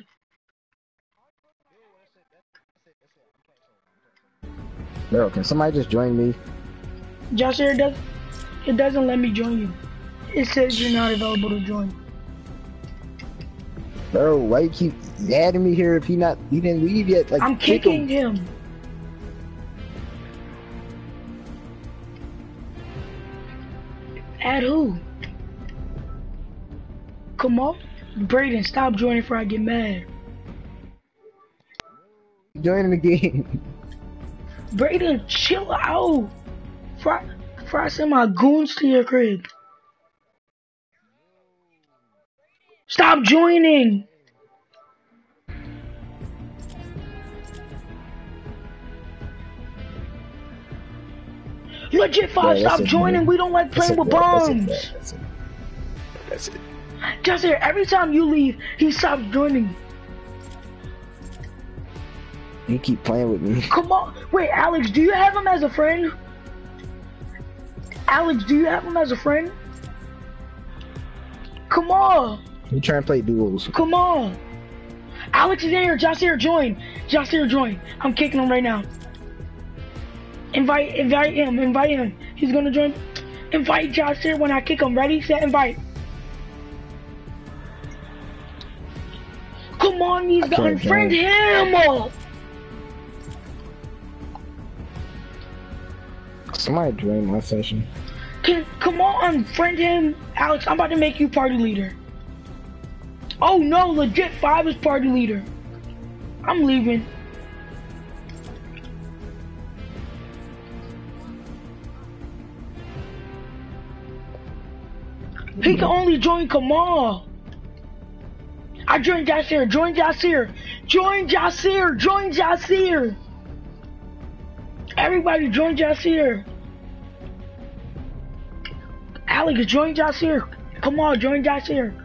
Bro, can somebody just join me? Joshua, it, does, it doesn't let me join you. It says you're not available to join. Bro, why you keep adding me here if he not he didn't leave yet? Like, I'm kick kicking him. him. Add who? Come on. Brayden, stop joining before I get mad. Join the game. Brayden, chill out. Before I, before I send my goons to your crib. Stop joining. Legit five, Yeah, stop it, joining. man. We don't like That's playing it, with bro. bombs. That's it, bro. That's it. That's it. Just here, every time you leave, he stops joining. You keep playing with me. Come on. Wait, Alex, do you have him as a friend? Alex, do you have him as a friend? Come on. You trying to play duels. Come on. Alex is in here. Jasir, join. Jasir, join. I'm kicking him right now. Invite, invite him. Invite him. He's gonna join. Invite Jasir when I kick him. Ready, set, invite. Come on, he's gonna unfriend him. Somebody join my session. Can, come on, unfriend him. Alex, I'm about to make you party leader. Oh no, legit five is party leader. I'm leaving. He can only join Kamal. I joined Jasir. Join Jasir. Join Jasir. Join Jasir. Everybody join Jasir. Alex, join Jasir. Come on, join Jasir.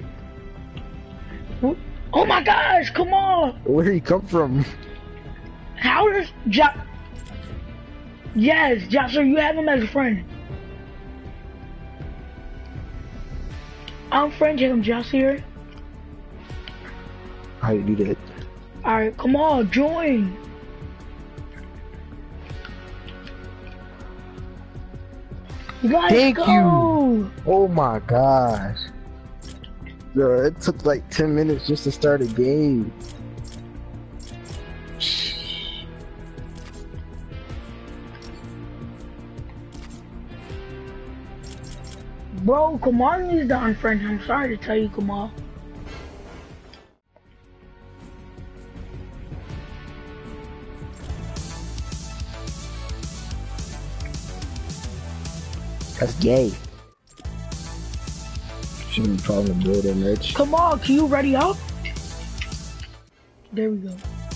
Oh my gosh, come on. Where did he come from? How does Ja... Yes, Jasir, you have him as a friend. Unfriend him, Jasir. How you do that? Alright, come on, join. Let's Thank go. you. Oh my gosh. Bro, it took like ten minutes just to start a game. Bro, Kamal needs to unfriend him. I'm sorry to tell you, Kamal. That's gay. Shouldn't be calling the builder, Mitch. Kamal, can you ready up? There we go.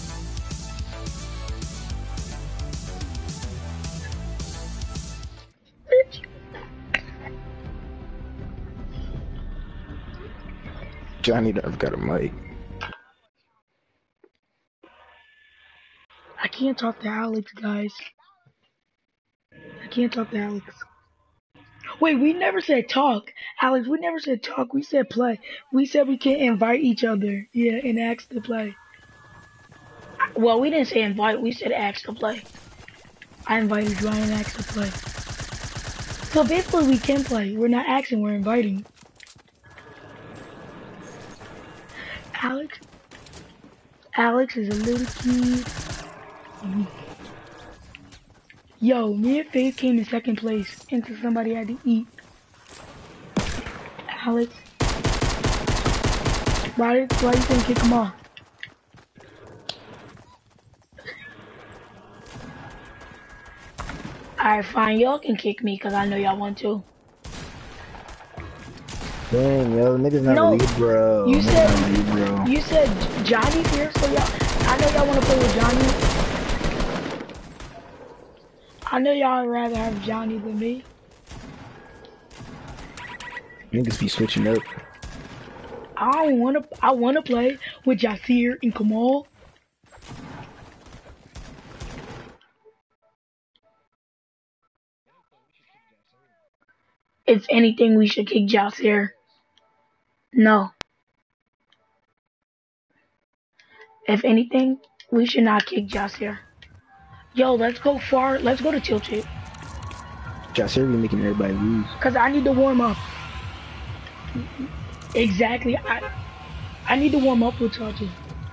Johnny I've got a mic. I can't talk to Alex, guys. I can't talk to Alex. Wait, we never said talk. Alex, we never said talk. We said play. We said we can invite each other. Yeah, and ask to play. Well, we didn't say invite. We said ask to play. I invited you. I didn't ask to play. So basically, we can play. We're not asking. We're inviting. Alex. Alex is a little kid. Yo, me and Faith came in second place until somebody had to eat. Alex, why did why you think kick him off? Alright, fine, y'all can kick me because I know y'all want to. Dang, yo, niggas not No, lead, bro. you Niggas said not lead, bro. you said Johnny's here, so y'all. I know y'all want to play with Johnny. I know y'all would rather have Johnny than me. Niggas be switching up. I don't want to. I want to play with Yasir and Kamal. If anything, we should kick Yasir. No. If anything, we should not kick Yasir. Yo, let's go far. Let's go to Tilted. Jasir be making everybody lose. Cause I need to warm up. Exactly. I I need to warm up with Tilted.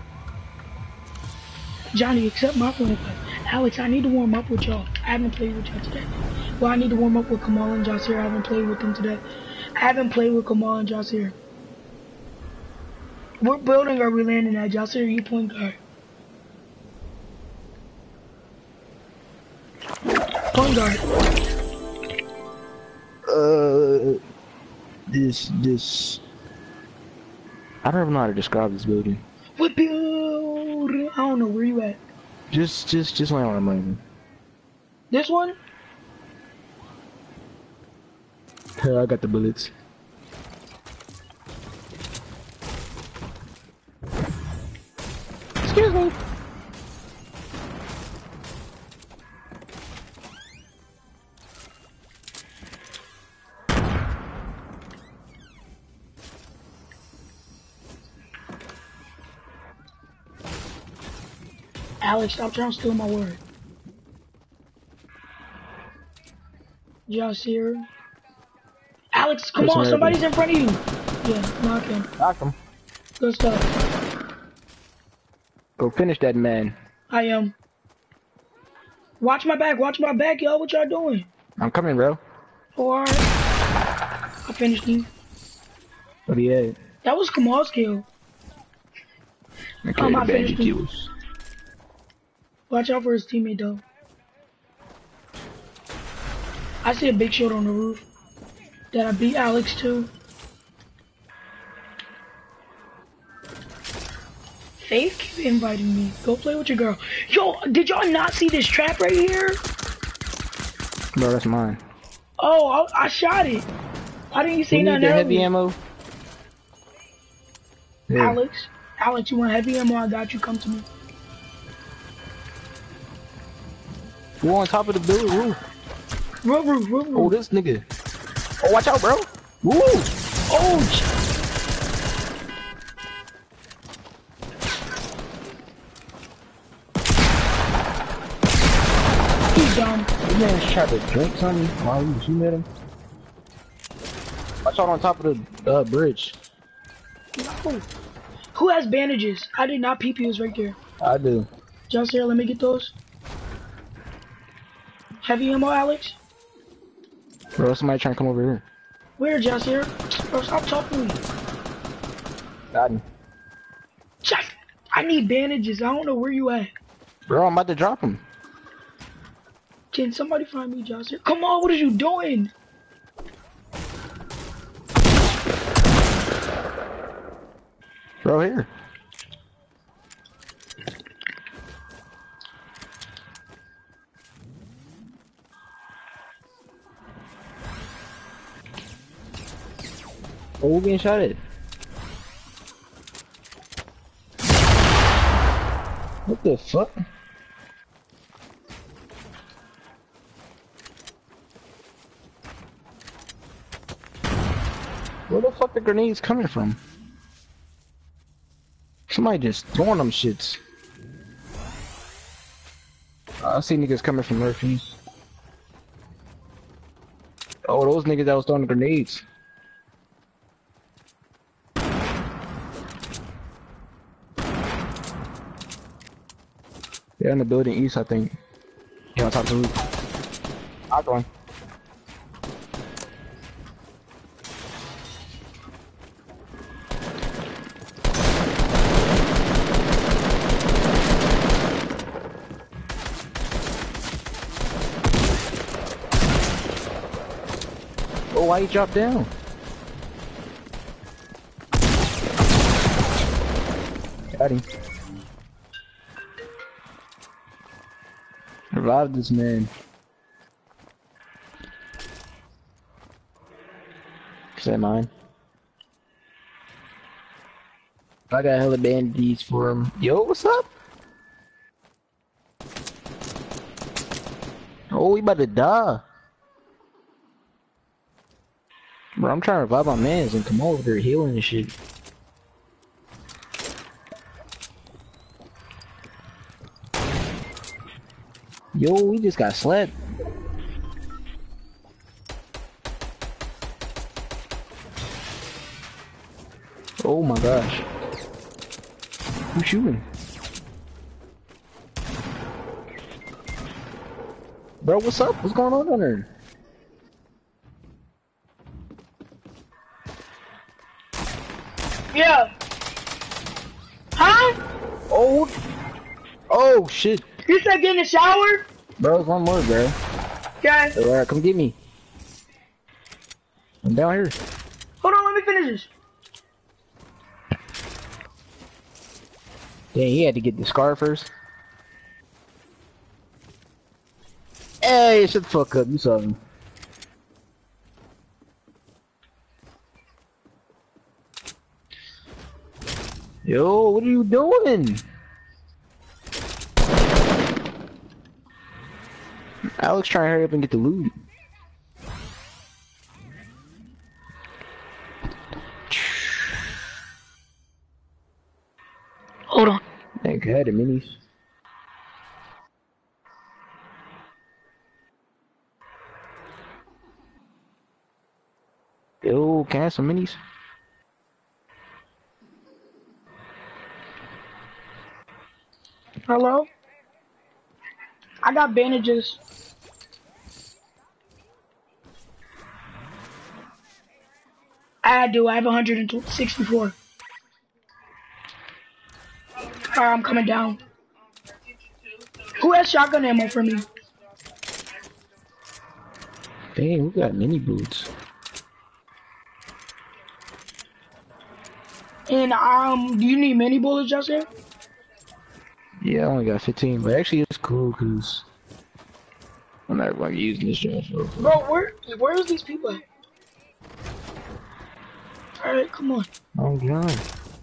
Johnny, accept my phone request. Alex, I need to warm up with y'all. I haven't played with y'all today. Well, I need to warm up with Kamal and Jasir. I haven't played with them today. I haven't played with Kamal and Jasir. What building are we landing at? Jasir, you point guard. Point guard. Uh, this, this. I don't even know how to describe this building. What building? I don't know where you at. Just, just, just land on the money. This one? I got the bullets. Excuse me. Alex, stop trying to steal my word. Jasir. Alex, come on, somebody's in front of you. Yeah, knock him. Knock him. Good stuff. Go finish that man. I am. Um, watch my back, watch my back, y'all. What y'all doing? I'm coming, bro. Alright. I finished him. What he had? That was Kamal's kill. Okay, Um, I the finished bandit him. kills. Watch out for his teammate, though. I see a big shield on the roof. That I beat Alex to. Faith keep inviting me. Go play with your girl. Yo, did y'all not see this trap right here? Bro, that's mine. Oh, I, I shot it. Why didn't you say You need nothing the earlier? heavy ammo? Yeah. Alex, Alex, you want heavy ammo? I got you. Come to me. We're on top of the building roof. Roof, roof, roof, roof. Oh, this nigga. Oh, watch out, bro. Woo! Oh, he's dumb. This man tried to drink something while we was shooting at him. Watch out on top of the uh, bridge. No. Who has bandages? I did not peep. He was right there. I do. Just here, let me get those. Heavy ammo, Alex? Bro, somebody trying to come over here. Where, Just here? Bro, stop talking to me. Got him. Just, I need bandages. I don't know where you at. Bro, I'm about to drop him. Can somebody find me, Just here? Come on, what are you doing? Bro, here. Oh, we're getting shot at. What the fuck? Where the fuck the grenades coming from? Somebody just throwing them shits. I see niggas coming from Murphy's. Oh, those niggas that was throwing the grenades. They're in the building east, I think. Yeah, on top of the roof. I'll go in. Oh, why you drop down? Got him. Revive this man. Is that mine? I got hella bandies for him. Yo, what's up? Oh, we about to die. Bro, I'm trying to revive my mans and come over there healing and shit. Yo, we just got slapped. Oh my gosh. Who's shooting? Bro, what's up? What's going on down there? Yeah. Huh? Oh. Oh shit. You said get in the shower? Bro, it's one more, bro. Okay. Alright, come get me. I'm down here. Hold on, let me finish this. Dang, he had to get the scar first. Hey, shut the fuck up, you saw him. Yo, what are you doing? Alex trying to hurry up and get the loot. Hold on. Thank God, the minis. Yo, can I have some minis? Hello? I got bandages. I do. I have one hundred sixty-four. Alright, I'm coming down. Who has shotgun ammo for me? Dang, we got mini boots. And um, do you need mini bullets, Justin? Yeah, I only got fifteen, but actually it's cool because I'm not like using this job for. Bro, where where's these people at? Alright, come on. Oh god.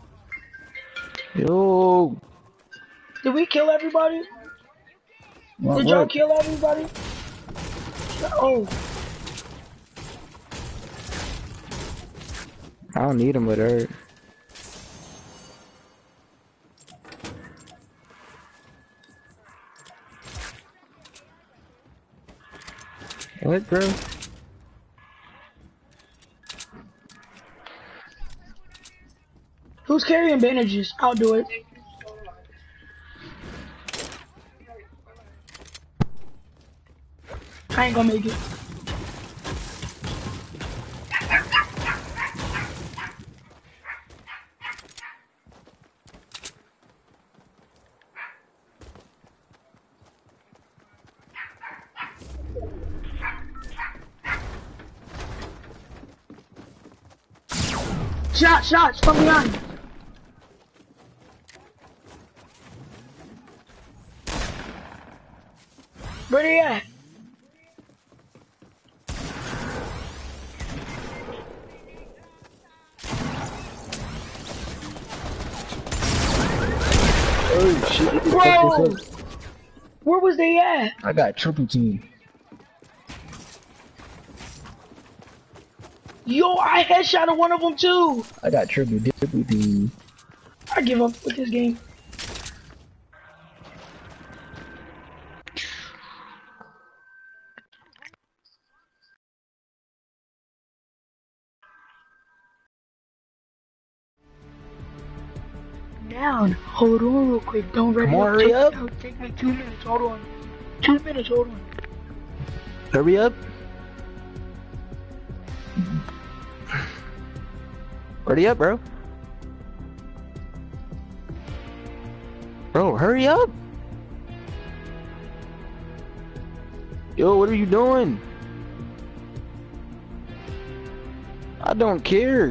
Yo. Did we kill everybody? What, Did y'all what? kill everybody? Oh. I don't need them, but hurt. What, bro? Who's carrying bandages? I'll do it. I ain't gonna make it. Shot, shots from behind. Where they at? Oh shit! Bro, where was they at? I got triple team. Yo, I headshotted one of them too. I got triple triple team. I give up with this game. Down. Hold on real quick. Don't ready Come on, up. hurry Take, up. it'll take me two minutes. Hold on. Two minutes. Hold on. Hurry up. Hurry up, bro. Bro, hurry up. Yo, what are you doing? I don't care.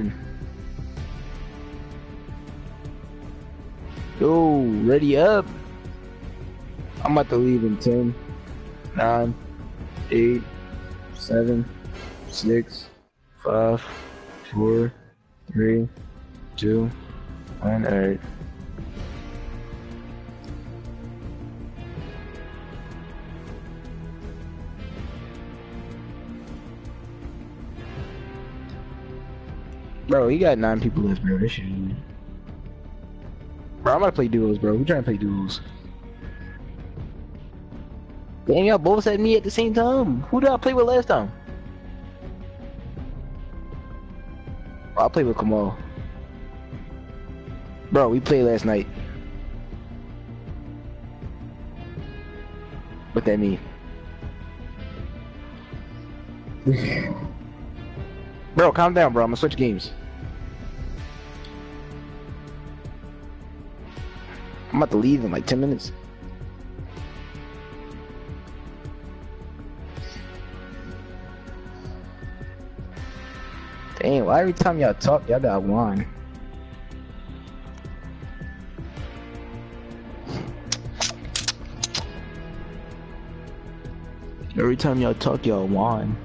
Yo, ready up. I'm about to leave in ten, nine, eight, seven, six, five, four, three, two, one, alright. Bro, he got nine people left, bro. This shit. Bro, I'm about to play duos, bro. We trying to play duos. Damn, y'all both said me at the same time. Who did I play with last time? I played with Kamal. Bro, we played last night. What that mean? Bro, calm down, bro. I'm gonna switch games. I'm about to leave in like ten minutes. Dang, why every time y'all talk, y'all got wine? Every time y'all talk, y'all wine.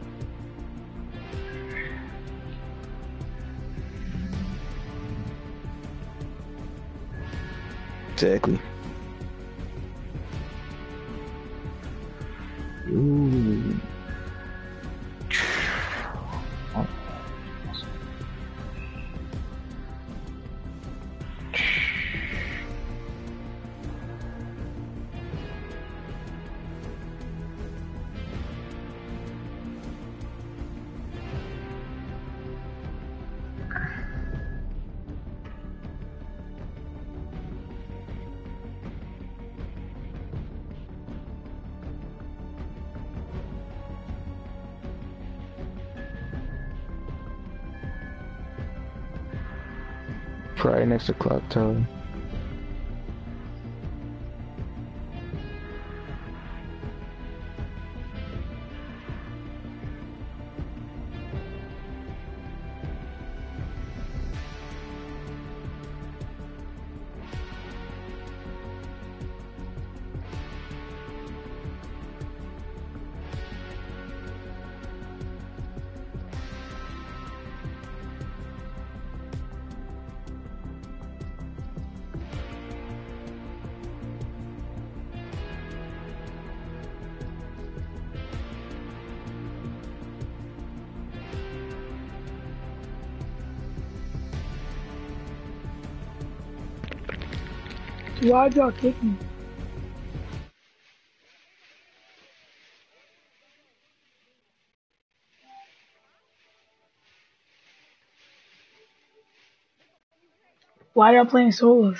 Exactly. Ooh. Right next to clock tower. Why'd y'all kick me? Why y'all playing solos?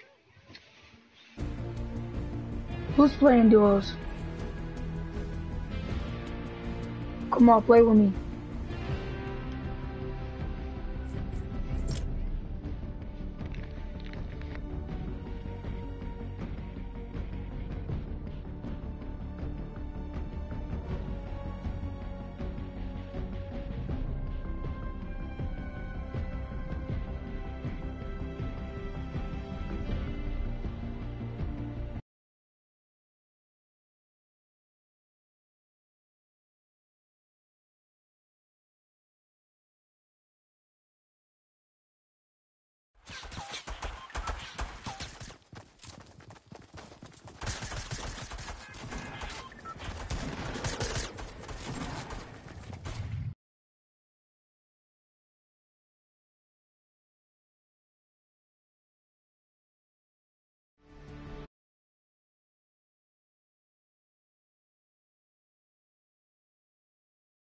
Who's playing duos? Come on, play with me.